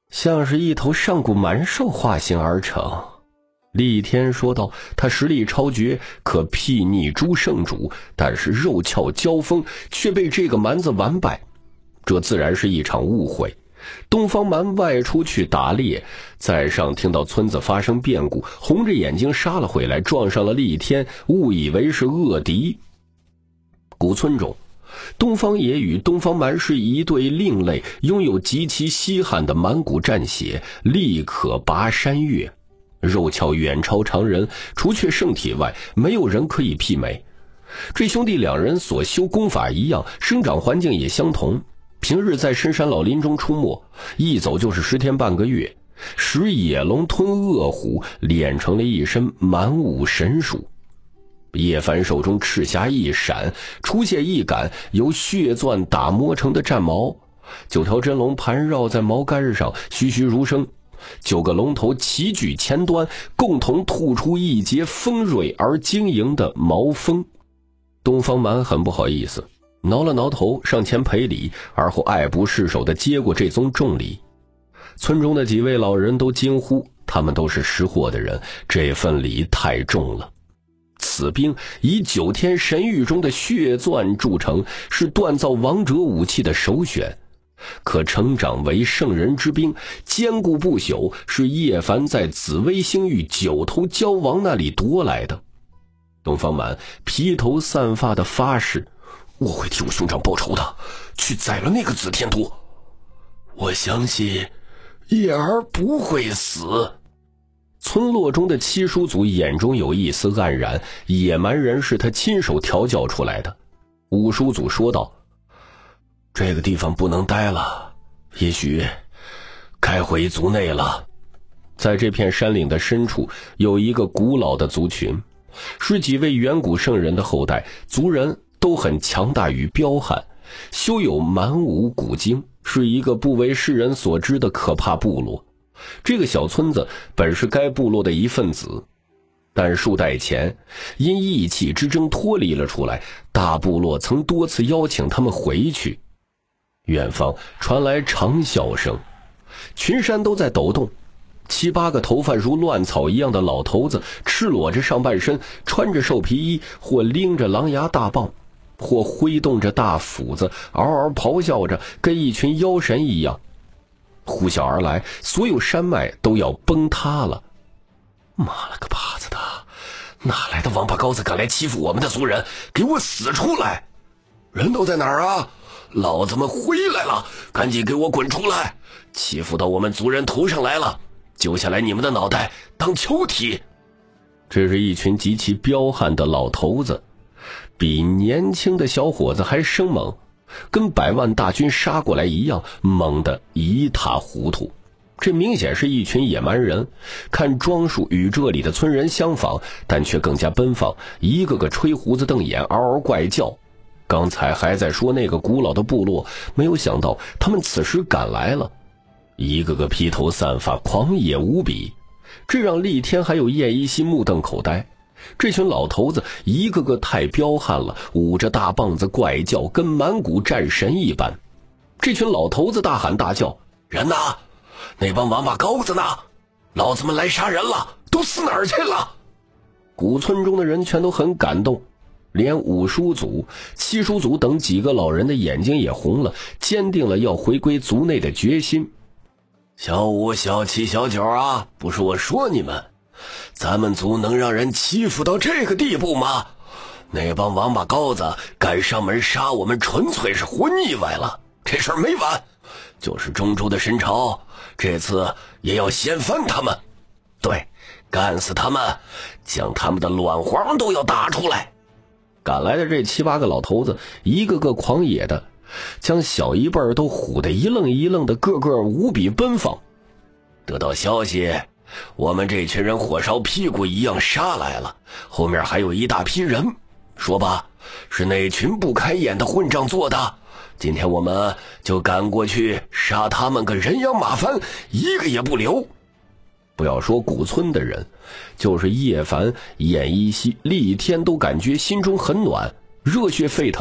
像是一头上古蛮兽化形而成。厉天说道：“他实力超绝，可睥睨诸圣主，但是肉鞘交锋，却被这个蛮子完败。这自然是一场误会。东方蛮外出去打猎，在上听到村子发生变故，红着眼睛杀了回来，撞上了厉天，误以为是恶敌。古村中，东方野与东方蛮是一对另类，拥有极其稀罕的蛮古战血，力可拔山岳。肉鞘远超常人，除却圣体外，没有人可以媲美。这兄弟两人所修功法一样，生长环境也相同，平日在深山老林中出没，一走就是10天半个月，使野龙吞恶虎，练成了一身蛮武神术。叶凡手中赤匣一闪，出现一杆由血钻打磨成的战矛，9条真龙盘绕在矛杆上，栩栩如生。9个龙头齐举前端，共同吐出一节锋锐而晶莹的矛锋。东方蛮很不好意思，挠了挠头，上前赔礼，而后爱不释手地接过这宗重礼。村中的几位老人都惊呼，他们都是识货的人，这份礼太重了。此兵以9天神域中的血钻铸成，是锻造王者武器的首选，可成长为圣人之兵，坚固不朽，是叶凡在紫薇星域9头蛟王那里夺来的。东方满披头散发的发誓：“我会替我兄长报仇的，去宰了那个紫天都。 我相信叶儿不会死。” 村落中的七叔祖眼中有一丝黯然，野蛮人是他亲手调教出来的。五叔祖说道：“ 这个地方不能待了，也许该回族内了。” 在这片山岭的深处，有一个古老的族群，是几位远古圣人的后代，族人都很强大与彪悍，修有蛮武古经，是一个不为世人所知的可怕部落。这个小村子本是该部落的一份子，但数代前因义气之争脱离了出来，大部落曾多次邀请他们回去。远方传来长啸声，群山都在抖动。7、8个头发如乱草一样的老头子，赤裸着上半身，穿着兽皮衣，或拎着狼牙大棒，或挥动着大斧子，嗷嗷咆哮着，跟一群妖神一样。呼啸而来，所有山脉都要崩塌了。 妈了个巴子的，哪来的王八羔子敢来欺负我们的族人？给我死出来！人都在哪儿啊？老子们回来了，赶紧给我滚出来！欺负到我们族人头上来了，揪下来你们的脑袋当球踢！ 这是一群极其彪悍的老头子，比年轻的小伙子还生猛，跟100万大军杀过来一样，猛得一塌糊涂。这明显是一群野蛮人，看装束与这里的村人相仿，但却更加奔放，一个个吹胡子瞪眼，嗷嗷怪叫。刚才还在说那个古老的部落，没有想到他们此时赶来了，一个个披头散发，狂野无比，这让厉天还有叶一熙目瞪口呆。这群老头子一个个太彪悍了，舞着大棒子怪叫，跟蛮古战神一般。这群老头子大喊大叫：“ 人呢？那帮王八羔子呢？老子们来杀人了，都死哪儿去了？” 古村中的人全都很感动，连5叔祖、7叔祖等几个老人的眼睛也红了，坚定了要回归族内的决心。 小5、小7、小9啊，不是我说你们，咱们族能让人欺负到这个地步吗？那帮王八羔子敢上门杀我们，纯粹是活腻歪了。这事儿没完，就是中州的神朝，这次也要掀翻他们。对，干死他们，将他们的卵黄都要打出来。 赶来的这7、8个老头子，一个个狂野的，将小一辈都唬得一愣一愣的，个个无比奔放。 得到消息，我们这群人火烧屁股一样杀来了，后面还有一大批人。说吧，是哪群不开眼的混账做的？今天我们就赶过去杀他们个人仰马翻，一个也不留。 不要说古村的人，就是叶凡、燕一熙、厉天都感觉心中很暖，热血沸腾。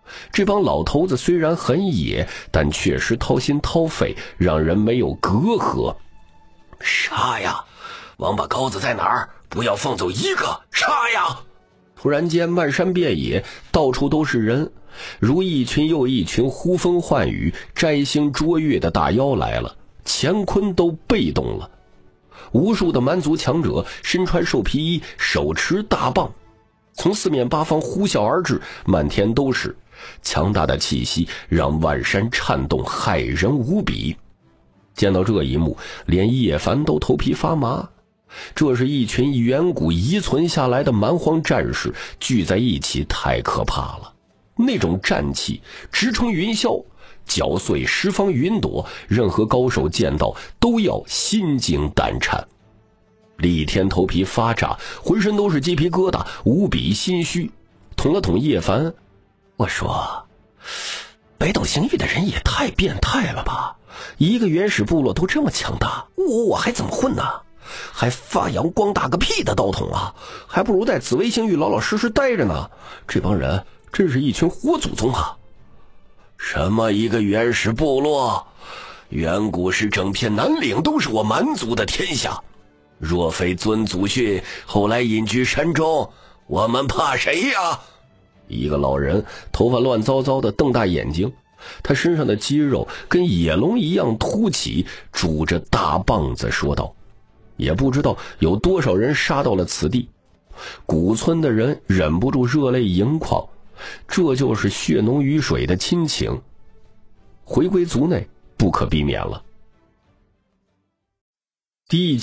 这帮老头子虽然很野，但确实掏心掏肺，让人没有隔阂。 杀呀！王八羔子在哪儿？不要放走一个！杀呀！ 突然间，漫山遍野，到处都是人，如一群又一群呼风唤雨、摘星捉月的大妖来了，乾坤都被动了。无数的蛮族强者身穿兽皮衣，手持大棒，从四面八方呼啸而至，满天都是强大的气息，让万山颤动，骇人无比。见到这一幕，连叶凡都头皮发麻。这是一群远古遗存下来的蛮荒战士聚在一起，太可怕了。那种战气直冲云霄，搅碎十方云朵，任何高手见到都要心惊胆颤。厉天头皮发炸，浑身都是鸡皮疙瘩，无比心虚。捅了捅叶凡，我说北斗星域的人也太变态了吧，一个原始部落都这么强大，我还怎么混呢？还发扬光大个屁的道统啊，还不如在紫微星域老老实实待着呢。这帮人真是一群活祖宗啊。 什么一个原始部落？远古时整片南岭都是我蛮族的天下，若非尊祖训，后来隐居山中，我们怕谁呀？ 一个老人头发乱糟糟的，瞪大眼睛，他身上的肌肉跟野龙一样凸起，拄着大棒子说道。也不知道有多少人杀到了此地，古村的人忍不住热泪盈眶，这就是血浓于水的亲情，回归族内不可避免了。第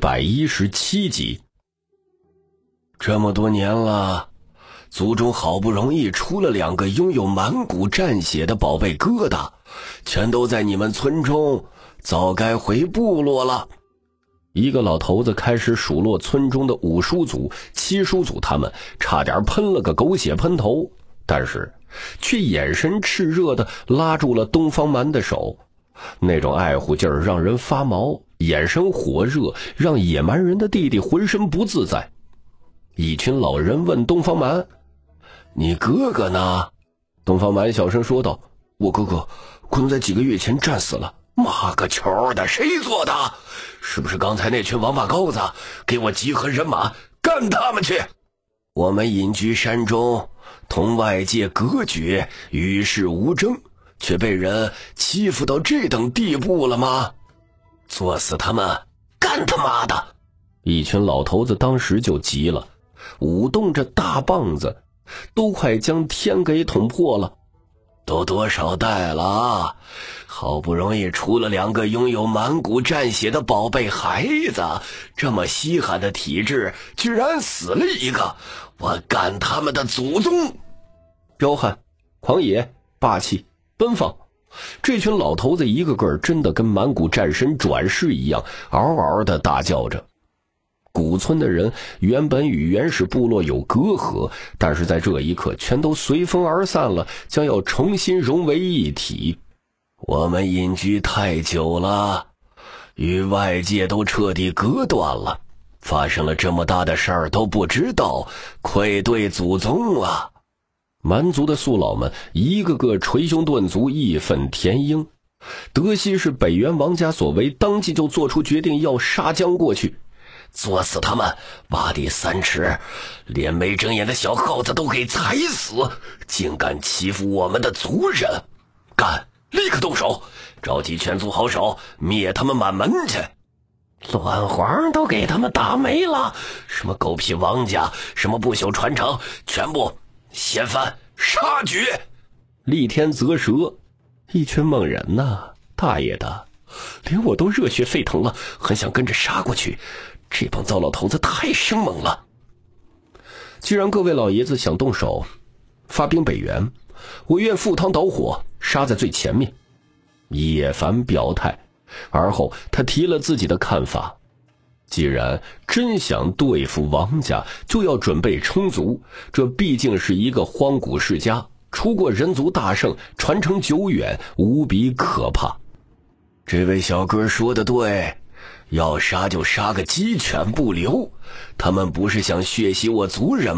1117集。 这么多年了，族中好不容易出了2个拥有蛮古战血的宝贝疙瘩，全都在你们村中，早该回部落了。 一个老头子开始数落村中的5叔祖、7叔祖，他们差点喷了个狗血喷头，但是却眼神炽热地拉住了东方蛮的手，那种爱护劲儿让人发毛，眼神火热，让野蛮人的弟弟浑身不自在。一群老人问东方蛮：“ 你哥哥呢？” 东方蛮小声说道：“我哥哥可能在几个月前战死了。” 妈个球的，谁做的？是不是刚才那群王八羔子？给我集合人马，干他们去！我们隐居山中，同外界隔绝，与世无争，却被人欺负到这等地步了吗？作死他们，干他妈的！ 一群老头子当时就急了，舞动着大棒子，都快将天给捅破了。 都多少代了啊！好不容易出了2个拥有蛮古战血的宝贝孩子，这么稀罕的体质，居然死了一个！我干他们的祖宗！ 彪悍、狂野、霸气、奔放，这群老头子一个个真的跟蛮古战神转世一样，嗷嗷的大叫着。古村的人原本与原始部落有隔阂，但是在这一刻全都随风而散了，将要重新融为一体。 我们隐居太久了，与外界都彻底隔断了，发生了这么大的事儿都不知道，愧对祖宗啊！ 蛮族的宿老们一个个捶胸顿足，义愤填膺。德西是北元王家所为，当即就做出决定要杀将过去。 作死他们，挖地3尺，连没睁眼的小耗子都给踩死，竟敢欺负我们的族人！干！立刻动手，召集全族好手，灭他们满门去！乱黄都给他们打没了，什么狗屁王家，什么不朽传承，全部掀翻杀绝！ 厉天啧舌，一群猛人呐，大爷的，连我都热血沸腾了，很想跟着杀过去。这帮糟老头子太生猛了。既然各位老爷子想动手，发兵北元，我愿赴汤蹈火，杀在最前面。叶凡表态，而后他提了自己的看法。既然真想对付王家，就要准备充足，这毕竟是一个荒古世家，出过人族大圣，传承久远，无比可怕。 这位小哥说的对，要杀就杀个鸡犬不留，他们不是想血洗我族人吗？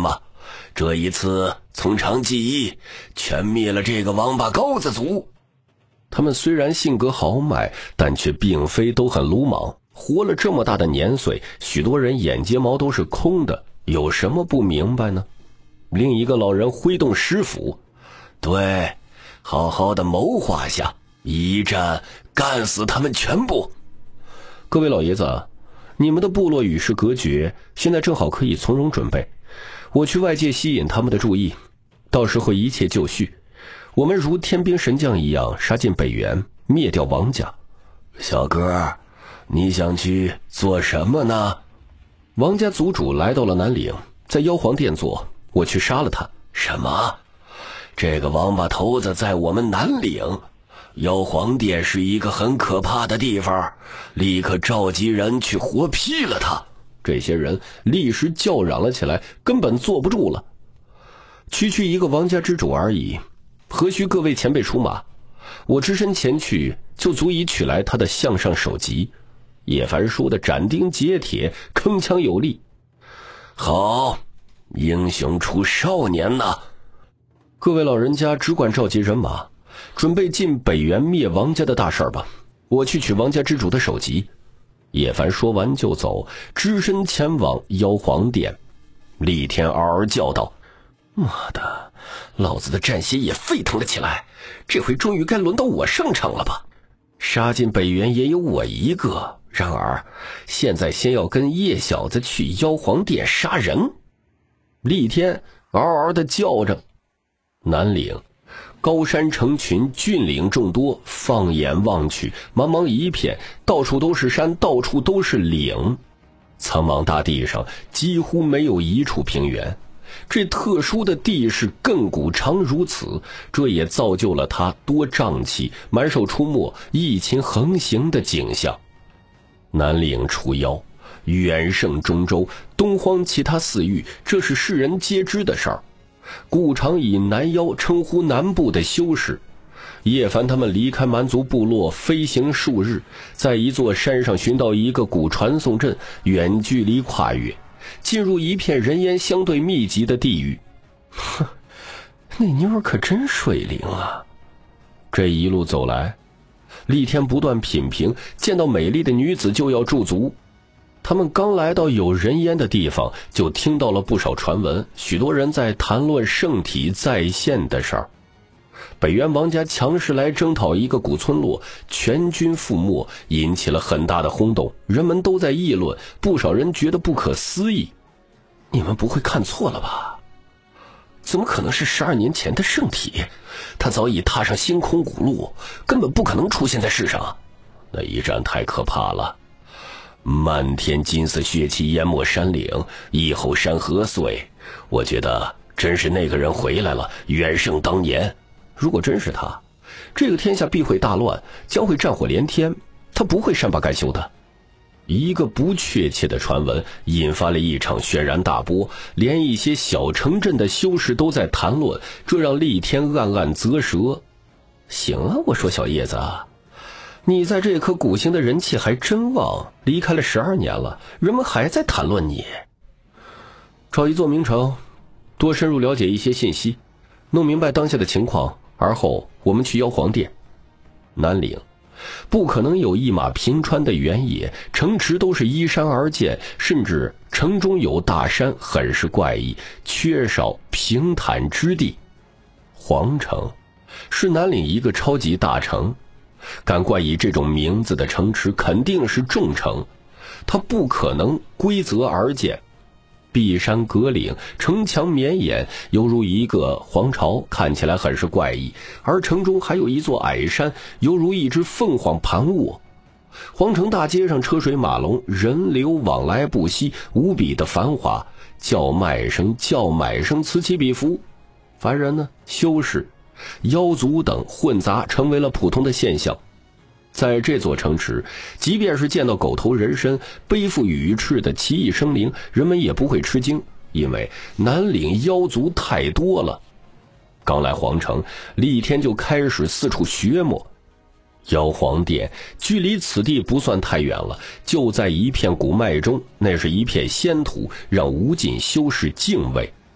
这一次从长计议，全灭了这个王八羔子族。 他们虽然性格豪迈，但却并非都很鲁莽。活了这么大的年岁，许多人眼睫毛都是空的，有什么不明白呢？另一个老人挥动石斧， 对，好好的谋划下，一战干死他们全部。 各位老爷子，你们的部落与世隔绝，现在正好可以从容准备。我去外界吸引他们的注意，到时候一切就绪。我们如天兵神将一样杀进北原，灭掉王家。 小哥，你想去做什么呢？ 王家族主来到了南岭，在妖皇殿坐，我去杀了他。 什么？这个王八头子在我们南岭？妖皇殿是一个很可怕的地方，立刻召集人去活劈了他。 这些人立时叫嚷了起来，根本坐不住了。区一个王家之主而已，何须各位前辈出马？我只身前去，就足以取来他的项上首级。叶凡说的斩钉截铁，铿锵有力。 好，英雄出少年呐！ 各位老人家只管召集人马，准备进北原灭王家的大事吧。我去取王家之主的首级。叶凡说完就走，只身前往妖皇殿。厉天嗷嗷叫道：妈的，老子的战血也沸腾了起来，这回终于该轮到我上场了吧？杀进北原也有我一个，然而现在先要跟叶小子去妖皇殿杀人。厉天嗷嗷地叫着。南岭高山成群，峻岭众多，放眼望去，茫茫一片，到处都是山，到处都是岭。苍茫大地上几乎没有一处平原，这特殊的地势亘古常如此，这也造就了它多瘴气、满手出没、疫情横行的景象。南岭除妖，远胜中州、东荒其他4域，这是世人皆知的事儿。故常以南妖称呼南部的修士。叶凡他们离开蛮族部落，飞行数日，在一座山上寻到一个古传送阵，远距离跨越，进入一片人烟相对密集的地域。哼，那妞儿可真水灵啊！这一路走来，厉天不断品评，见到美丽的女子就要驻足。他们刚来到有人烟的地方，就听到了不少传闻，许多人在谈论圣体再现的事儿。北原王家强势来征讨一个古村落，全军覆没，引起了很大的轰动，人们都在议论，不少人觉得不可思议。你们不会看错了吧？怎么可能是12年前的圣体？他早已踏上星空古路，根本不可能出现在世上。那一战太可怕了，漫天金色血气淹没山岭，一吼山河碎。我觉得真是那个人回来了，远胜当年。如果真是他，这个天下必会大乱，将会战火连天，他不会善罢甘休的。一个不确切的传闻引发了一场轩然大波，连一些小城镇的修士都在谈论，这让厉天暗暗啧舌。行啊，我说小叶子，你在这颗古星的人气还真旺，离开了12年了，人们还在谈论你。找一座名城，多深入了解一些信息，弄明白当下的情况，而后我们去妖皇殿。南岭不可能有一马平川的原野，城池都是依山而建，甚至城中有大山，很是怪异，缺少平坦之地。皇城是南岭一个超级大城，敢冠以这种名字的城池肯定是重城，它不可能规则而建。碧山隔岭，城墙绵延，犹如一个皇朝，看起来很是怪异。而城中还有一座矮山，犹如一只凤凰盘卧。皇城大街上车水马龙，人流往来不息，无比的繁华，叫卖声此起彼伏。凡人呢，修士、妖族等混杂成为了普通的现象。在这座城池，即便是见到狗头人身、背负羽翅的奇异生灵，人们也不会吃惊，因为南岭妖族太多了。刚来皇城，厉天就开始四处寻摸。妖皇殿距离此地不算太远了，就在一片古脉中，那是一片仙土，让无尽修士敬畏。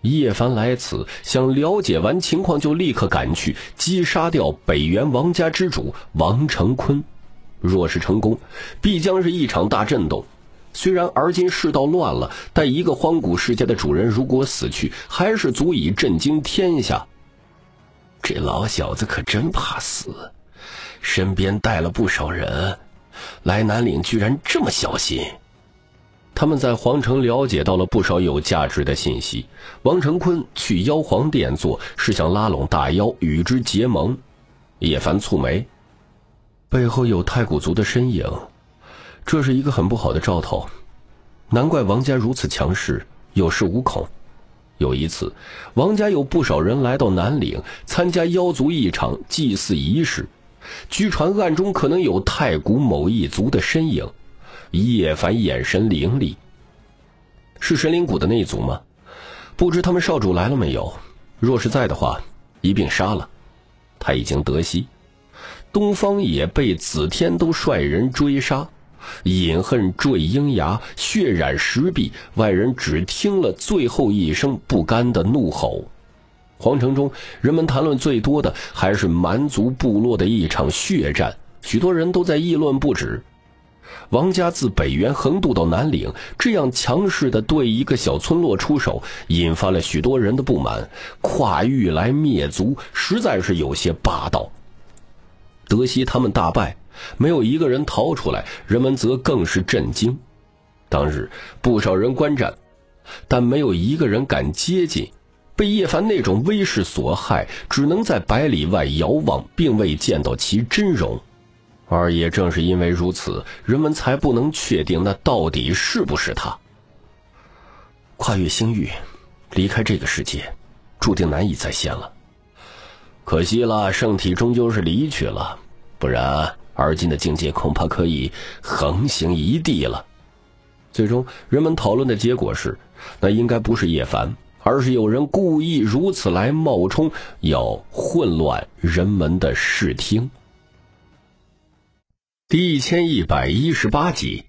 叶凡来此想了解完情况，就立刻赶去击杀掉北原王家之主王成坤。若是成功，必将是一场大震动。虽然而今世道乱了，但一个荒古世界的主人如果死去，还是足以震惊天下。这老小子可真怕死，身边带了不少人，来南岭居然这么小心。他们在皇城了解到了不少有价值的信息。王成坤去妖皇殿坐，是想拉拢大妖与之结盟。叶凡蹙眉，背后有太古族的身影，这是一个很不好的兆头。难怪王家如此强势，有恃无恐。有一次，王家有不少人来到南岭参加妖族一场祭祀仪式，据传暗中可能有太古某一族的身影。叶凡眼神凌厉，是神灵谷的那一族吗？不知他们少主来了没有？若是在的话，一并杀了。他已经得悉，东方也被紫天都率人追杀，隐恨坠鹰牙，血染石壁，外人只听了最后一声不甘的怒吼。皇城中人们谈论最多的还是蛮族部落的一场血战，许多人都在议论不止。王家自北原横渡到南岭，这样强势地对一个小村落出手，引发了许多人的不满。跨域来灭族，实在是有些霸道。得悉他们大败，没有一个人逃出来，人们则更是震惊。当日不少人观战，但没有一个人敢接近，被叶凡那种威势所害，只能在百里外遥望，并未见到其真容。而也正是因为如此，人们才不能确定那到底是不是他。跨越星域，离开这个世界，注定难以再现了。可惜了，圣体终究是离去了，不然而今的境界恐怕可以横行一地了。最终人们讨论的结果是，那应该不是叶凡，而是有人故意如此来冒充，要混乱人们的视听。第1118集，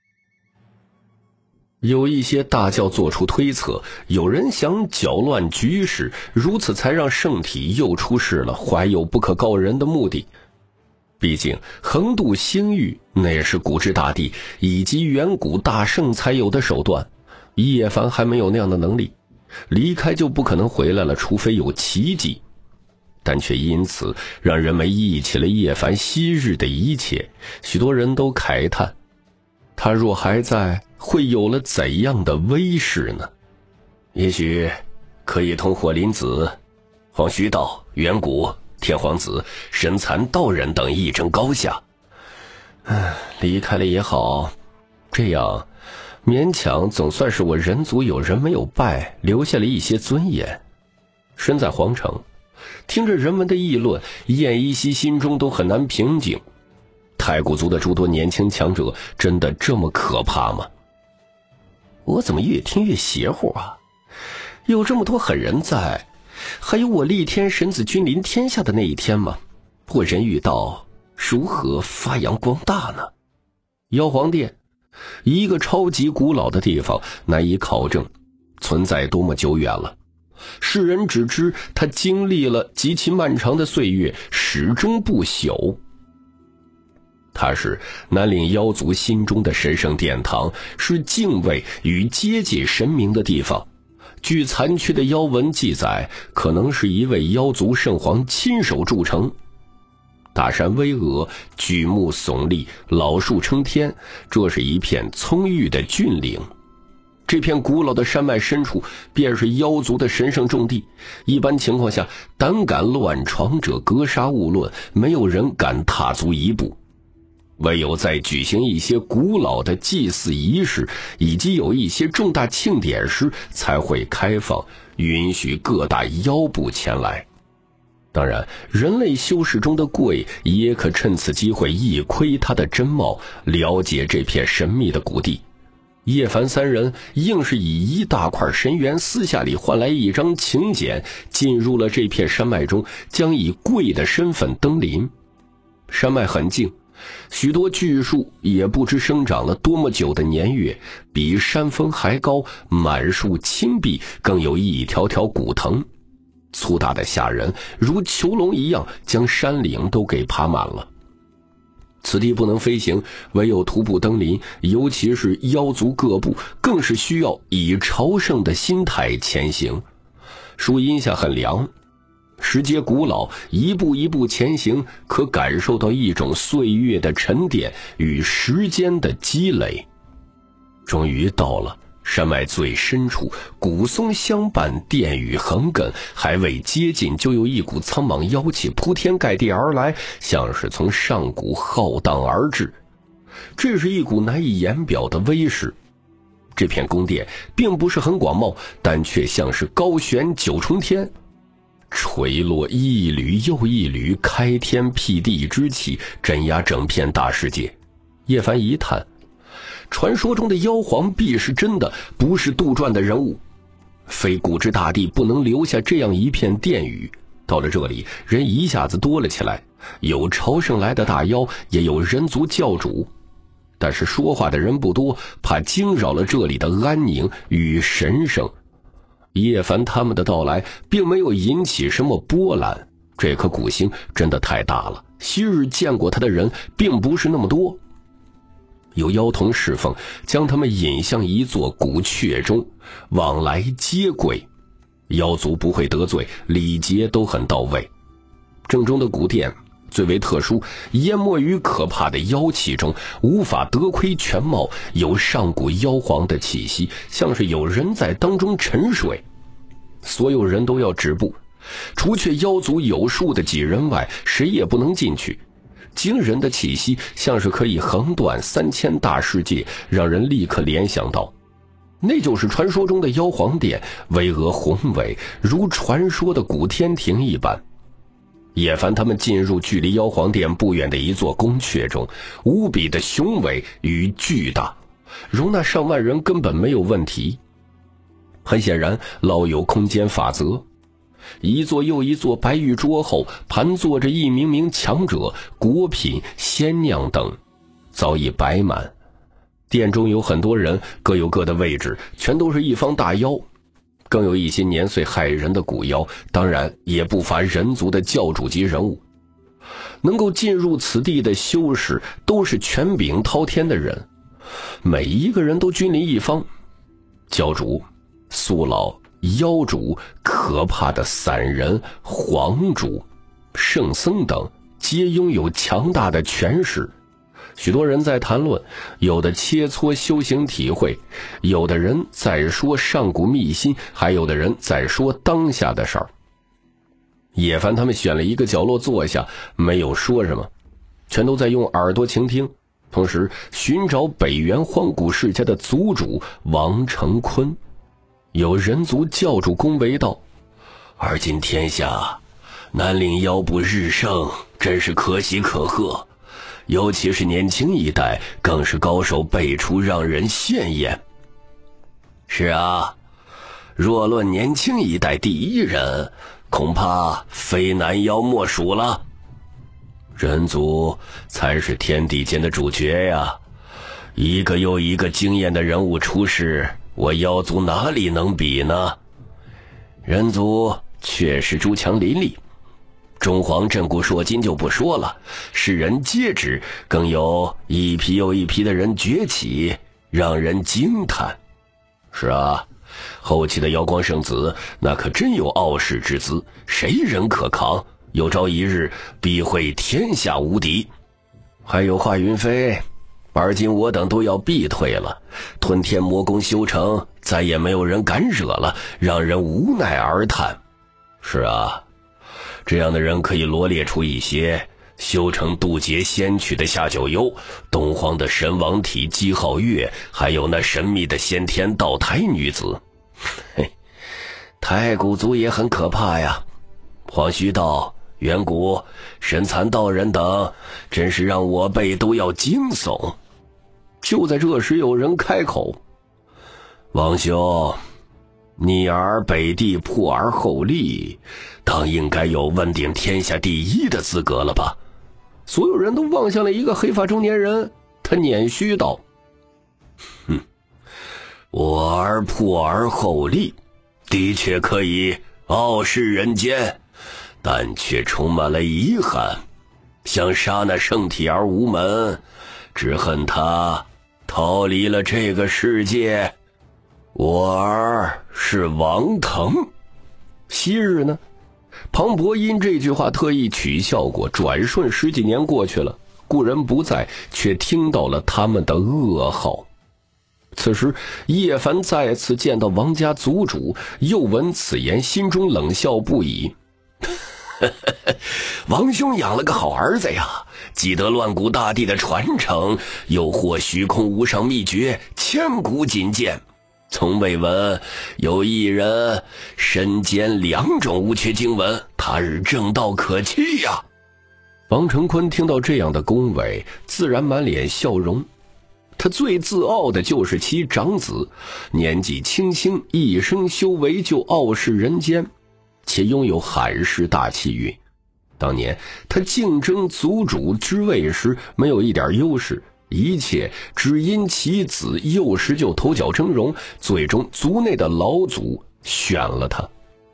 有一些大教做出推测，有人想搅乱局势，如此才让圣体又出事了，怀有不可告人的目的。毕竟横渡星域，那也是古之大帝以及远古大圣才有的手段，叶凡还没有那样的能力，离开就不可能回来了，除非有奇迹。但却因此让人们忆起了叶凡昔日的一切，许多人都慨叹，他若还在，会有了怎样的威势呢？也许可以同火灵子、黄须道、远古、天皇子、神蚕道人等一争高下。离开了也好，这样勉强总算是我人族有人没有败，留下了一些尊严。身在皇城，听着人们的议论，燕依稀心中都很难平静。太古族的诸多年轻强者真的这么可怕吗？我怎么越听越邪乎啊？有这么多狠人在，还有我力天神子君临天下的那一天吗？我人与道如何发扬光大呢？妖皇殿，一个超级古老的地方，难以考证存在多么久远了。世人只知他经历了极其漫长的岁月，始终不朽。它是南岭妖族心中的神圣殿堂，是敬畏与接近神明的地方。据残缺的妖文记载，可能是一位妖族圣皇亲手筑成。大山巍峨，巨木耸立，老树撑天，这是一片葱郁的峻岭。这片古老的山脉深处便是妖族的神圣重地，一般情况下，胆敢乱闯者格杀勿论，没有人敢踏足一步。唯有在举行一些古老的祭祀仪式以及有一些重大庆典时，才会开放，允许各大妖部前来。当然，人类修士中的贵也可趁此机会一窥他的真貌，了解这片神秘的古地。叶凡三人硬是以一大块神元私下里换来一张请柬，进入了这片山脉中，将以贵的身份登临。山脉很静， 许多巨树也不知生长了多么久的年月，比山峰还高，满树青碧，更有一条条古藤，粗大的吓人，如囚笼一样将山岭都给爬满了。此地不能飞行，唯有徒步登临，尤其是妖族各部，更是需要以朝圣的心态前行。树荫下很凉，石阶古老，一步一步前行，可感受到一种岁月的沉淀与时间的积累。终于到了山脉最深处，古松相伴，殿宇横亘，还未接近，就有一股苍茫妖气铺天盖地而来，像是从上古浩荡而至。这是一股难以言表的威势。这片宫殿并不是很广袤，但却像是高悬九重天，垂落一缕又一缕开天辟地之气，镇压整片大世界。叶凡一叹，传说中的妖皇必是真的，不是杜撰的人物。非古之大帝不能留下这样一片殿宇。到了这里，人一下子多了起来，有朝圣来的大妖，也有人族教主。但是说话的人不多，怕惊扰了这里的安宁与神圣。叶凡他们的到来并没有引起什么波澜，这颗古星真的太大了，昔日见过他的人并不是那么多。有妖童侍奉，将他们引向一座古阙中，往来皆贵。妖族不会得罪，礼节都很到位。正中的古殿最为特殊，淹没于可怕的妖气中，无法得窥全貌，有上古妖皇的气息，像是有人在当中沉睡。所有人都要止步，除却妖族有数的几人外，谁也不能进去。惊人的气息像是可以横断3000大世界，让人立刻联想到那就是传说中的妖皇殿，巍峨宏伟，如传说的古天庭一般。叶凡他们进入距离妖皇殿不远的一座宫阙中，无比的雄伟与巨大，容纳上万人根本没有问题。很显然，老有空间法则。一座又一座白玉桌后盘坐着一名名强者，果品、鲜酿等早已摆满。殿中有很多人，各有各的位置，全都是一方大妖，更有一些年岁骇人的古妖，当然也不乏人族的教主级人物。能够进入此地的修士都是权柄滔天的人，每一个人都君临一方，教主、苏老、妖主、可怕的散人、皇主、圣僧等皆拥有强大的权势。许多人在谈论，有的切磋修行体会，有的人在说上古秘辛，还有的人在说当下的事儿。叶凡他们选了一个角落坐下，没有说什么，全都在用耳朵倾听，同时寻找北原荒古世家的族主王成坤。有人族教主恭维道： 而今天下南岭妖部日盛，真是可喜可贺，尤其是年轻一代，更是高手辈出，让人羡艳。是啊，若论年轻一代第一人，恐怕非南妖莫属了。人族才是天地间的主角呀，一个又一个惊艳的人物出世，我妖族哪里能比呢？人族确实诸强林立，中皇震古烁今就不说了，世人皆知，更有一批又一批的人崛起，让人惊叹。是啊，后期的瑶光圣子那可真有傲世之姿，谁人可抗？有朝一日必会天下无敌。还有华云飞，而今我等都要避退了，吞天魔功修成，再也没有人敢惹了，让人无奈而叹。是啊，这样的人可以罗列出一些：修成渡劫仙曲的夏九幽，东荒的神王体姬皓月，还有那神秘的先天道台女子。嘿，太古族也很可怕呀，黄须道、远古、神蚕道人等，真是让我辈都要惊悚。 就在这时，有人开口： 王兄，你儿北地破而后立，当应该有问鼎天下第一的资格了吧？ 所有人都望向了一个黑发中年人，他捻须道：“ 我儿破而后立，的确可以傲视人间，但却充满了遗憾。想杀那圣体而无门，只恨他逃离了这个世界。我儿是王腾。”昔日呢，庞博因这句话特意取笑过，转瞬10几年过去了，故人不在，却听到了他们的噩耗。此时叶凡再次见到王家族主，又闻此言，心中冷笑不已。王兄养了个好儿子呀，既得乱古大帝的传承，又获虚空无上秘诀，千古仅见。从未闻有一人身兼2种无缺经文，他日正道可期呀。 王成坤听到这样的恭维，自然满脸笑容。他最自傲的就是其长子，年纪轻轻，一生修为就傲视人间，且拥有罕世大气运。当年他竞争族主之位时没有一点优势，一切只因其子幼时就头角峥嵘，最终族内的老祖选了他。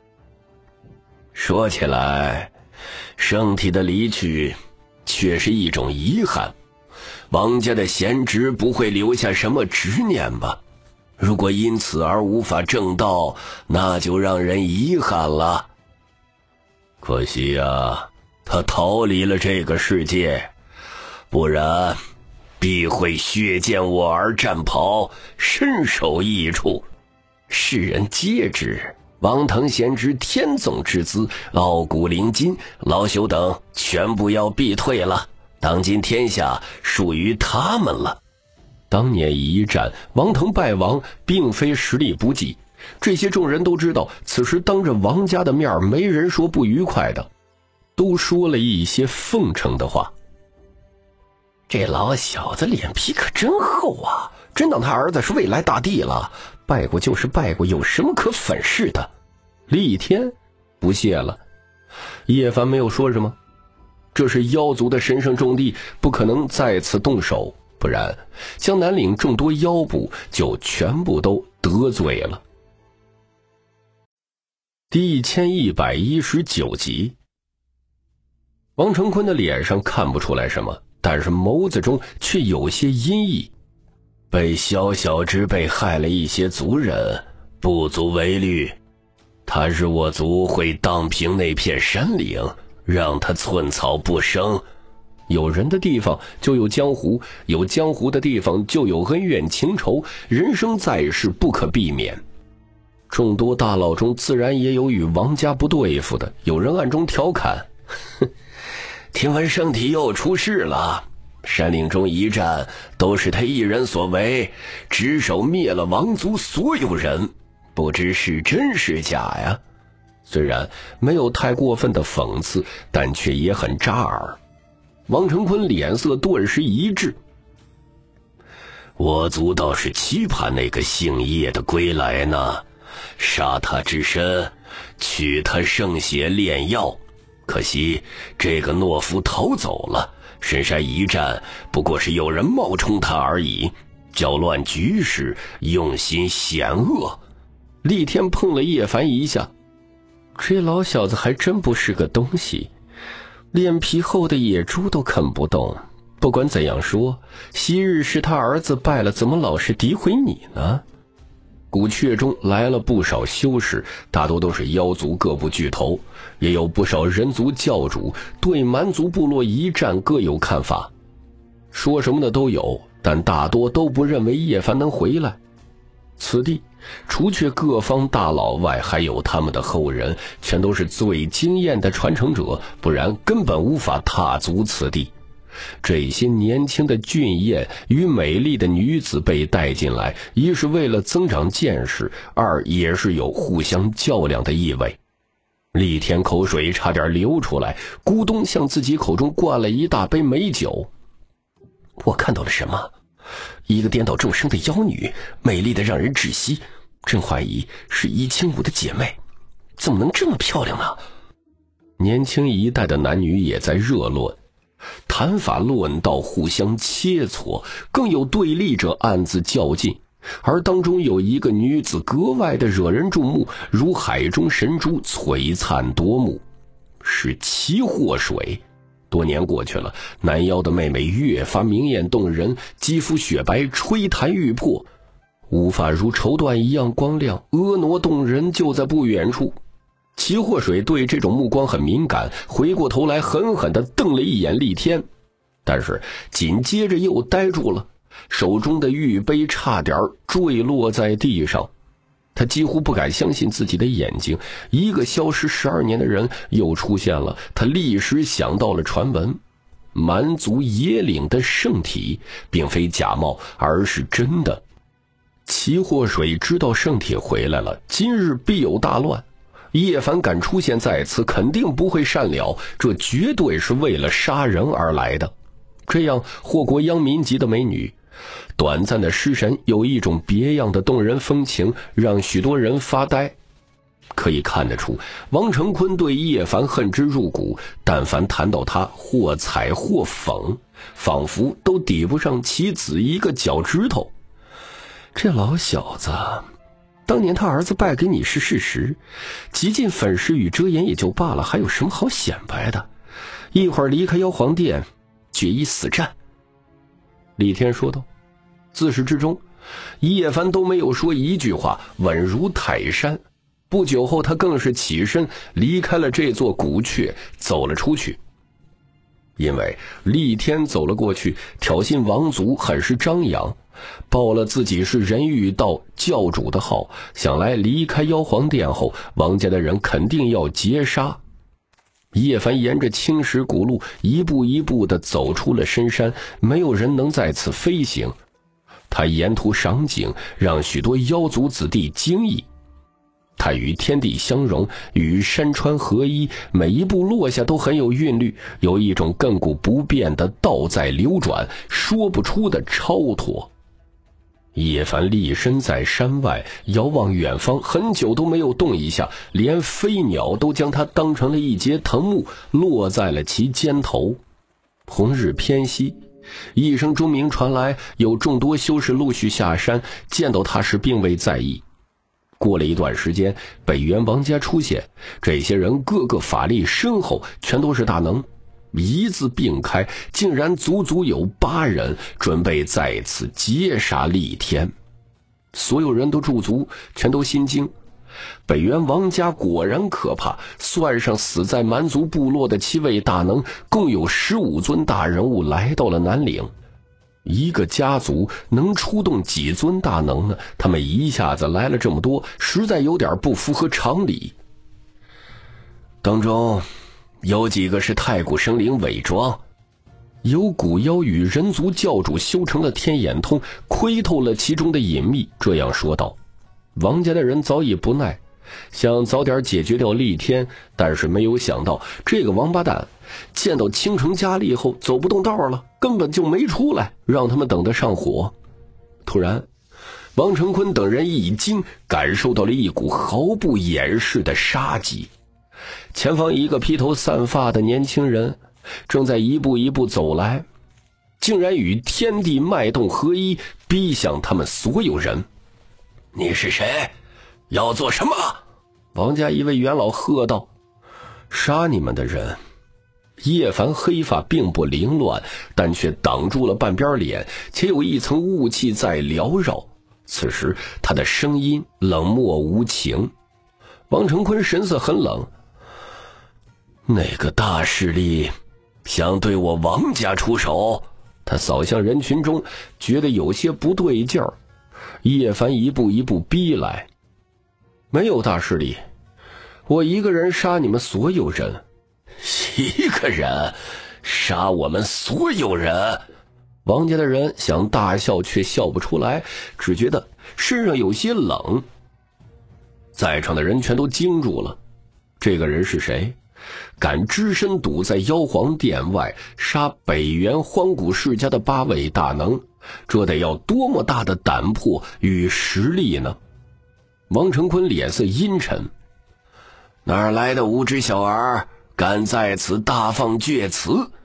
说起来，圣体的离去却是一种遗憾。王家的贤侄不会留下什么执念吧？如果因此而无法正道，那就让人遗憾了。可惜啊，他逃离了这个世界，不然必会血溅我儿战袍，深受益处。 世人皆知，王腾贤侄天纵之资，傲骨灵筋， 老朽等全部要避退了。当今天下属于他们了。 当年一战，王腾败亡，并非实力不济，这些众人都知道。此时当着王家的面，没人说不愉快的，都说了一些奉承的话。这老小子脸皮可真厚啊，真当他儿子是未来大帝了。拜过就是拜过，有什么可粉饰的？厉天不屑了。叶凡没有说什么，这是妖族的神圣重地，不可能再次动手，不然江南岭众多妖部就全部都得罪了。第1119集。王成坤的脸上看不出来什么，但是眸子中却有些阴翳。 被小小之辈害了一些族人，不足为虑。他日我族会荡平那片山岭，让他寸草不生。 有人的地方就有江湖，有江湖的地方就有恩怨情仇，人生在世不可避免。众多大佬中自然也有与王家不对付的，有人暗中调侃： 听闻圣体又出事了，山岭中一战都是他一人所为，只手灭了王族所有人，不知是真是假呀。 虽然没有太过分的讽刺，但却也很扎耳。王成坤脸色顿时一滞。 我族倒是期盼那个姓叶的归来呢，杀他之身，取他圣血炼药。可惜这个懦夫逃走了，深山一战不过是有人冒充他而已，搅乱局势，用心险恶。 厉天碰了叶凡一下，这老小子还真不是个东西，脸皮厚的野猪都啃不动。不管怎样说，昔日是他儿子败了，怎么老是诋毁你呢？古阙中来了不少修士，大多都是妖族各部巨头，也有不少人族教主，对蛮族部落一战各有看法，说什么的都有，但大多都不认为叶凡能回来。此地除却各方大佬外，还有他们的后人，全都是最惊艳的传承者，不然根本无法踏足此地。这些年轻的俊艳与美丽的女子被带进来，一是为了增长见识，二也是有互相较量的意味。厉天口水差点流出来，咕咚向自己口中灌了一大杯美酒。我看到了什么？一个颠倒众生的妖女，美丽的让人窒息，真怀疑是怡清武的姐妹，怎么能这么漂亮呢？年轻一代的男女也在热论。 谈法论道，互相切磋，更有对立者暗自较劲。而当中有一个女子格外的惹人注目，如海中神珠，璀璨夺目，是齐祸水。多年过去了，男妖的妹妹越发明艳动人，肌肤雪白，吹弹欲破，乌发如绸缎一样光亮，婀娜动人，就在不远处。齐祸水对这种目光很敏感，回过头来狠狠地瞪了一眼厉天，但是紧接着又呆住了，手中的玉杯差点坠落在地上。他几乎不敢相信自己的眼睛，一个消失12年的人又出现了。他立时想到了传闻，蛮族野岭的圣体并非假冒，而是真的。齐祸水知道圣体回来了，今日必有大乱。叶凡敢出现在此，肯定不会善了，这绝对是为了杀人而来的。这样祸国殃民级的美女，短暂的失神有一种别样的动人风情，让许多人发呆。可以看得出，王成坤对叶凡恨之入骨，但凡谈到他，或踩或讽，仿佛都抵不上其子一个脚趾头。这老小子，当年他儿子败给你是事实，极尽粉饰与遮掩也就罢了，还有什么好显摆的？一会儿离开妖皇殿，决一死战。李天说道。自始至终，叶凡都没有说一句话，稳如泰山。不久后，他更是起身离开了这座古阙，走了出去。因为厉天走了过去，挑衅王族，很是张扬，报了自己是人欲道教主的号，想来离开妖皇殿后，王家的人肯定要截杀。叶凡沿着青石古路一步一步地走出了深山，没有人能在此飞行。他沿途赏景，让许多妖族子弟惊异。他与天地相融，与山川合一，每一步落下都很有韵律，有一种亘古不变的道在流转，说不出的超脱。叶凡立身在山外，遥望远方，很久都没有动一下，连飞鸟都将他当成了一节藤木，落在了其肩头。红日偏西，一声钟鸣传来，有众多修士陆续下山，见到他时并未在意。过了一段时间，北元王家出现，这些人个个法力深厚，全都是大能，一字并开，竟然足足有8人，准备在此截杀厉天。所有人都驻足，全都心惊。北元王家果然可怕，算上死在蛮族部落的7位大能，共有15尊大人物来到了南岭。一个家族能出动几尊大能呢？他们一下子来了这么多，实在有点不符合常理。当中有几个是太古生灵伪装，有古妖与人族教主修成了天眼通，窥透了其中的隐秘，这样说道。王家的人早已不耐，想早点解决掉厉天，但是没有想到这个王八蛋见到倾城佳丽后走不动道了，根本就没出来，让他们等得上火。突然，王成坤等人一惊，感受到了一股毫不掩饰的杀机。前方一个披头散发的年轻人正在一步一步走来，竟然与天地脉动合一，逼向他们所有人。 你是谁？要做什么？ 王家一位元老喝道。杀你们的人。叶凡黑发并不凌乱，但却挡住了半边脸，且有一层雾气在缭绕。此时他的声音冷漠无情。王成坤神色很冷。 那个大势力想对我王家出手？ 他扫向人群中，觉得有些不对劲儿。叶凡一步一步逼来。没有大势力，我一个人杀你们所有人。 一个人杀我们所有人？ 王家的人想大笑却笑不出来，只觉得身上有些冷。在场的人全都惊住了。这个人是谁？敢只身堵在妖皇殿外杀北元荒古世家的8位大能，这得要多么大的胆魄与实力呢？王成坤脸色阴沉。 哪儿来的无知小儿，敢在此大放厥词？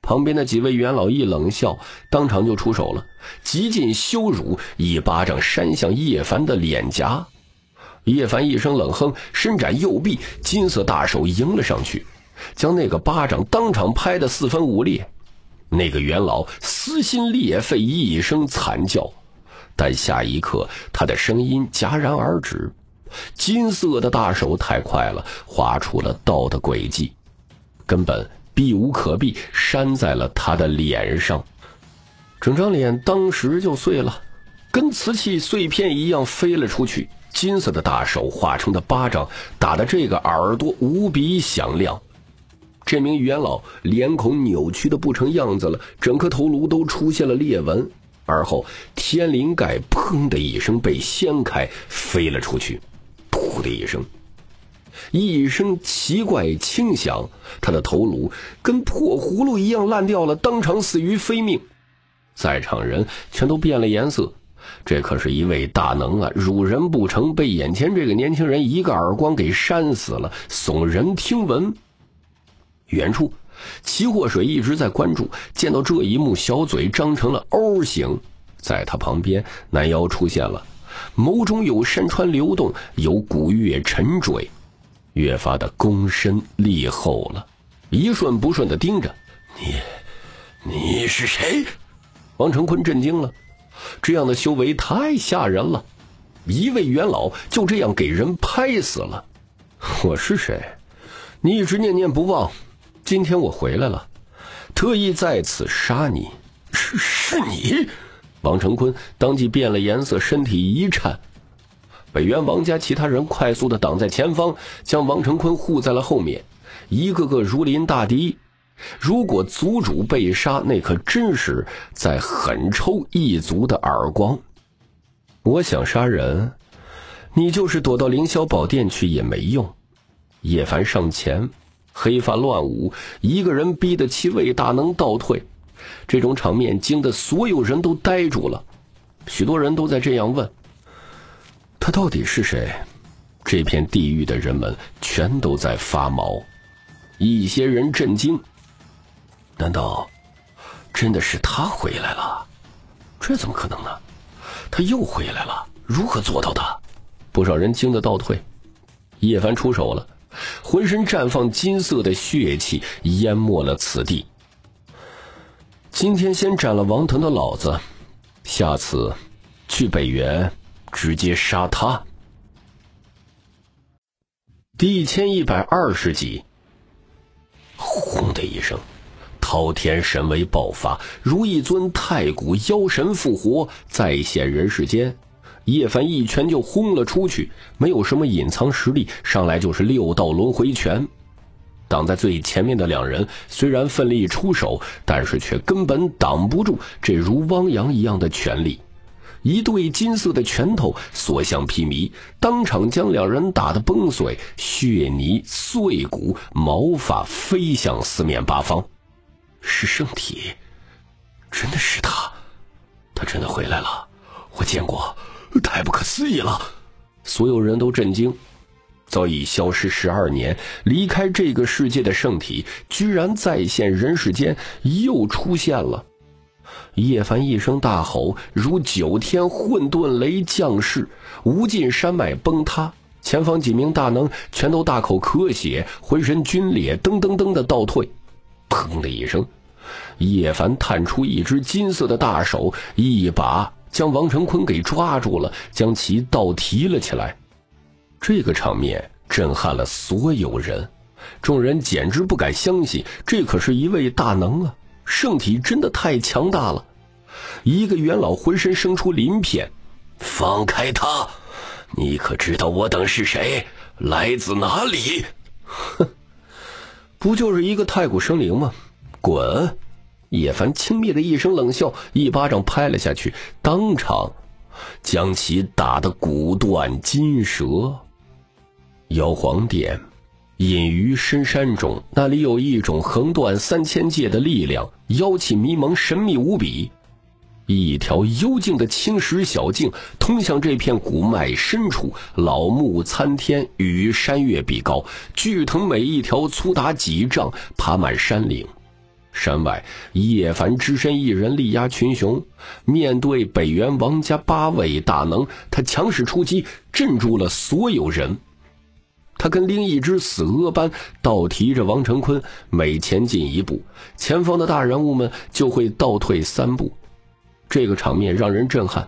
旁边的几位元老一冷笑，当场就出手了，极尽羞辱，一巴掌扇向叶凡的脸颊。叶凡一声冷哼，伸展右臂，金色大手迎了上去，将那个巴掌当场拍得四分五裂。那个元老撕心裂肺一声惨叫，但下一刻他的声音戛然而止。金色的大手太快了，画出了道的轨迹，根本避无可避，扇在了他的脸上。整张脸当时就碎了，跟瓷器碎片一样飞了出去。金色的大手化成的巴掌打得这个耳朵无比响亮。这名元老脸孔扭曲的不成样子了，整颗头颅都出现了裂纹，而后天灵盖砰的一声被掀开，飞了出去。噗的一声奇怪轻响，他的头颅跟破葫芦一样烂掉了，当场死于非命。在场人全都变了颜色，这可是一位大能啊，辱人不成，被眼前这个年轻人一个耳光给扇死了，耸人听闻。远处齐祸水一直在关注，见到这一幕，小嘴张成了 O 形。在他旁边，南妖出现了，眸中有山川流动，有古月沉坠，越发的躬身立后了，一瞬不瞬的盯着。你是谁？王成坤震惊了，这样的修为太吓人了，一位元老就这样给人拍死了。我是谁？你一直念念不忘，今天我回来了，特意在此杀你。是你？王成坤当即变了颜色，身体一颤。北元王家其他人快速的挡在前方，将王成坤护在了后面，一个个如临大敌。如果族主被杀，那可真是在狠抽一族的耳光。我想杀人，你就是躲到凌霄宝殿去也没用。叶凡上前，黑发乱舞，一个人逼得七位大能倒退。这种场面惊得所有人都呆住了，许多人都在这样问：他到底是谁？这片地狱的人们全都在发毛。一些人震惊，难道真的是他回来了？这怎么可能呢？他又回来了，如何做到的？不少人惊得倒退。叶凡出手了，浑身绽放金色的血气，淹没了此地。今天先斩了王腾的老子，下次去北原直接杀他。第1120集。轰的一声，滔天神威爆发，如一尊太古妖神复活，再现人世间。叶凡一拳就轰了出去，没有什么隐藏实力，上来就是6道轮回拳。挡在最前面的两人虽然奋力出手，但是却根本挡不住这如汪洋一样的拳力。一对金色的拳头所向披靡，当场将两人打得崩碎，血泥碎骨，毛发飞向四面八方。是圣体，真的是他真的回来了，我见过，太不可思议了。所有人都震惊，早已消失12年，离开这个世界的圣体居然再现人世间，又出现了。叶凡一声大吼，如9天混沌雷降世，无尽山脉崩塌，前方几名大能全都大口咳血，浑身皲裂，噔噔噔的倒退。砰的一声，叶凡探出一只金色的大手，一把将王成坤给抓住了，将其倒提了起来。这个场面震撼了所有人，众人简直不敢相信，这可是一位大能啊，圣体真的太强大了。一个元老浑身生出鳞片，放开他，你可知道我等是谁，来自哪里？哼，不就是一个太古生灵吗？滚！叶凡轻蔑的一声冷笑，一巴掌拍了下去，当场将其打得骨断筋折。妖皇殿隐于深山中，那里有一种横断3000界的力量，妖气迷蒙，神秘无比。一条幽静的青石小径通向这片古脉深处，老木参天，与山岳比高，巨藤每一条粗达几丈，爬满山岭。 山外，叶凡只身一人力压群雄，面对北元王家8位大能，他强势出击，镇住了所有人。他跟另一只死鹅般倒提着王成坤，每前进一步，前方的大人物们就会倒退3步。这个场面让人震撼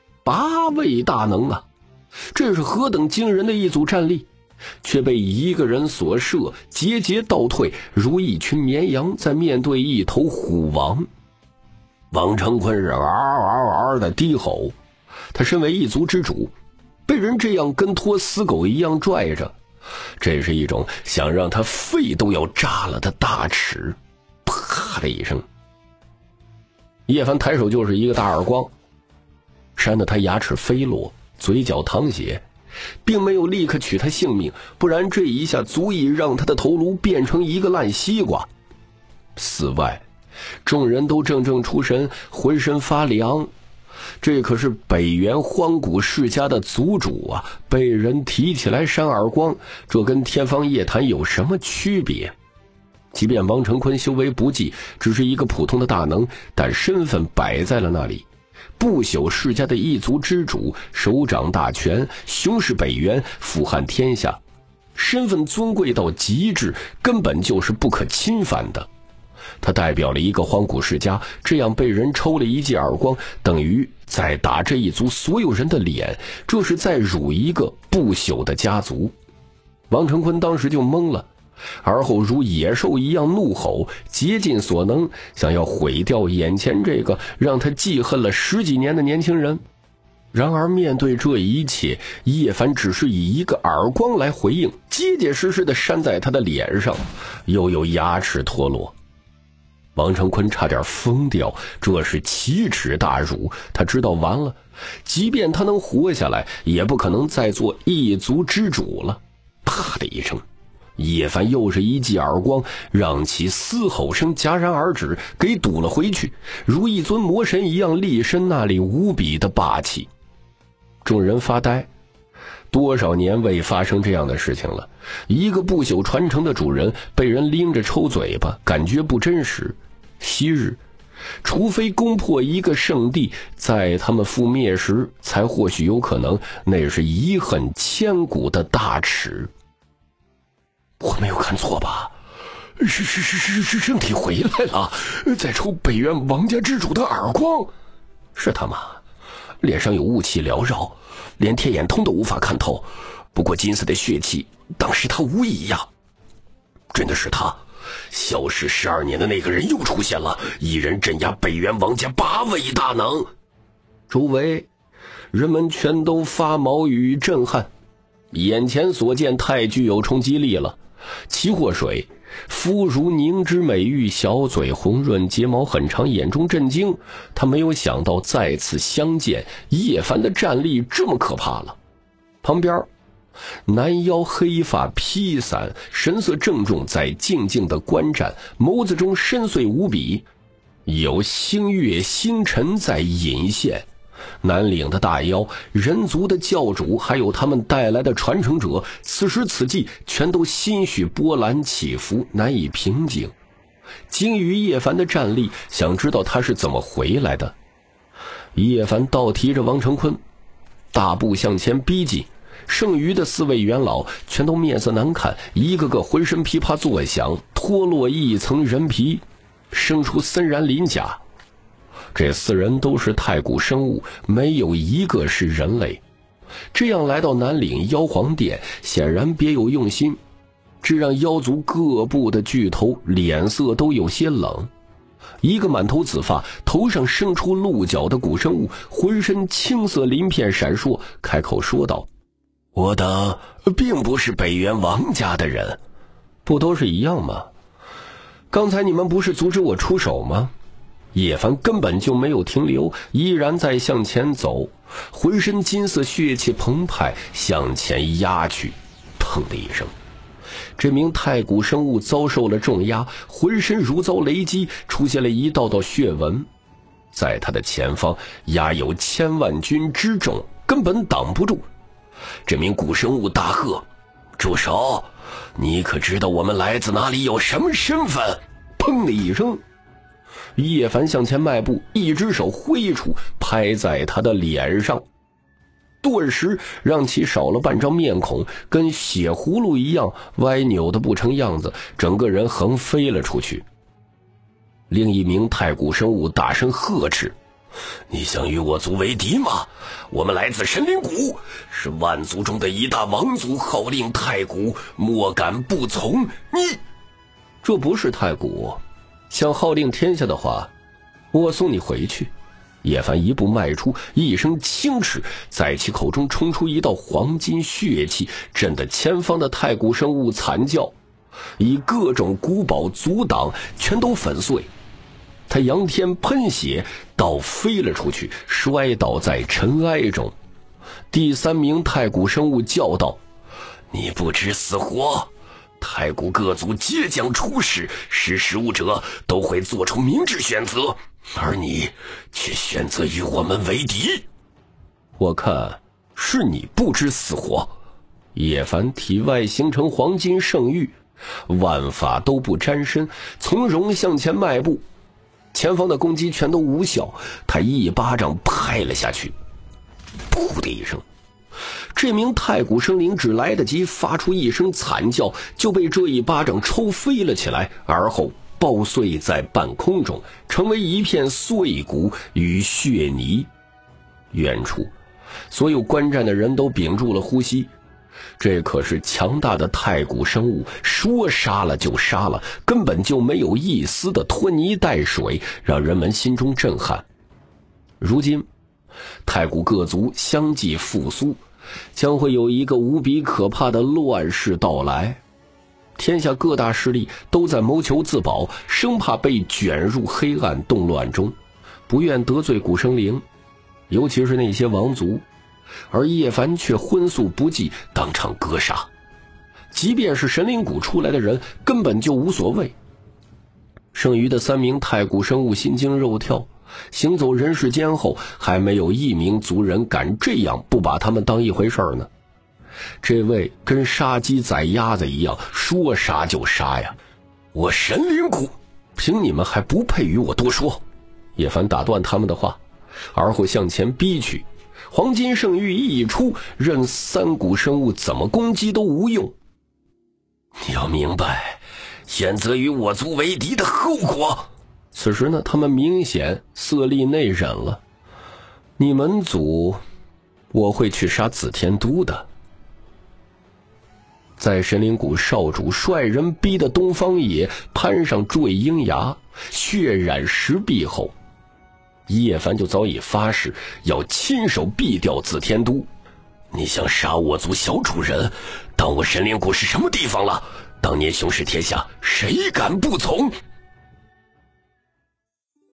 ，8位大能啊，这是何等惊人的一组战力，却被一个人所摄，节节倒退，如一群绵羊在面对一头虎王。王成坤是嗷嗷嗷的低吼，他身为一族之主，被人这样跟拖死狗一样拽着，这是一种想让他肺都要炸了的大耻。啪的一声，叶凡抬手就是一个大耳光，扇得他牙齿飞落，嘴角淌血，并没有立刻取他性命，不然这一下足以让他的头颅变成一个烂西瓜。寺外，众人都怔怔出神，浑身发凉。这可是北元荒古世家的族主啊，被人提起来扇耳光，这跟天方夜谭有什么区别？即便王成坤修为不济，只是一个普通的大能，但身份摆在了那里，不朽世家的一族之主，手掌大权，雄视北元，俯瞰天下，身份尊贵到极致，根本就是不可侵犯的。他代表了一个荒古世家，这样被人抽了一记耳光，等于在打这一族所有人的脸，这是在辱一个不朽的家族。王成坤当时就懵了，而后如野兽一样怒吼，竭尽所能想要毁掉眼前这个让他记恨了10几年的年轻人。然而面对这一切，叶凡只是以一个耳光来回应，结结实实地扇在他的脸上，又有牙齿脱落。王成坤差点疯掉，这是奇耻大辱，他知道完了，即便他能活下来，也不可能再做一族之主了。啪的一声，叶凡又是一记耳光，让其嘶吼声戛然而止，给堵了回去，如一尊魔神一样立身那里，无比的霸气。众人发呆，多少年未发生这样的事情了，一个不朽传承的主人被人拎着抽嘴巴，感觉不真实。昔日除非攻破一个圣地，在他们覆灭时才或许有可能，那是遗恨千古的大耻。我没有看错吧？是圣体回来了，在抽北元王家之主的耳光。是他吗？脸上有雾气缭绕，连天眼通都无法看透，不过金色的血气当时他无异样。真的是他，消失12年的那个人又出现了，一人镇压北元王家8位大能。周围人们全都发毛与震撼，眼前所见太具有冲击力了。齐祸水肤如凝脂美玉，小嘴红润，睫毛很长，眼中震惊。他没有想到再次相见，叶凡的战力这么可怕了。旁边男妖黑发披散，神色郑重，在静静的观战，眸子中深邃无比，有星月星辰在隐现。南岭的大妖，人族的教主，还有他们带来的传承者，此时此际全都心绪波澜起伏，难以平静。惊于叶凡的战力，想知道他是怎么回来的。叶凡倒提着王成坤，大步向前逼近，剩余的4位元老全都面色难看，一个个浑身噼啪作响，脱落一层人皮，生出森然鳞甲。这4人都是太古生物，没有一个是人类。这样来到南岭妖皇殿，显然别有用心，这让妖族各部的巨头脸色都有些冷。一个满头紫发，头上生出鹿角的古生物，浑身青色鳞片闪烁，开口说道：我等并不是北元王家的人。不都是一样吗？刚才你们不是阻止我出手吗？叶凡根本就没有停留，依然在向前走，浑身金色血气澎湃，向前压去。砰的一声，这名太古生物遭受了重压，浑身如遭雷击，出现了一道道血纹。在他的前方压有1000万军之众，根本挡不住。这名古生物大喝：住手！你可知道我们来自哪里，有什么身份？砰的一声， 叶凡向前迈步，一只手挥出，拍在他的脸上，顿时让其少了半张面孔，跟血葫芦一样歪扭的不成样子，整个人横飞了出去。另一名太古生物大声呵斥：“ 你想与我族为敌吗？我们来自神灵谷，是万族中的一大王族，号令太古，莫敢不从。你…… 这不是太古，想号令天下的话，我送你回去。”叶凡一步迈出，一声轻斥，在其口中冲出一道黄金血气，震得前方的太古生物惨叫，以各种古宝阻挡，全都粉碎。他仰天喷血，倒飞了出去，摔倒在尘埃中。第三名太古生物叫道：“ 你不知死活！太古各族皆将出世，识时务者都会做出明智选择，而你却选择与我们为敌。 我看是你不知死活。”叶凡体外形成黄金圣域，万法都不沾身，从容向前迈步。前方的攻击全都无效，他一巴掌拍了下去，噗的一声，这名太古生灵只来得及发出一声惨叫，就被这一巴掌抽飞了起来，而后爆碎在半空中，成为一片碎骨与血泥。远处所有观战的人都屏住了呼吸，这可是强大的太古生物，说杀了就杀了，根本就没有一丝的拖泥带水，让人们心中震撼。如今太古各族相继复苏，将会有一个无比可怕的乱世到来。天下各大势力都在谋求自保，生怕被卷入黑暗动乱中，不愿得罪古生灵，尤其是那些王族。而叶凡却荤素不忌，当场格杀。即便是神灵谷出来的人，根本就无所谓。剩余的3名太古生物心惊肉跳，行走人世间后，还没有一名族人敢这样不把他们当一回事呢。这位跟杀鸡宰鸭子一样，说杀就杀呀！ 我神灵谷， 凭你们还不配与我多说。叶凡打断他们的话，而后向前逼去。黄金圣域一出，任3股生物怎么攻击都无用。 你要明白选择与我族为敌的后果。 此时呢，他们明显色厉内荏了。你们族，我会去杀紫天都的。在神灵谷少主率人逼得东方野攀上坠鹰崖，血染石壁后，叶凡就早已发誓要亲手毙掉紫天都。 你想杀我族小主人，当我神灵谷是什么地方了？当年雄视天下，谁敢不从？